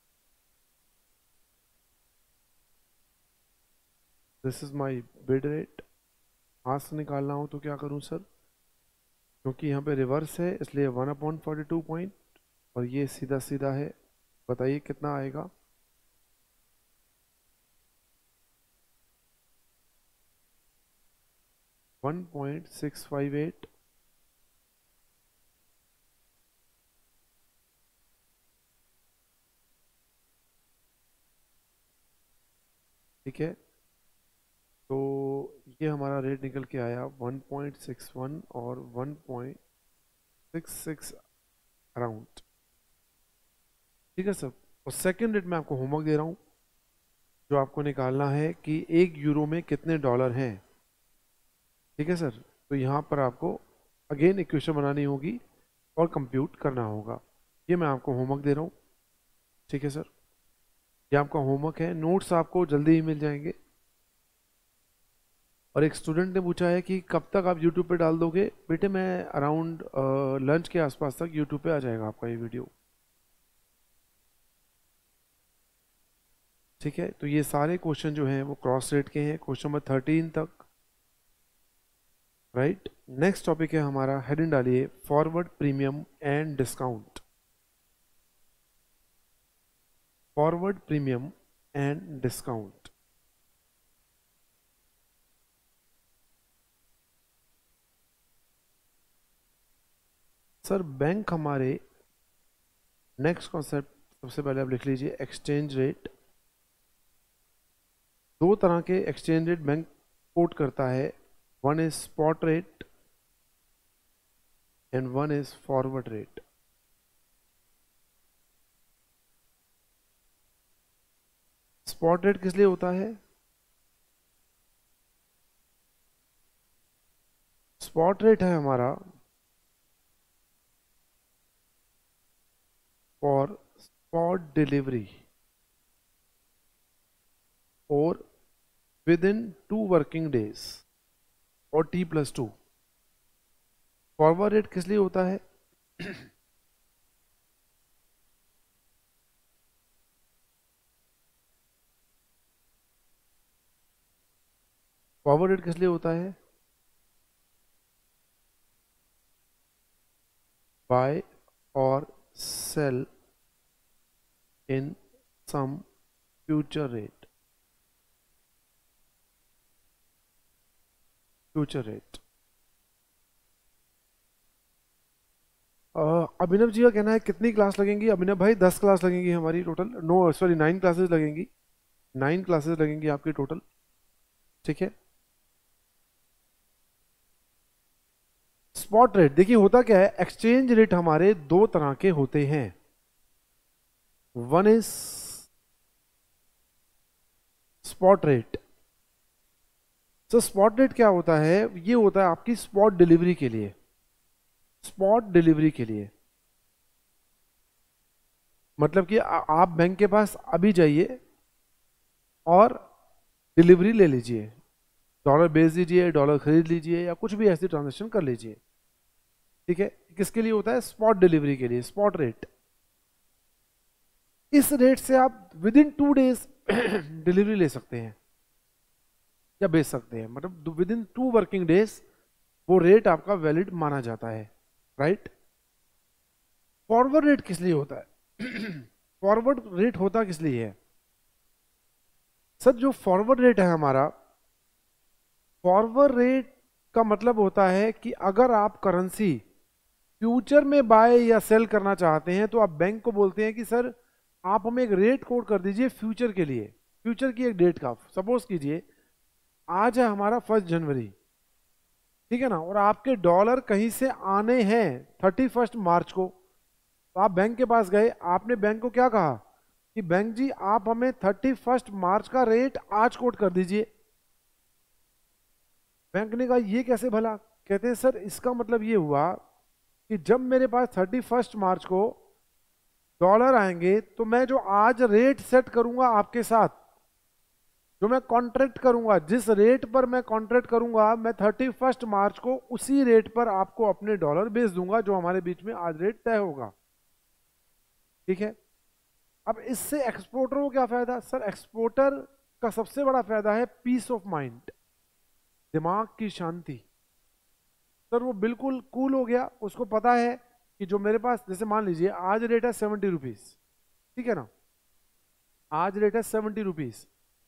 this is my bid rate, ask निकालना हो तो क्या करूं सर, क्योंकि यहाँ पे रिवर्स है इसलिए 1/42 पॉइंट, और ये सीधा सीधा है, बताइए कितना आएगा। $1.658, ठीक है। तो ये हमारा रेट निकल के आया 1.61 और 1.66 अराउंड, ठीक है सर। और सेकंड रेट मैं आपको होमवर्क दे रहा हूँ, जो आपको निकालना है कि एक यूरो में कितने डॉलर हैं, ठीक है सर। तो यहाँ पर आपको अगेन इक्वेशन बनानी होगी और कंप्यूट करना होगा। ये मैं आपको होमवर्क दे रहा हूँ, ठीक है सर। ये आपका होमवर्क है, नोट्स आपको जल्दी ही मिल जाएंगे। और एक स्टूडेंट ने पूछा है कि कब तक आप यूट्यूब पे डाल दोगे, बेटे मैं अराउंड लंच के आसपास तक यूट्यूब पे आ जाएगा आपका ये वीडियो, ठीक है। तो ये सारे क्वेश्चन जो हैं वो क्रॉस रेट के हैं, क्वेश्चन नंबर 13 तक, राइट। नेक्स्ट टॉपिक है हमारा, हेडिंग डालिए forward premium and discount, forward premium and discount. Sir bank हमारे, नेक्स्ट कॉन्सेप्ट सबसे पहले आप लिख लीजिए एक्सचेंज रेट। दो तरह के एक्सचेंज रेट बैंक कोट करता है, one is spot rate and one is forward rate. Spot rate किस लिए होता है, स्पॉट रेट है हमारा फॉर स्पॉट डिलीवरी, और विद इन 2 वर्किंग डेज और T+2। फॉरवर्ड रेट किस लिए होता है? फॉरवर्ड रेट किस लिए होता है? बाय और sell in some future rate. Future rate. Abhinav ji का कहना है कितनी क्लास लगेंगी? अभिनव भाई 10 क्लास लगेंगी हमारी टोटल। नो सॉरी 9 क्लासेस लगेंगी। 9 क्लासेस लगेंगी आपकी टोटल। ठीक है। स्पॉट रेट देखिए होता क्या है, एक्सचेंज रेट हमारे दो तरह के होते हैं। One is spot rate. तो स्पॉट रेट क्या होता है? ये होता है आपकी स्पॉट डिलीवरी के लिए। स्पॉट डिलीवरी के लिए मतलब कि आप बैंक के पास अभी जाइए और डिलीवरी ले लीजिए, डॉलर बेच दीजिए, डॉलर खरीद लीजिए या कुछ भी ऐसी ट्रांजेक्शन कर लीजिए। ठीक है। किसके लिए होता है? स्पॉट डिलीवरी के लिए, स्पॉट रेट। इस रेट से आप विद इन 2 डेज डिलीवरी ले सकते हैं या बेच सकते हैं, मतलब विद इन 2 वर्किंग डेज वो रेट आपका वैलिड माना जाता है। राइट। फॉरवर्ड रेट किस लिए होता है? फॉरवर्ड रेट होता किस लिए है सर? जो फॉरवर्ड रेट है हमारा, फॉरवर्ड रेट का मतलब होता है कि अगर आप करेंसी फ्यूचर में बाय या सेल करना चाहते हैं तो आप बैंक को बोलते हैं कि सर आप हमें एक रेट कोड कर दीजिए फ्यूचर के लिए, फ्यूचर की एक डेट का। सपोज कीजिए आज है हमारा 1 जनवरी, ठीक है ना, और आपके डॉलर कहीं से आने हैं 31 मार्च को। तो आप बैंक के पास गए, आपने बैंक को क्या कहा कि बैंक जी आप हमें 31 मार्च का रेट आज कोट कर दीजिए। बैंक ने कहा ये कैसे भला? कहते हैं सर इसका मतलब ये हुआ कि जब मेरे पास 31 मार्च को डॉलर आएंगे तो मैं जो आज रेट सेट करूंगा आपके साथ, जो मैं कॉन्ट्रैक्ट करूंगा, जिस रेट पर मैं कॉन्ट्रैक्ट करूंगा, मैं 31 मार्च को उसी रेट पर आपको अपने डॉलर बेच दूंगा जो हमारे बीच में आज रेट तय होगा। ठीक है। अब इससे एक्सपोर्टर को क्या फायदा? सर एक्सपोर्टर का सबसे बड़ा फायदा है पीस ऑफ माइंड, दिमाग की शांति। सर वो बिल्कुल कूल हो गया, उसको पता है कि जो मेरे पास, जैसे मान लीजिए आज रेट है 70 रुपीज, ठीक है ना, आज रेट है 70 रुपीज,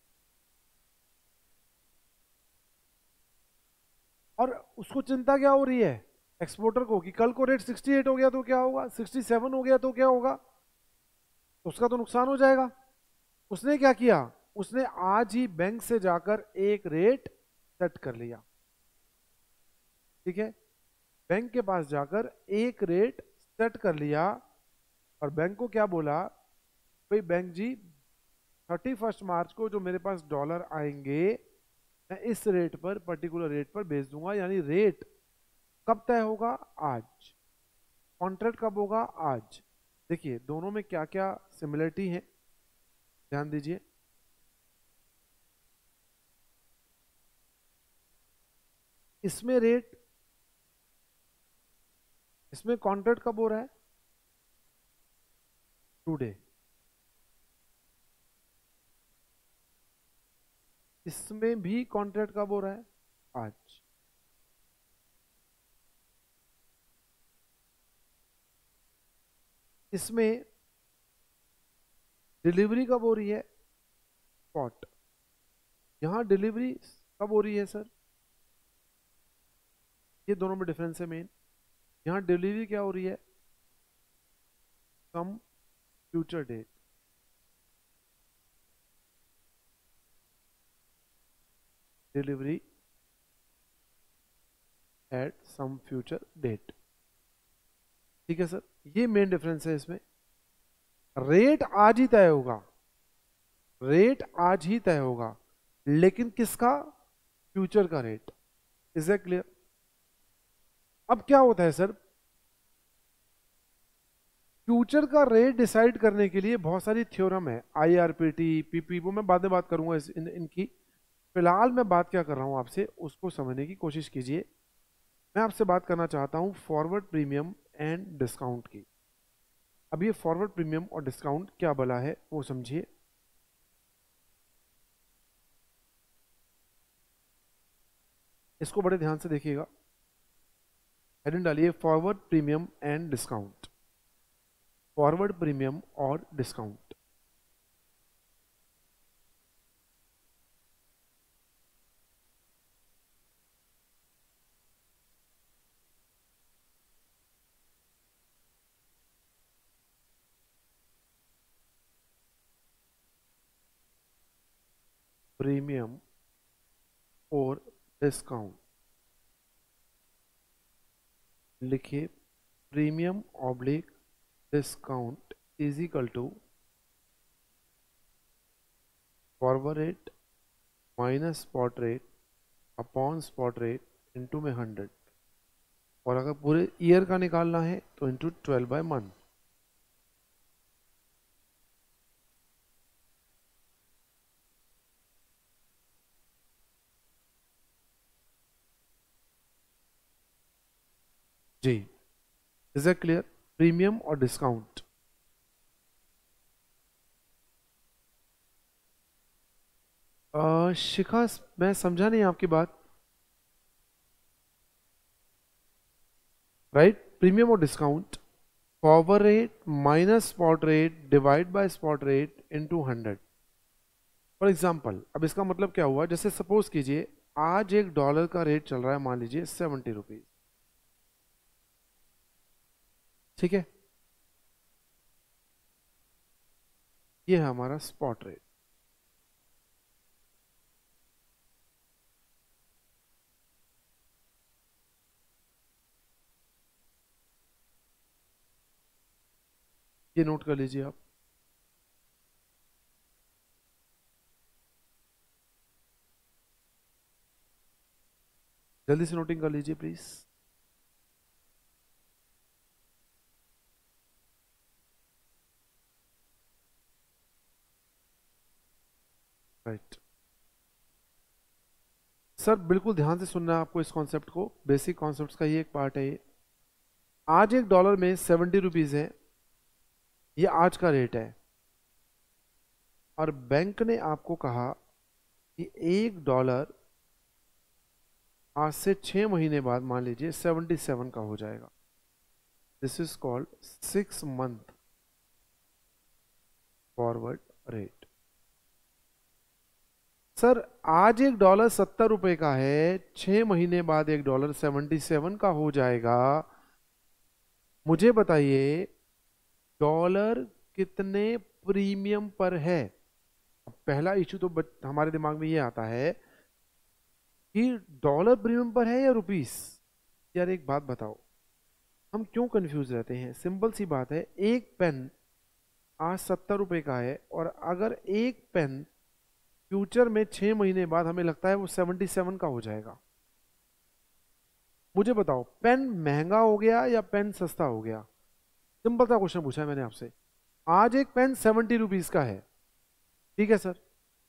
और उसको चिंता क्या हो रही है एक्सपोर्टर को कि कल को रेट 68 हो गया तो क्या होगा, 67 हो गया तो क्या होगा, उसका तो नुकसान हो जाएगा। उसने क्या किया? उसने आज ही बैंक से जाकर एक रेट सेट कर लिया। ठीक है। बैंक के पास जाकर एक रेट सेट कर लिया और बैंक को क्या बोला, भाई बैंक जी 31 मार्च को जो मेरे पास डॉलर आएंगे मैं इस रेट पर, पर्टिकुलर रेट पर बेच दूंगा। यानी रेट कब तय होगा? आज। कॉन्ट्रैक्ट कब होगा? आज। देखिए दोनों में क्या क्या सिमिलरिटी है, ध्यान दीजिए। इसमें रेट, इसमें कॉन्ट्रैक्ट कब हो रहा है? टुडे। इसमें भी कॉन्ट्रैक्ट कब हो रहा है? आज। इसमें डिलीवरी कब हो रही है? स्पॉट। यहां डिलीवरी कब हो रही है सर? ये दोनों में डिफरेंस है मेन। यहां डिलीवरी क्या हो रही है? Some future date. Delivery at some future date. ठीक है सर, ये मेन डिफरेंस है इसमें। रेट आज ही तय होगा, रेट आज ही तय होगा, लेकिन किसका? फ्यूचर का रेट। Is that clear? अब क्या होता है सर, फ्यूचर का रेट डिसाइड करने के लिए बहुत सारी थ्योरम है, आईआरपीटी, पीपी, वो मैं बाद में बात करूंगा इनकी। फिलहाल मैं बात क्या कर रहा हूं आपसे, उसको समझने की कोशिश कीजिए। मैं आपसे बात करना चाहता हूं फॉरवर्ड प्रीमियम एंड डिस्काउंट की। अब ये फॉरवर्ड प्रीमियम और डिस्काउंट क्या भला है वो समझिए। इसको बड़े ध्यान से देखिएगा। हेडिंग डालिए forward premium and discount. Forward premium और डिस्काउंट। प्रीमियम और डिस्काउंट लिखिए। Premium oblique discount is equal to forward rate minus spot rate upon spot rate into में 100, और अगर पूरे ईयर का निकालना है तो इंटू 12/मंथ। जी, इज इट क्लियर? प्रीमियम और डिस्काउंट। शिखा, मैं समझा नहीं आपकी बात। राइट, प्रीमियम और discount, forward rate minus spot rate divide by spot rate into 100। For example, अब इसका मतलब क्या हुआ, जैसे सपोज कीजिए आज $1 का रेट चल रहा है, मान लीजिए 70 रुपीज। ठीक है, ये है हमारा स्पॉट रेट। ये नोट कर लीजिए आप। जल्दी से नोटिंग कर लीजिए प्लीज। राइट सर, बिल्कुल ध्यान से सुनना है आपको इस कॉन्सेप्ट को, बेसिक कॉन्सेप्ट्स का ही एक पार्ट है ये। आज $1 में 70 रुपीज है, ये आज का रेट है, और बैंक ने आपको कहा कि $1 आज से 6 महीने बाद मान लीजिए 77 का हो जाएगा। This is called 6 month forward rate. Sir, आज $1 70 का है, 6 महीने बाद $1 77 का हो जाएगा। मुझे बताइए डॉलर कितने प्रीमियम पर है? पहला इशू तो हमारे दिमाग में ये आता है कि डॉलर प्रीमियम पर है या रुपीस। यार एक बात बताओ, हम क्यों कंफ्यूज रहते हैं? सिंपल सी बात है, एक पेन आज 70 रुपए का है, और अगर एक पेन फ्यूचर में 6 महीने बाद हमें लगता है वो 77 का हो जाएगा। मुझे बताओ, पेन महंगा हो गया या पेन सस्ता हो गया? सिंपल सा क्वेश्चन पूछा है मैंने आपसे। आज एक पेन 70 रुपीज का है, ठीक है सर,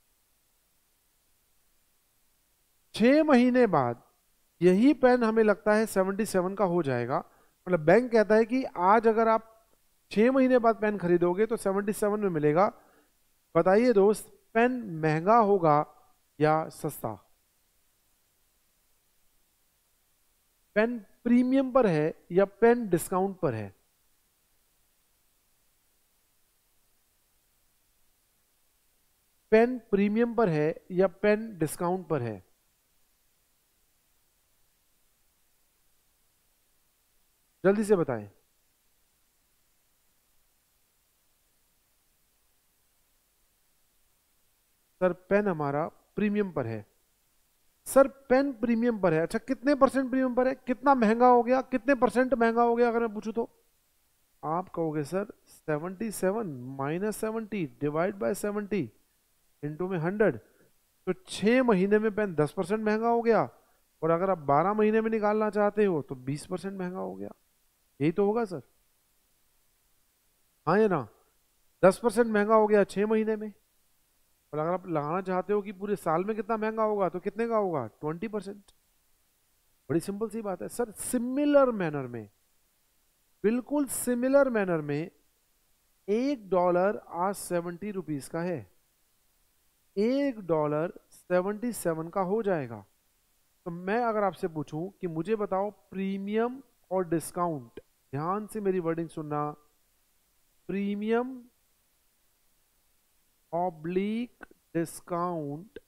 6 महीने बाद यही पेन हमें लगता है 77 का हो जाएगा। मतलब बैंक कहता है कि आज अगर आप 6 महीने बाद पेन खरीदोगे तो 77 में मिलेगा। बताइए दोस्त, पेन महंगा होगा या सस्ता? पेन प्रीमियम पर है या पेन डिस्काउंट पर है? पेन प्रीमियम पर है या पेन डिस्काउंट पर है? जल्दी से बताएं। सर, पेन हमारा प्रीमियम पर है। सर, पेन प्रीमियम पर है, अच्छा कितने परसेंट प्रीमियम पर है? कितना महंगा हो गया, कितने परसेंट महंगा हो गया अगर मैं पूछूं तो? आप कहोगे sir 77 minus 70 divide by 70 into में 100, तो 6 महीने में पेन 10% महंगा हो गया, और अगर आप 12 महीने में निकालना चाहते हो तो 20% महंगा हो गया। यही तो होगा सर। हाँ या ना? 10% महंगा हो गया 6 महीने में, और अगर आप लगाना चाहते हो कि पूरे साल में कितना महंगा होगा तो कितने का होगा? 20%। बड़ी सिंपल सी बात है सर। सिमिलर मैनर में, बिल्कुल सिमिलर मैनर में, $1 आज 70 रुपीज का है, $1 77 का हो जाएगा। तो मैं अगर आपसे पूछूं कि मुझे बताओ प्रीमियम और डिस्काउंट, ध्यान से मेरी वर्डिंग सुनना, premium oblique discount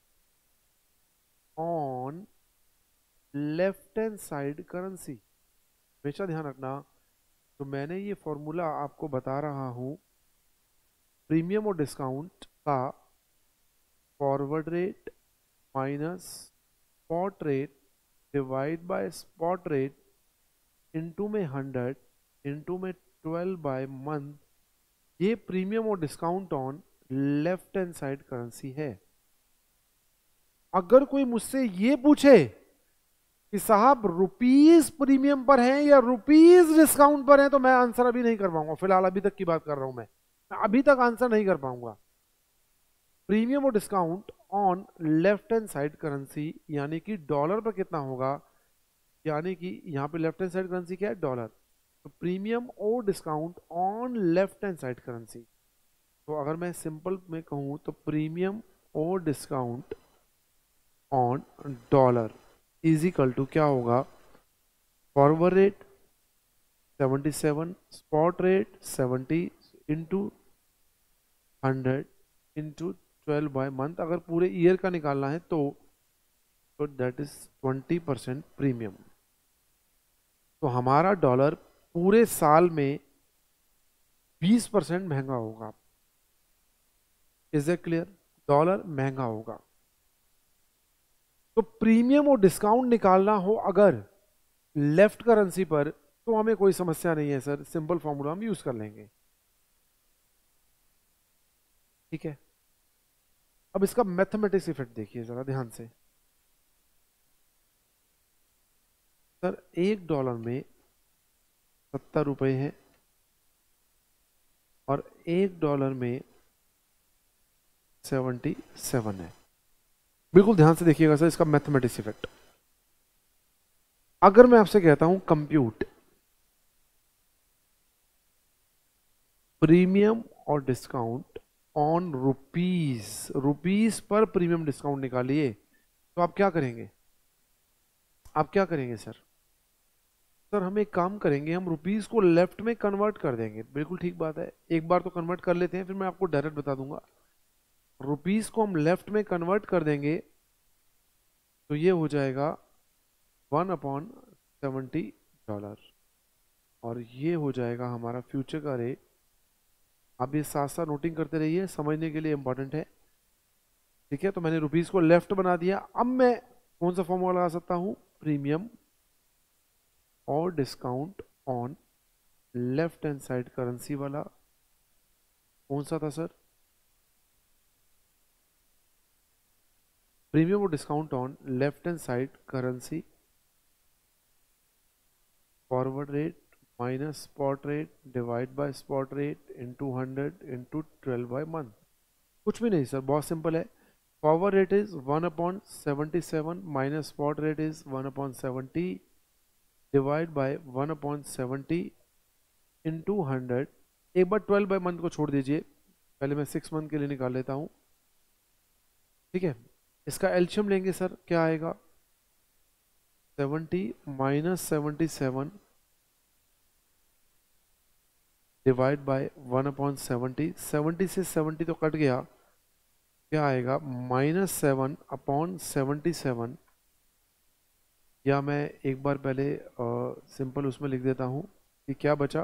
on left hand side currency, हमेशा ध्यान रखना। तो मैंने ये फॉर्मूला आपको बता रहा हूं, प्रीमियम और डिस्काउंट का forward rate minus spot rate divide by spot rate into में 100 इनटू में 12 बाय मंथ, ये प्रीमियम और discount on left hand side currency है। अगर कोई मुझसे ये पूछे कि साहब रुपीस प्रीमियम पर हैं या रुपीस डिस्काउंट पर हैं, तो मैं आंसर अभी नहीं कर पाऊंगा। फिलहाल अभी तक की बात कर रहा हूं मैं अभी तक आंसर नहीं कर पाऊंगा। प्रीमियम और discount on left hand side currency, यानी कि डॉलर पर कितना होगा, यानी कि यहाँ पे लेफ्ट हैंड साइड करेंसी क्या है? डॉलर। तो प्रीमियम और discount on left hand side currency, तो अगर मैं सिंपल में कहूँ तो प्रीमियम और discount on dollar is equal to क्या होगा? Forward rate 77, spot rate 70 into 100 into 12 by month. अगर पूरे ईयर का निकालना है तो दैट इज 20% प्रीमियम। तो हमारा डॉलर पूरे साल में 20% महंगा होगा। Is it clear? डॉलर महंगा होगा। तो प्रीमियम और डिस्काउंट निकालना हो अगर लेफ्ट करेंसी पर, तो हमें कोई समस्या नहीं है सर, सिंपल फॉर्मूला हम यूज कर लेंगे। ठीक है, अब इसका मैथमेटिक्स इफेक्ट देखिए जरा ध्यान से। सर $1 में 70 रुपए है और $1 में 77 है। बिल्कुल ध्यान से देखिएगा सर इसका मैथमेटिक्स इफेक्ट। अगर मैं आपसे कहता हूं कंप्यूट प्रीमियम और डिस्काउंट ऑन रुपीस, रुपीस पर प्रीमियम डिस्काउंट निकालिए, तो आप क्या करेंगे? आप क्या करेंगे सर? सर हम एक काम करेंगे, हम रुपीस को लेफ्ट में कन्वर्ट कर देंगे। बिल्कुल ठीक बात है, एक बार तो कन्वर्ट कर लेते हैं, फिर मैं आपको डायरेक्ट बता दूंगा। रुपीस को हम लेफ्ट में कन्वर्ट कर देंगे तो ये हो जाएगा 1/70 डॉलर, और ये हो जाएगा हमारा फ्यूचर का रेट। आप ये साथ साथ नोटिंग करते रहिए, समझने के लिए इंपॉर्टेंट है। ठीक है, तो मैंने रुपीस को लेफ्ट बना दिया। अब मैं कौन सा फॉर्मूला लगा सकता हूं? प्रीमियम और discount on left hand side currency वाला। कौन सा था सर? प्रीमियम और discount on left hand side currency, forward rate minus spot rate divide by spot rate into 100 into 12 by month. कुछ भी नहीं सर, बहुत सिंपल है। Forward rate is 1/77 minus spot rate is 1/70 divide by 1/70 into 100। एक बार 12 बाय मंथ को छोड़ दीजिए, पहले मैं 6 मंथ के लिए निकाल लेता हूं। ठीक है, इसका एलसीएम लेंगे सर, क्या आएगा? 70 माइनस 77 डिवाइड बाय 1/70। 70 से 70 तो कट गया, क्या आएगा? -7/77। या मैं एक बार पहले सिंपल उसमें लिख देता हूं कि क्या बचा?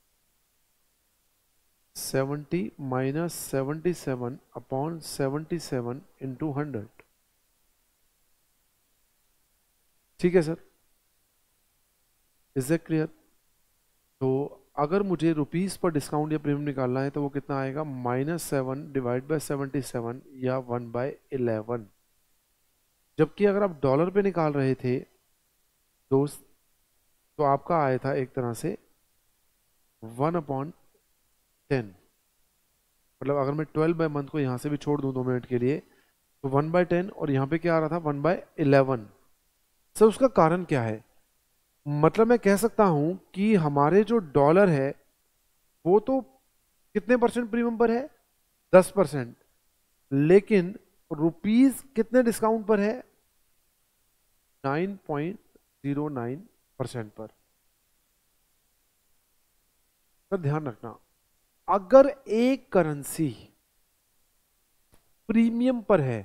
70 माइनस 77/77 इंटू 100। ठीक है सर, इज इट क्लियर? तो अगर मुझे रुपीस पर डिस्काउंट या प्रीमियम निकालना है तो वो कितना आएगा? -7 डिवाइड बाय 77 या 1/11। जबकि अगर आप डॉलर पे निकाल रहे थे दोस्त, तो आपका आया था एक तरह से 1/11 10, मतलब अगर मैं 12/मंथ को यहाँ से भी छोड़ दूँ 2 मिनट के लिए तो 1/10, और यहाँ पे क्या आ रहा था 1/11। सर उसका कारण क्या है? मतलब मैं कह सकता हूँ कि हमारे जो डॉलर है वो तो कितने परसेंट प्रीमियम पर है, 10%, लेकिन रुपीज कितने डिस्काउंट पर है, 9.09% पर। तो ध्यान रखना, अगर एक करेंसी प्रीमियम पर है,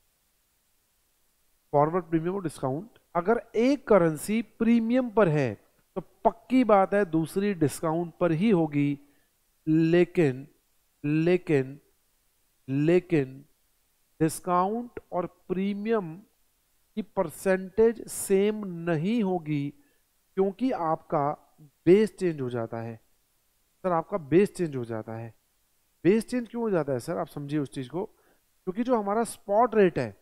फॉरवर्ड प्रीमियम और डिस्काउंट, अगर एक करेंसी प्रीमियम पर है तो पक्की बात है दूसरी डिस्काउंट पर ही होगी। लेकिन लेकिन लेकिन डिस्काउंट और प्रीमियम की परसेंटेज सेम नहीं होगी, क्योंकि आपका बेस चेंज हो जाता है। सर आपका बेस चेंज हो जाता है। बेस चेंज क्यों हो जाता है सर, आप समझिए उस चीज को। क्योंकि जो हमारा स्पॉट रेट है,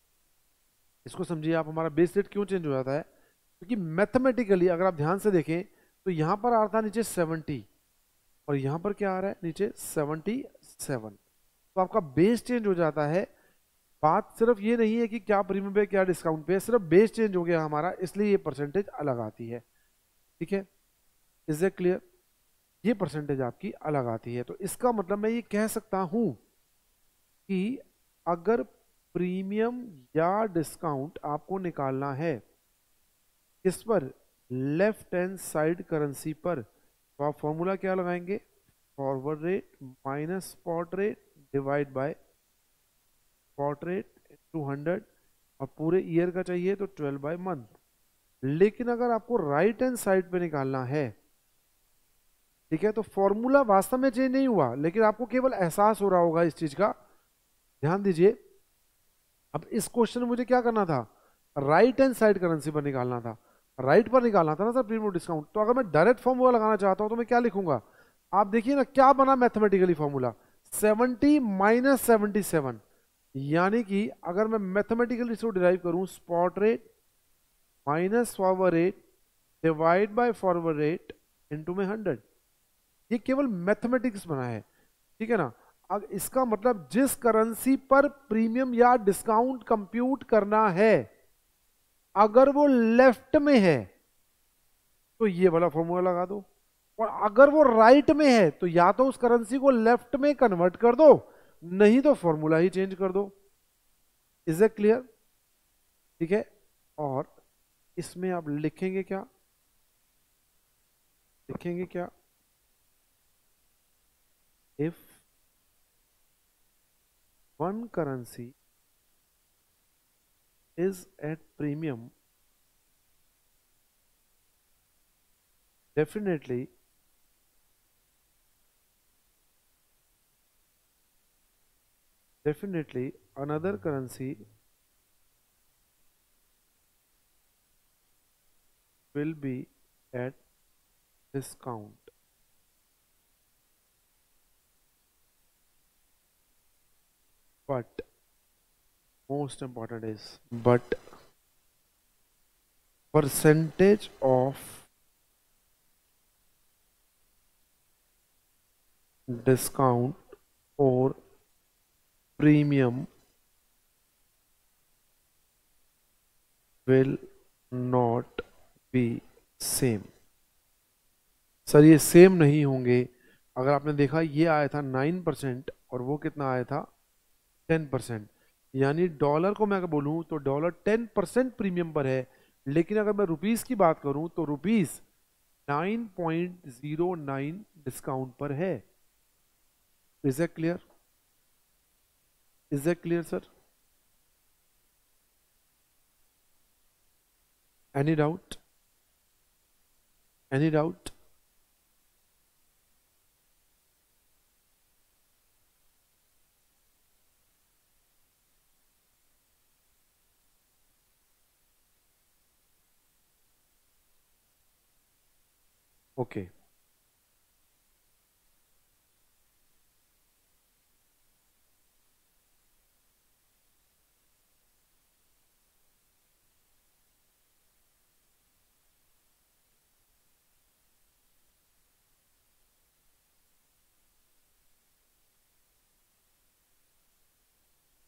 इसको समझिए आप, हमारा बेस रेट क्यों चेंज हो जाता है, क्योंकि मैथमेटिकली अगर आप ध्यान से देखें तो यहां पर आ रहा था नीचे 70, और यहां पर क्या आ रहा है नीचे 77। तो आपका बेस चेंज हो जाता है। बात सिर्फ ये नहीं है कि क्या प्रीमियम पे क्या डिस्काउंट पे, सिर्फ बेस चेंज हो गया हमारा, इसलिए ये परसेंटेज अलग आती है। ठीक है, इज इट क्लियर? ये परसेंटेज आपकी अलग आती है। तो इसका मतलब मैं ये कह सकता हूं कि अगर प्रीमियम या डिस्काउंट आपको निकालना है किस पर, लेफ्ट हैंड साइड करेंसी पर, तो आप फॉर्मूला क्या लगाएंगे, forward rate minus spot rate divide by spot rate into 100, और पूरे ईयर का चाहिए तो 12/मंथ। लेकिन अगर आपको राइट हैंड साइड पे निकालना है, ठीक है, तो फॉर्मूला वास्तव में चेंज नहीं हुआ, लेकिन आपको केवल एहसास हो रहा होगा इस चीज का। ध्यान दीजिए, अब इस क्वेश्चन में मुझे क्या करना था, राइट हैंड साइड करेंसी पर निकालना था, राइट पर निकालना था ना सर प्रीमियम डिस्काउंट। तो अगर मैं डायरेक्ट फॉर्मूला लगाना चाहता हूं तो मैं क्या लिखूंगा, आप देखिए ना क्या बना मैथमेटिकली फॉर्मूला, 70 माइनस 77। यानी कि अगर मैं मैथमेटिकली इसको डिराइव करूं, spot rate minus forward rate divide by forward rate into में 100। ये केवल मैथमेटिक्स बना है, ठीक है ना। अब इसका मतलब जिस करेंसी पर प्रीमियम या डिस्काउंट कंप्यूट करना है, अगर वो लेफ्ट में है तो ये वाला फॉर्मूला लगा दो, और अगर वो राइट में है तो या तो उस करेंसी को लेफ्ट में कन्वर्ट कर दो, नहीं तो फॉर्मूला ही चेंज कर दो। Is it clear? ठीक है, और इसमें आप लिखेंगे क्या, लिखेंगे क्या, if one currency is at premium, definitely another currency will be at discount. But most important is, but percentage of discount or premium will not be same. Sir ये सेम नहीं होंगे। अगर आपने देखा ये आया था 9% और वो कितना आया था 10%, यानी डॉलर को मैं अगर बोलूं तो डॉलर 10% प्रीमियम पर है, लेकिन अगर मैं रुपीस की बात करूं तो रुपीस 9.09 डिस्काउंट पर है। Is it clear? Is it clear sir? Any doubt? Any doubt? Okay,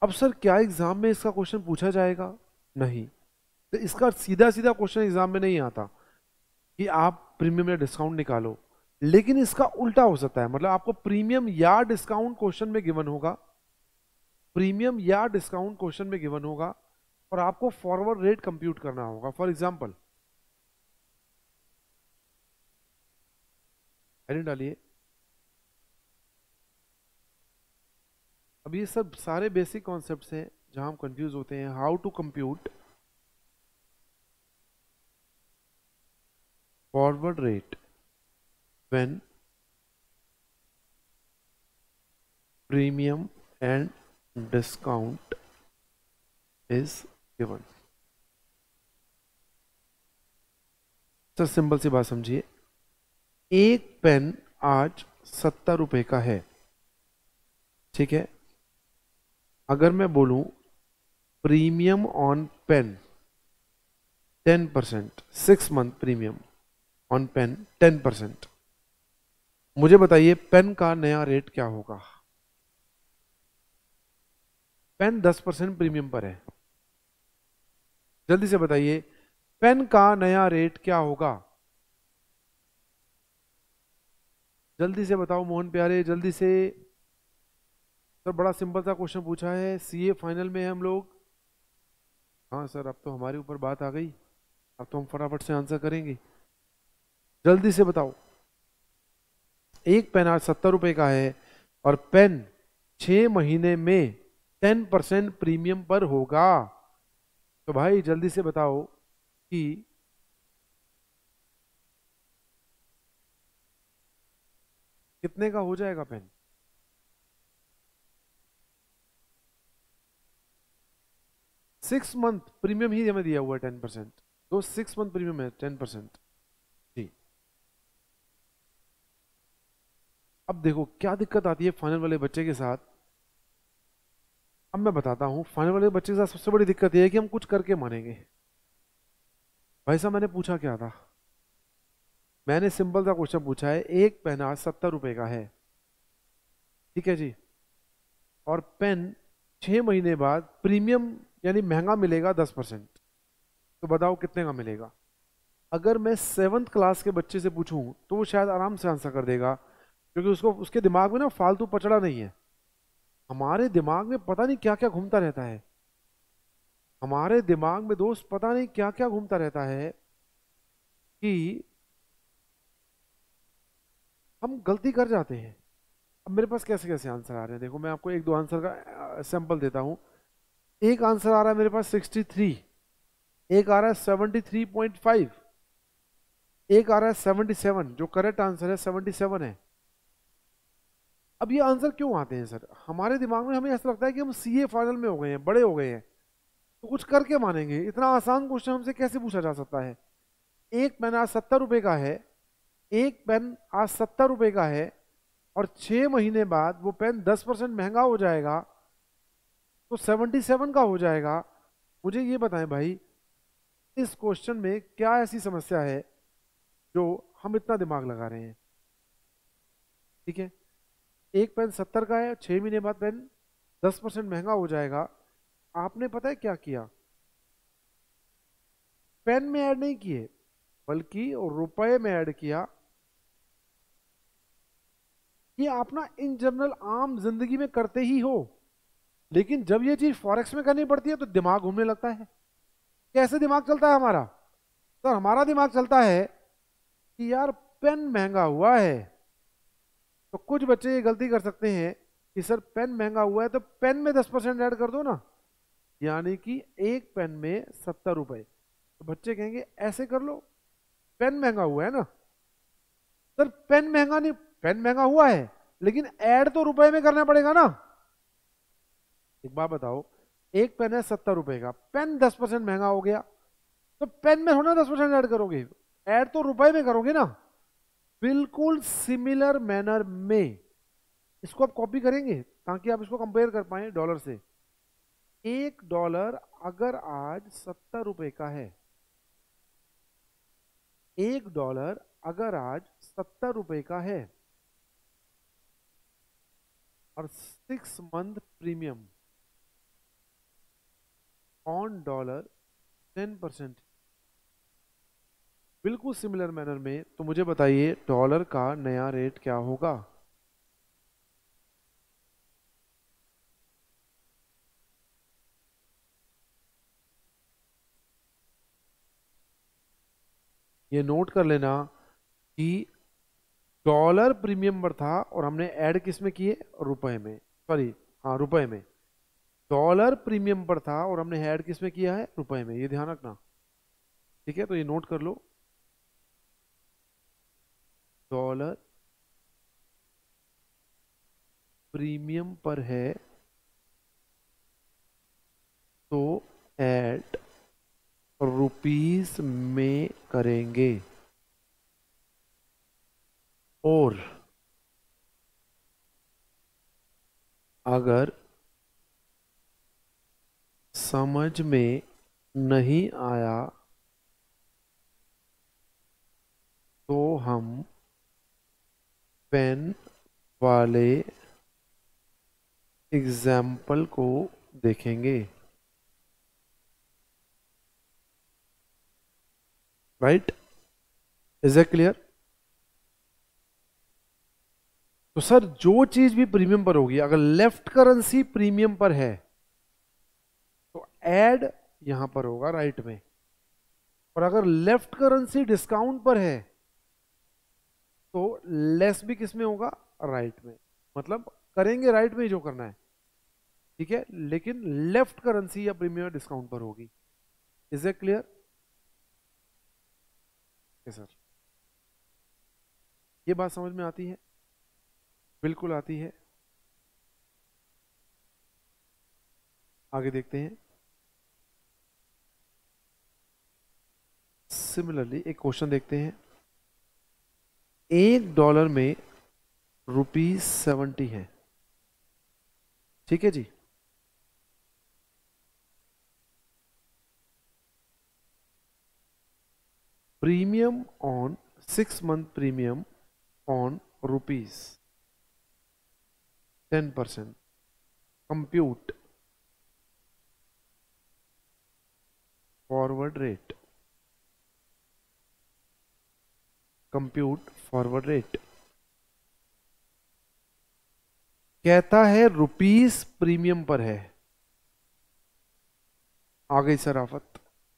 अब सर क्या एग्जाम में इसका क्वेश्चन पूछा जाएगा? नहीं, तो इसका सीधा सीधा क्वेश्चन एग्जाम में नहीं आता कि आप प्रीमियम या डिस्काउंट निकालो, लेकिन इसका उल्टा हो सकता है। मतलब आपको प्रीमियम या डिस्काउंट क्वेश्चन में गिवन होगा, प्रीमियम या डिस्काउंट क्वेश्चन में गिवन होगा, और आपको फॉरवर्ड रेट कंप्यूट करना होगा। फॉर एग्जांपल हेडिंग डालिए। अब ये सब सारे बेसिक कॉन्सेप्ट्स हैं जहां हम कंफ्यूज होते हैं। How to compute forward rate when premium and discount is given. Sir simple सी बात समझिए, एक पेन आज 70 रुपए का है, ठीक है। अगर मैं बोलूं premium on pen 10%, 6 month premium on pen 10%, मुझे बताइए पेन का नया रेट क्या होगा? पेन 10% प्रीमियम पर है, जल्दी से बताइए पेन का नया रेट क्या होगा? जल्दी से बताओ मोहन प्यारे, जल्दी से। सर बड़ा सिंपल सा क्वेश्चन पूछा है, सीए फाइनल में है हम लोग। हाँ सर, अब तो हमारे ऊपर बात आ गई, अब तो हम फटाफट से आंसर करेंगे। जल्दी से बताओ। एक पेन आज 70 रुपए का है और पेन 6 महीने में 10% प्रीमियम पर होगा, तो भाई जल्दी से बताओ कि कितने का हो जाएगा पेन? सिक्स मंथ प्रीमियम ही हमें दिया हुआ है 10%, तो 6 मंथ प्रीमियम है 10%। जी, अब देखो क्या दिक्कत आती है फाइनल वाले बच्चे के साथ। अब मैं बताता हूं, फाइनल वाले बच्चे के साथ सबसे बड़ी दिक्कत यह है कि हम कुछ करके मानेंगे। भाई साहब मैंने पूछा क्या था? मैंने सिंपल सा क्वेश्चन पूछा है, एक पेन आज 70 रुपए का है, ठीक है जी, और पेन 6 महीने बाद प्रीमियम यानी महंगा मिलेगा 10%, तो बताओ कितने का मिलेगा? अगर मैं 7th क्लास के बच्चे से पूछूं तो वो शायद आराम से आंसर कर देगा, क्योंकि उसको उसके दिमाग में ना फालतू पचड़ा नहीं है। हमारे दिमाग में पता नहीं क्या क्या घूमता रहता है, हमारे दिमाग में दोस्त पता नहीं क्या क्या घूमता रहता है कि हम गलती कर जाते हैं। अब मेरे पास कैसे कैसे आंसर आ रहे हैं, देखो मैं आपको एक दो आंसर का सैंपल देता हूं। एक आंसर आ रहा है मेरे पास 63, एक आ रहा है 73.5, एक आ रहा है 77, जो करेक्ट आंसर है 77 है। अब ये आंसर क्यों आते हैं सर? हमारे दिमाग में हमें ऐसा लगता है कि हम सीए फाइनल में हो गए हैं, बड़े हो गए हैं, तो कुछ करके मानेंगे। इतना आसान क्वेश्चन हमसे कैसे पूछा जा सकता है? एक पेन आज 70 रुपए का है, एक पेन आज 70 रुपए का है, और 6 महीने बाद वो पेन 10% महंगा हो जाएगा, तो 77 का हो जाएगा। मुझे ये बताएं भाई, इस क्वेश्चन में क्या ऐसी समस्या है जो हम इतना दिमाग लगा रहे हैं? ठीक है, एक पेन 70 का है, 6 महीने बाद पेन 10% महंगा हो जाएगा। आपने पता है क्या किया? पेन में ऐड नहीं किए, बल्कि रुपए में ऐड किया। ये आप ना इन जनरल आम जिंदगी में करते ही हो, लेकिन जब ये चीज फॉरेक्स में करनी पड़ती है तो दिमाग घूमने लगता है। कैसे दिमाग चलता है हमारा? तो हमारा दिमाग चलता है कि यार पेन महंगा हुआ है, तो कुछ बच्चे ये गलती कर सकते हैं कि सर पेन महंगा हुआ है तो पेन में 10% ऐड कर दो ना, यानी कि एक पेन में 70 रुपए। तो बच्चे कहेंगे ऐसे कर लो, पेन महंगा हुआ है ना। सर पेन महंगा नहीं, पेन महंगा हुआ है लेकिन ऐड तो रुपए में करना पड़ेगा ना। एक बात बताओ, एक पेन है 70 रुपए का, पेन 10% महंगा हो गया, तो पेन में थोड़ा 10% ऐड करोगे, ऐड तो रुपए में करोगे ना। बिल्कुल सिमिलर मैनर में इसको आप कॉपी करेंगे ताकि आप इसको कंपेयर कर पाए डॉलर से। $1 अगर आज 70 रुपए का है, $1 अगर आज 70 रुपए का है, और 6 मंथ प्रीमियम ऑन डॉलर 10%। बिल्कुल सिमिलर मैनर में तो मुझे बताइए डॉलर का नया रेट क्या होगा। ये नोट कर लेना कि डॉलर प्रीमियम पर था और हमने ऐड किस में किए, रुपए में, सॉरी, हाँ रुपए में। डॉलर प्रीमियम पर था और हमने ऐड किस में किया है, रुपए में, ये ध्यान रखना। ठीक है, तो ये नोट कर लो, डॉलर प्रीमियम पर है तो ऐड रुपीस में करेंगे, और अगर समझ में नहीं आया तो हम पेन वाले एग्जाम्पल को देखेंगे। Right, is it clear? तो सर जो चीज भी प्रीमियम पर होगी, अगर लेफ्ट करेंसी प्रीमियम पर है तो ऐड यहां पर होगा राइट में, और अगर लेफ्ट करेंसी डिस्काउंट पर है तो लेस भी किस में होगा, राइट में। मतलब करेंगे राइट में ही जो करना है, ठीक है, लेकिन लेफ्ट करेंसी या प्रीमियम डिस्काउंट पर होगी। Is it clear? सर ये बात समझ में आती है? बिल्कुल आती है। आगे देखते हैं। सिमिलरली एक क्वेश्चन देखते हैं। $1 में ₹70 है, ठीक है जी। Premium on 6 month premium on ₹10%। Compute forward rate, compute forward rate. कहता है रुपीस प्रीमियम पर है। आ गई सर आफत?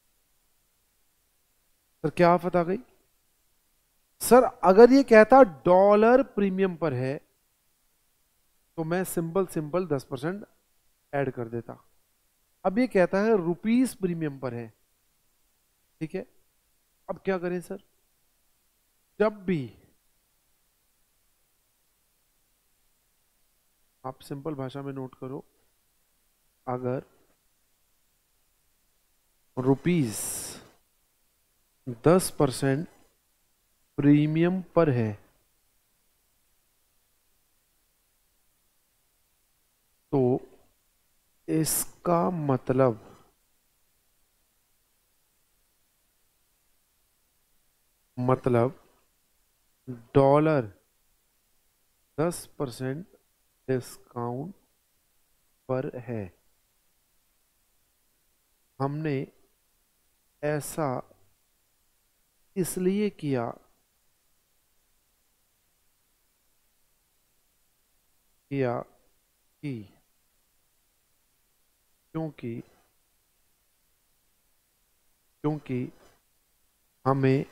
सर क्या आफत आ गई? सर अगर ये कहता डॉलर प्रीमियम पर है तो मैं सिंपल सिंपल 10% ऐड कर देता। अब ये कहता है रुपीस प्रीमियम पर है, ठीक है। अब क्या करें सर? जब भी आप सिंपल भाषा में नोट करो, अगर रुपीस 10% प्रीमियम पर है तो इसका मतलब डॉलर 10% डिस्काउंट पर है। हमने ऐसा इसलिए किया कि क्योंकि हमें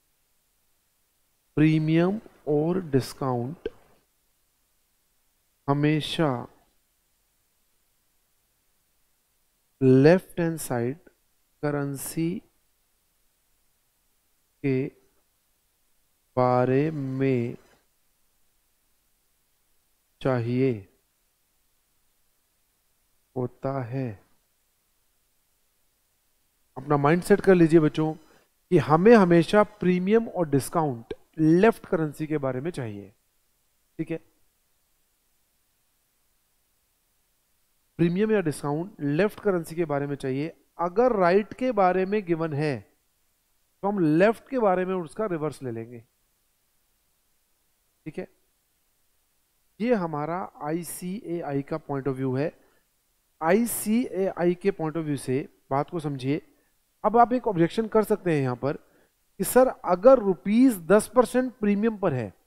प्रीमियम और डिस्काउंट हमेशा लेफ्ट हैंड साइड करेंसी के बारे में चाहिए होता है। अपना माइंड सेट कर लीजिए बच्चों कि हमें हमेशा प्रीमियम और डिस्काउंट लेफ्ट करेंसी के बारे में चाहिए, ठीक है। प्रीमियम या डिस्काउंट लेफ्ट करेंसी के बारे में चाहिए। अगर राइट के बारे में गिवन है तो हम लेफ्ट के बारे में उसका रिवर्स ले लेंगे, ठीक है। ये हमारा ICAI का पॉइंट ऑफ व्यू है। ICAI के पॉइंट ऑफ व्यू से बात को समझिए। अब आप एक ऑब्जेक्शन कर सकते हैं यहां पर कि सर अगर ₹10% प्रीमियम पर है,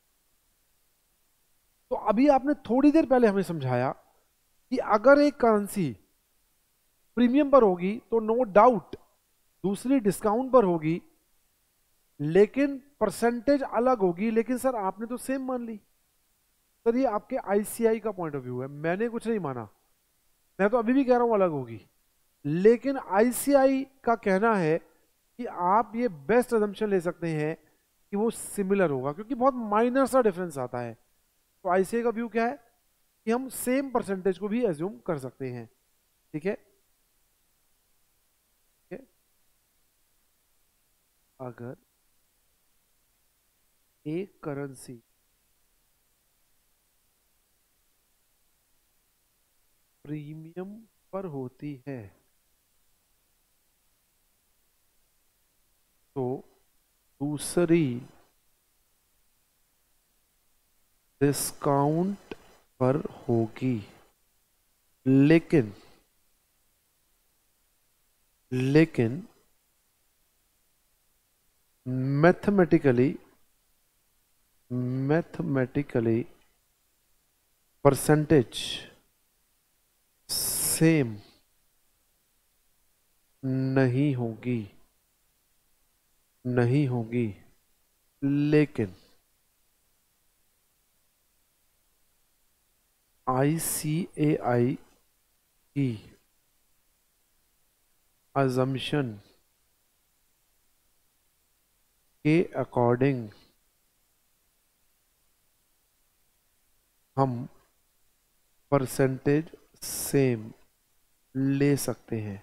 तो अभी आपने थोड़ी देर पहले हमें समझाया कि अगर एक करेंसी प्रीमियम पर होगी तो नो डाउट दूसरी डिस्काउंट पर होगी, लेकिन परसेंटेज अलग होगी। लेकिन सर आपने तो सेम मान ली। सर ये आपके ICAI का पॉइंट ऑफ व्यू है, मैंने कुछ नहीं माना, मैं तो अभी भी कह रहा हूं अलग होगी। लेकिन ICAI का कहना है कि आप ये बेस्ट अजम्पशन ले सकते हैं कि वो सिमिलर होगा, क्योंकि बहुत माइनर सा डिफरेंस आता है। तो ICAI का व्यू क्या है कि हम सेम परसेंटेज को भी एज्यूम कर सकते हैं। ठीक है, अगर एक करेंसी प्रीमियम पर होती है तो दूसरी डिस्काउंट पर होगी, लेकिन मैथमेटिकली परसेंटेज सेम नहीं होगी, लेकिन ICAI की अजम्पशन के अकॉर्डिंग हम परसेंटेज सेम ले सकते हैं।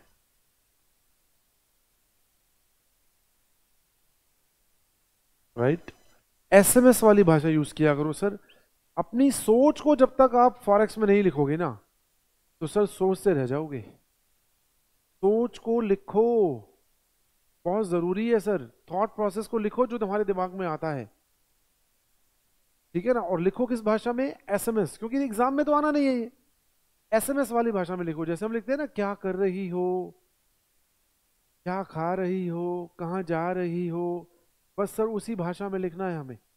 राइट, SMS वाली भाषा यूज किया करो सर। अपनी सोच को जब तक आप फॉरेक्स में नहीं लिखोगे ना, तो सर सोचते रह जाओगे। सोच को लिखो, बहुत जरूरी है सर। थॉट प्रोसेस को लिखो जो तुम्हारे दिमाग में आता है, ठीक है ना। और लिखो किस भाषा में? SMS, क्योंकि एग्जाम में तो आना नहीं है ये। SMS वाली भाषा में लिखो, जैसे हम लिखते हैं ना, क्या कर रही हो, क्या खा रही हो, कहाँ जा रही हो, बस सर उसी भाषा में लिखना है हमें।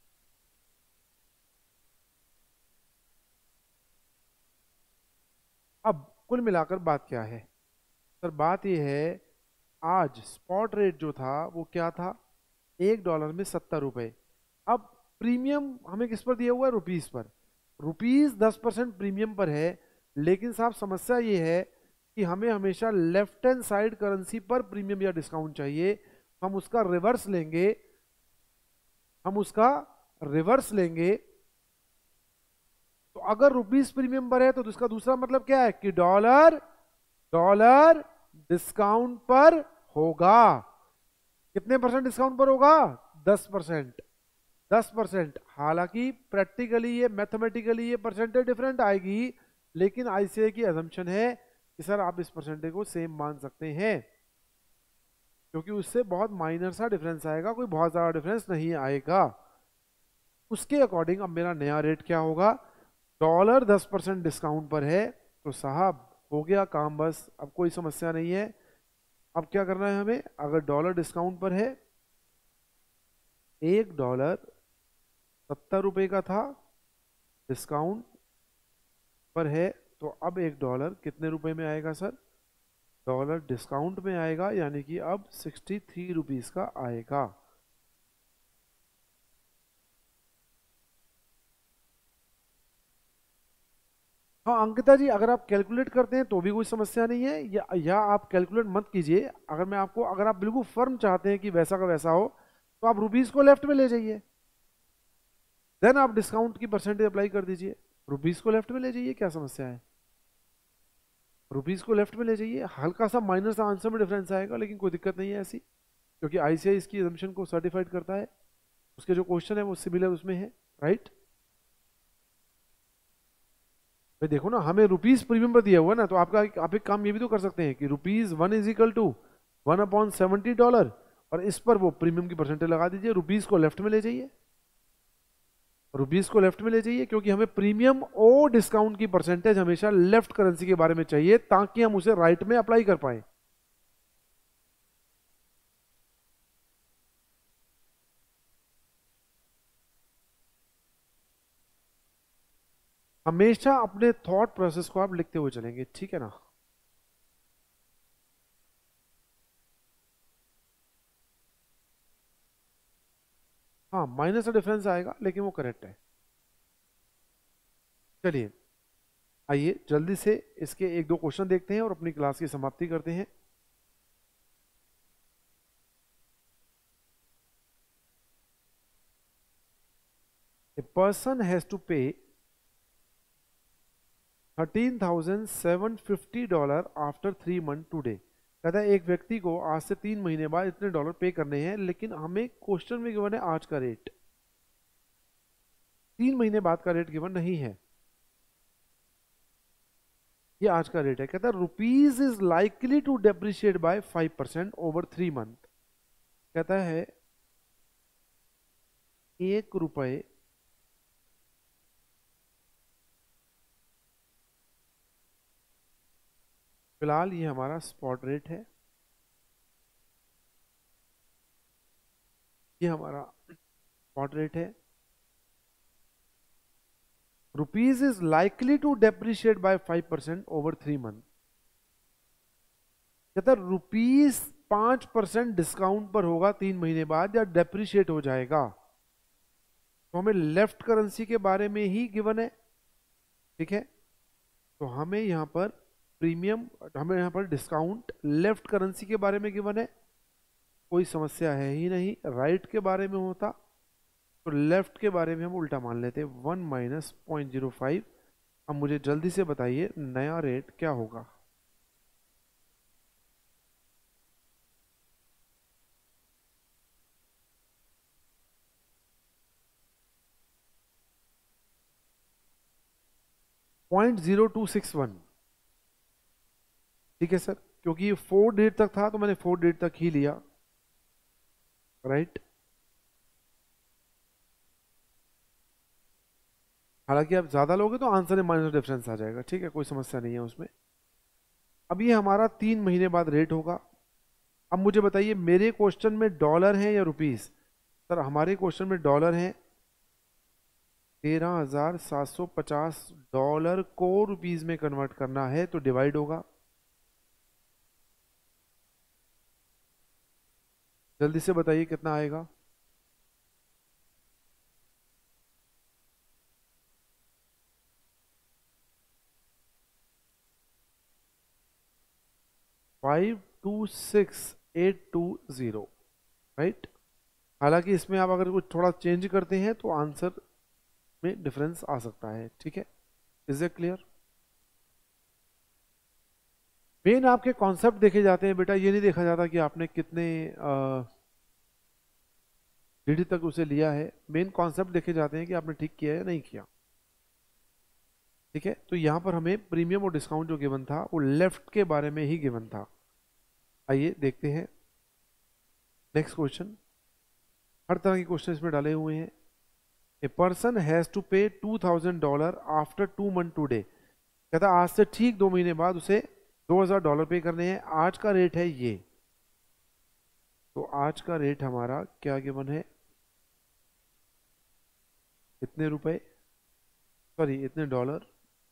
अब कुल मिलाकर बात क्या है सर? बात यह है, आज स्पॉट रेट जो था वो क्या था? $1 में 70 रुपए। अब प्रीमियम हमें किस पर दिया हुआ है? रुपीस पर। रुपीस 10% प्रीमियम पर है, लेकिन साहब समस्या ये है कि हमें हमेशा लेफ्ट हैंड साइड करेंसी पर प्रीमियम या डिस्काउंट चाहिए। हम उसका रिवर्स लेंगे, तो अगर रुपीस प्रीमियम पर है तो इसका दूसरा मतलब क्या है कि डॉलर डिस्काउंट पर होगा। कितने परसेंट डिस्काउंट पर होगा? 10%। हालांकि प्रैक्टिकली ये, मैथमेटिकली ये परसेंटेज डिफरेंट आएगी, लेकिन ICAI की अजम्पशन है कि सर आप इस परसेंटेज को सेम मान सकते हैं, क्योंकि उससे बहुत माइनर सा डिफरेंस आएगा, कोई बहुत ज्यादा डिफरेंस नहीं आएगा। उसके अकॉर्डिंग अब मेरा नया रेट क्या होगा? डॉलर 10% डिस्काउंट पर है, तो साहब हो गया काम, बस अब कोई समस्या नहीं है। अब क्या करना है हमें? अगर डॉलर डिस्काउंट पर है, $1 70 रुपए का था, डिस्काउंट पर है, तो अब $1 कितने रुपए में आएगा सर? डॉलर डिस्काउंट में आएगा, यानी कि अब 63 रुपीस का आएगा। हाँ अंकिता जी, अगर आप कैलकुलेट करते हैं तो भी कोई समस्या नहीं है, या आप कैलकुलेट मत कीजिए। अगर आप बिल्कुल फर्म चाहते हैं कि वैसा का वैसा हो, तो आप रुपीस को लेफ्ट में ले जाइए, देन आप डिस्काउंट की परसेंटेज अप्लाई कर दीजिए। रुपीस को लेफ्ट में ले जाइए, क्या समस्या है? रुपीस को लेफ्ट में ले जाइए, हल्का सा माइनर सा आंसर में डिफरेंस आएगा, लेकिन कोई दिक्कत नहीं है ऐसी, क्योंकि ICAI इसकी एजम्पशन को सर्टिफाइड करता है। उसके जो क्वेश्चन है वो सिमिलर उसमें है। राइट भाई, देखो ना, हमें रुपीस प्रीमियम पर दिया हुआ है ना, तो आप एक काम ये भी तो कर सकते हैं कि ₹1 इज इक्वल टू 1/70, और इस पर वो प्रीमियम की परसेंटेज लगा दीजिए, रुपीस को लेफ्ट में ले जाइए। रुपीस को लेफ्ट में ले जाइए, क्योंकि हमें प्रीमियम और डिस्काउंट की परसेंटेज हमेशा लेफ्ट करेंसी के बारे में चाहिए ताकि हम उसे राइट में अप्लाई कर पाए। हमेशा अपने थॉट प्रोसेस को आप लिखते हुए चलेंगे, ठीक है ना। हाँ, माइनस का डिफरेंस आएगा लेकिन वो करेक्ट है। चलिए आइए जल्दी से इसके एक दो क्वेश्चन देखते हैं और अपनी क्लास की समाप्ति करते हैं। A person has to pay $13,750 after 3 month today. कहता है एक व्यक्ति को आज से 3 महीने बाद इतने डॉलर पे करने हैं, लेकिन हमें क्वेश्चन में गिवन है आज का रेट, 3 महीने बाद का रेट गिवन नहीं है, ये आज का रेट है। कहता है rupees is likely to depreciate by 5% over 3 month. कहता है 1 रुपए फिलहाल ये हमारा स्पॉट रेट है, ये हमारा स्पॉट रेट है। Rupees is likely to depreciate by 5% over 3 month. कहता है रुपीज 5% डिस्काउंट पर होगा 3 महीने बाद या डेप्रिशिएट हो जाएगा। तो हमें लेफ्ट करेंसी के बारे में ही गिवन है, ठीक है। तो हमें यहाँ पर प्रीमियम, हमें यहाँ पर डिस्काउंट लेफ्ट करेंसी के बारे में गिवन है, कोई समस्या है ही नहीं। राइट के बारे में होता तो लेफ्ट के बारे में हम उल्टा मान लेते, 1 माइनस 0.05। अब मुझे जल्दी से बताइए नया रेट क्या होगा। $0.0261, ठीक है सर, क्योंकि ये 4 डेट तक था तो मैंने 4 डेट तक ही लिया, राइट। हालांकि आप ज्यादा लोगे तो आंसर में माइनस डिफरेंस आ जाएगा, ठीक है, कोई समस्या नहीं है उसमें। अब ये हमारा 3 महीने बाद रेट होगा। अब मुझे बताइए मेरे क्वेश्चन में डॉलर है या रुपीस। सर हमारे क्वेश्चन में डॉलर है, 13,750 डॉलर को रुपीस में कन्वर्ट करना है तो डिवाइड होगा। जल्दी से बताइए कितना आएगा। 526820, राइट। हालांकि इसमें आप अगर कुछ थोड़ा चेंज करते हैं तो आंसर में डिफरेंस आ सकता है, ठीक है। Is it clear. मेन आपके कॉन्सेप्ट देखे जाते हैं बेटा, ये नहीं देखा जाता कि आपने कितने डीडी तक उसे लिया है। मेन कॉन्सेप्ट देखे जाते हैं कि आपने ठीक किया या नहीं किया, ठीक है। तो यहाँ पर हमें प्रीमियम और डिस्काउंट जो गिवन था वो लेफ्ट के बारे में ही गिवन था। आइए देखते हैं नेक्स्ट क्वेश्चन। हर तरह के क्वेश्चन इसमें डाले हुए हैं। ए पर्सन हैज टू पे $2,000 आफ्टर 2 मंथ टूडे। कहता आज से ठीक 2 महीने बाद उसे $2,000 पे करने हैं, आज का रेट है ये। तो आज का रेट हमारा क्या गिवन है, इतने रुपए, सॉरी इतने डॉलर।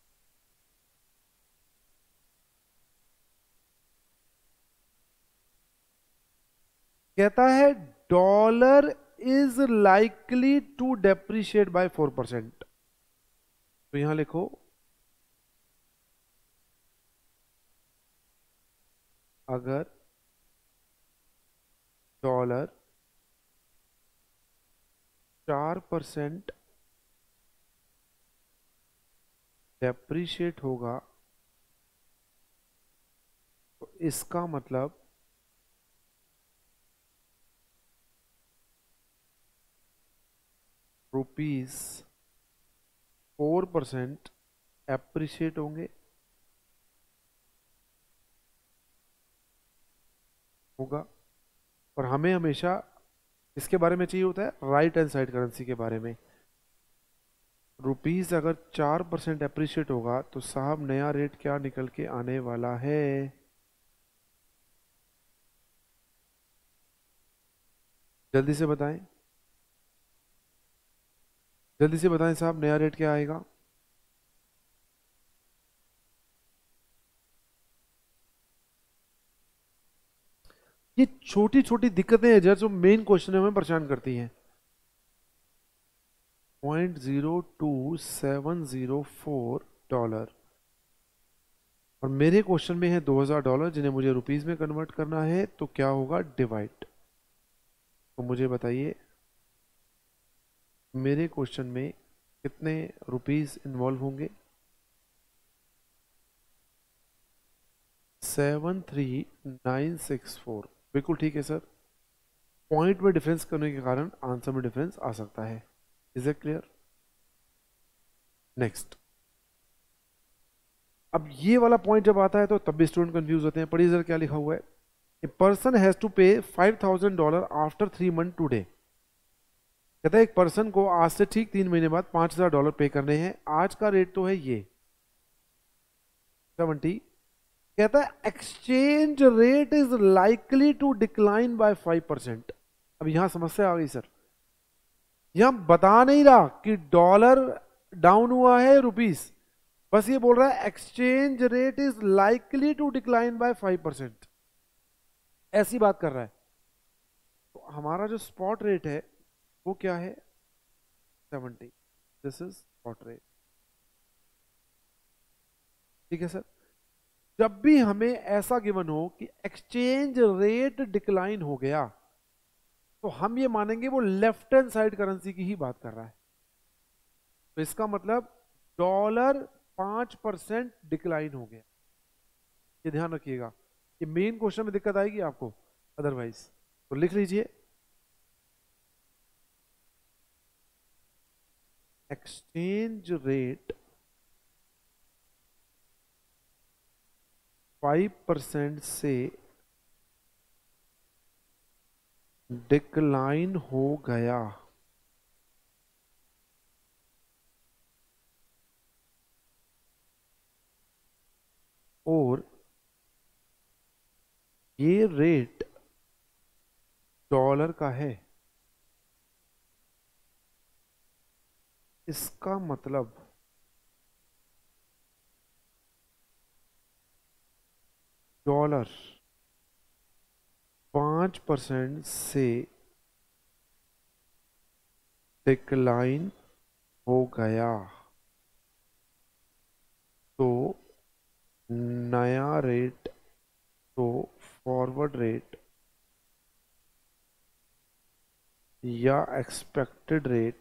कहता है dollar is likely to depreciate by 4%। तो यहां लिखो अगर डॉलर 4% डेप्रिशिएट होगा तो इसका मतलब रुपीज 4% एप्रिशिएट होंगे, होगा। और हमें हमेशा इसके बारे में चाहिए होता है राइट हैंड साइड करेंसी के बारे में। रुपीस अगर 4% अप्रिशिएट होगा तो साहब नया रेट क्या निकल के आने वाला है? जल्दी से बताएं, जल्दी से बताएं साहब, नया रेट क्या आएगा? ये छोटी छोटी दिक्कतें हैं जो मेन क्वेश्चन में हमें परेशान करती हैं। 0.02704 डॉलर और मेरे क्वेश्चन में है $2000 जिन्हें मुझे रुपीस में कन्वर्ट करना है, तो क्या होगा? डिवाइड। तो मुझे बताइए मेरे क्वेश्चन में कितने रुपीस इन्वॉल्व होंगे? 73964। बिल्कुल ठीक है सर, पॉइंट में डिफरेंस करने के कारण आंसर में डिफरेंस आ सकता है। Is it clear? नेक्स्ट। अब ये वाला पॉइंट जब आता है तो तब भी स्टूडेंट कंफ्यूज होते हैं। पढ़िए सर क्या लिखा हुआ है। ए पर्सन हैज टू पे $5000 आफ्टर 3 मंथ टूडे। कहता है एक पर्सन को आज से ठीक 3 महीने बाद $5000 पे करने हैं। आज का रेट तो है ये 70। कहता है exchange rate is likely to decline by 5%। अब यहां समस्या आ गई सर, यहां बता नहीं रहा कि डॉलर डाउन हुआ है रुपीस, बस ये बोल रहा है exchange rate is likely to decline by 5%, ऐसी बात कर रहा है। तो हमारा जो स्पॉट रेट है वो क्या है? 70। This is spot rate. ठीक है सर, जब भी हमें ऐसा गिवन हो कि एक्सचेंज रेट डिक्लाइन हो गया तो हम ये मानेंगे वो लेफ्ट हैंड साइड करेंसी की ही बात कर रहा है। तो इसका मतलब डॉलर 5% डिक्लाइन हो गया। ये ध्यान रखिएगा, ये मेन क्वेश्चन में दिक्कत आएगी आपको अदरवाइज। तो लिख लीजिए एक्सचेंज रेट 5% से डिक्लाइन हो गया। और ये रेट डॉलर का है, इसका मतलब डॉलर 5% से डिक्लाइन हो गया तो नया रेट, तो फॉरवर्ड रेट या expected rate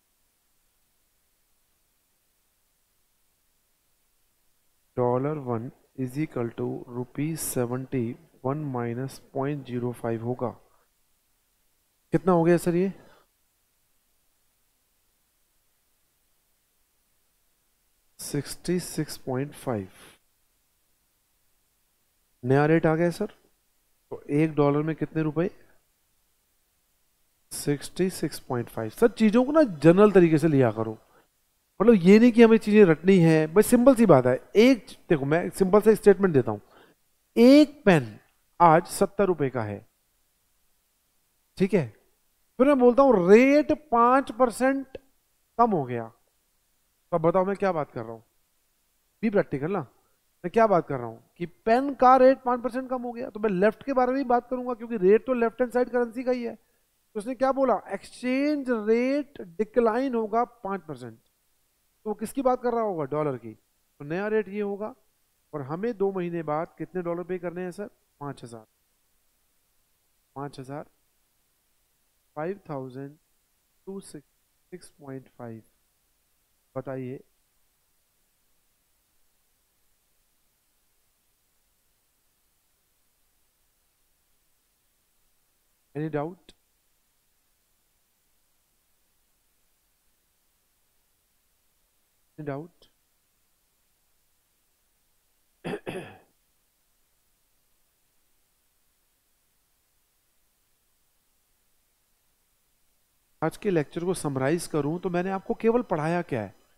$1 is equal to ₹71 minus 0.05 होगा। कितना हो गया सर ये? 66.5। नया रेट आ गया सर। तो $1 में कितने रुपए? 66.5। सर चीजों को ना जनरल तरीके से लिया करो, मतलब ये नहीं कि हमें चीजें रटनी है, बस सिंपल सी बात है। एक देखो मैं सिंपल से स्टेटमेंट देता हूं, एक पेन आज ₹70 का है, ठीक है, फिर मैं बोलता हूं रेट 5% कम हो गया, तो अब बताओ मैं क्या बात कर रहा हूं? बी प्रैक्टिकल ना। मैं क्या बात कर रहा हूं कि पेन का रेट 5% कम हो गया, तो मैं लेफ्ट के बारे में भी बात करूंगा क्योंकि रेट तो लेफ्ट हैंड साइड करेंसी का ही है। तो उसने क्या बोला? एक्सचेंज रेट डिक्लाइन होगा 5%। तो वो किसकी बात कर रहा होगा? डॉलर की। तो नया रेट ये होगा और हमें 2 महीने बाद कितने डॉलर पे करने हैं सर? 5000। 5000 5266.5। बताइए एनी डाउट? Any doubt? आज के लेक्चर को समराइज करूं तो मैंने आपको केवल पढ़ाया क्या है?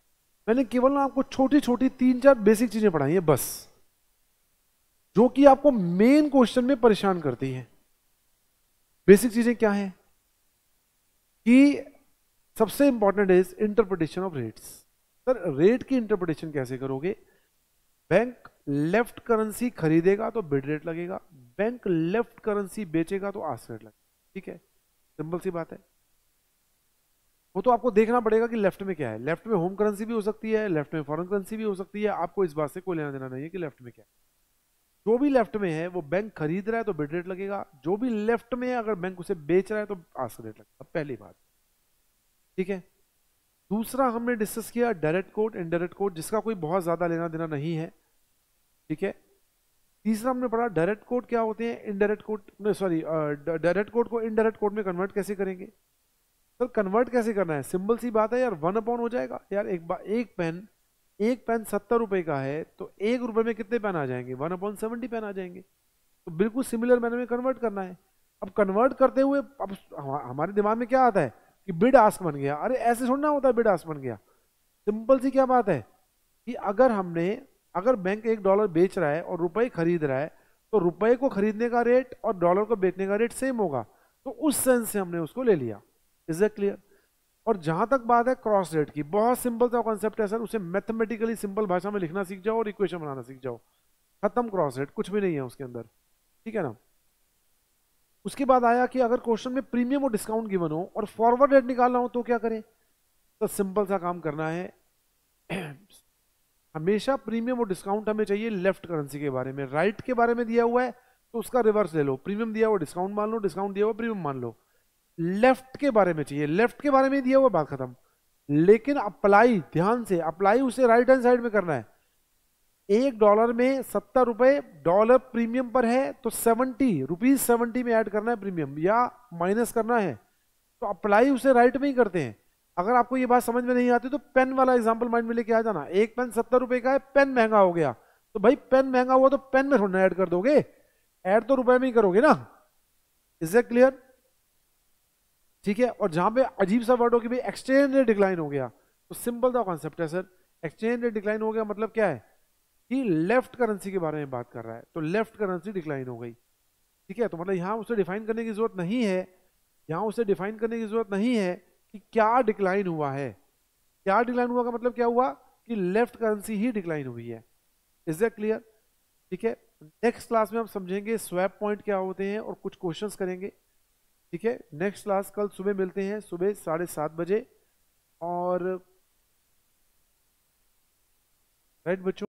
मैंने केवल ना आपको छोटी छोटी 3-4 बेसिक चीजें पढ़ाई हैं बस, जो कि आपको मेन क्वेश्चन में परेशान करती हैं। बेसिक चीजें क्या है कि सबसे important is interpretation of rates. Sir rate की इंटरप्रिटेशन कैसे करोगे? बैंक लेफ्ट करेंसी खरीदेगा तो बिड रेट लगेगा, बैंक लेफ्ट करेंसी बेचेगा तो आस्क रेट लगेगा। ठीक है, सिंपल सी बात है। वो तो आपको देखना पड़ेगा कि लेफ्ट में क्या है। लेफ्ट में होम करेंसी भी हो सकती है, लेफ्ट में फॉरेन करेंसी भी हो सकती है, आपको इस बात से कोई लेना देना नहीं है कि लेफ्ट में क्या है। जो भी लेफ्ट में है वो बैंक खरीद रहा है तो बिड रेट लगेगा, जो भी लेफ्ट में है अगर बैंक उसे बेच रहा है तो आस्क रेट लगेगा। पहली बात, ठीक है। दूसरा हमने डिस्कस किया डायरेक्ट कोट, इनडायरेक्ट कोट, जिसका कोई बहुत ज्यादा लेना देना नहीं है। ठीक है। तीसरा हमने पढ़ा डायरेक्ट कोट क्या होते हैं, indirect quote, sorry, direct quote को इनडायरेक्ट कोट में कन्वर्ट कैसे करेंगे। सर कन्वर्ट कैसे करना है, सिंपल सी बात है यार, 1/, हो जाएगा यार। एक पेन 70 रुपए का है तो 1 रुपए में कितने पेन आ जाएंगे, 1/70 पेन आ जाएंगे। तो बिल्कुल सिमिलर मैनर में कन्वर्ट करना है। अब कन्वर्ट करते हुए अब हमारे दिमाग में क्या आता है कि बिड आस्क बन गया। अरे ऐसे थोड़ा ना होता है बिड आस्क बन गया। सिंपल सी क्या बात है कि अगर बैंक $1 बेच रहा है और रुपए खरीद रहा है तो रुपए को खरीदने का रेट और डॉलर को बेचने का रेट सेम होगा, तो उस सेंस से हमने उसको ले लिया। Is that clear? और जहां तक बात है क्रॉस रेट की, बहुत सिंपल सा कॉन्सेप्ट है सर, उसे मैथमेटिकली सिंपल भाषा में लिखना सीख जाओ और इक्वेशन बनाना सीख जाओ, खत्म। क्रॉस रेट कुछ भी नहीं है उसके अंदर, ठीक है ना। उसके बाद आया कि अगर क्वेश्चन में प्रीमियम और डिस्काउंट गिवन हो और फॉरवर्ड रेट निकालना हो तो क्या करें। तो सिंपल सा काम करना है, हमेशा प्रीमियम और डिस्काउंट हमें चाहिए लेफ्ट करेंसी के बारे में। राइट के बारे में दिया हुआ है तो उसका रिवर्स ले लो, प्रीमियम दिया हुआ डिस्काउंट मान लो, डिस्काउंट दिया हुआ प्रीमियम मान लो। लेफ्ट के बारे में चाहिए, लेफ्ट के बारे में दिया हुआ, बात खत्म। लेकिन अप्लाई, ध्यान से अप्लाई उसे राइट हैंड साइड में करना है। $1 में 70 रुपए डॉलर प्रीमियम पर है तो ₹70 में ऐड करना है प्रीमियम, या माइनस करना है। तो अप्लाई उसे राइट में ही करते हैं। अगर आपको ये बात समझ में नहीं आती तो पेन वाला एग्जांपल माइंड में लेके आ जाना। एक पेन 70 रुपए का है, पेन महंगा हो गया, तो भाई पेन महंगा हुआ तो पेन में थोड़ा ऐड कर दोगे, ऐड तो रुपए में ही करोगे ना। Is that clear? ठीक है। और जहां पे अजीब सा वर्ड हो कि भाई एक्सचेंज रेट डिक्लाइन हो गया, तो सिंपल सा कॉन्सेप्ट है सर, एक्सचेंज रेट डिक्लाइन हो गया मतलब क्या है कि लेफ्ट करेंसी के बारे में बात कर रहा है, तो लेफ्ट करेंसी डिक्लाइन हो गई। ठीक है, तो मतलब यहां उसे डिफाइन करने की जरूरत नहीं है, यहां उसे डिफाइन करने की जरूरत नहीं है कि क्या डिक्लाइन हुआ है। क्या डिक्लाइन हुआ का मतलब क्या हुआ कि लेफ्ट करेंसी ही डिक्लाइन हुई है। Is that clear? ठीक है। नेक्स्ट क्लास में हम समझेंगे स्वैप पॉइंट क्या होते हैं और कुछ क्वेश्चंस करेंगे। ठीक है, नेक्स्ट क्लास कल सुबह मिलते हैं, सुबह 7:30 बजे। और राइट बच्चों।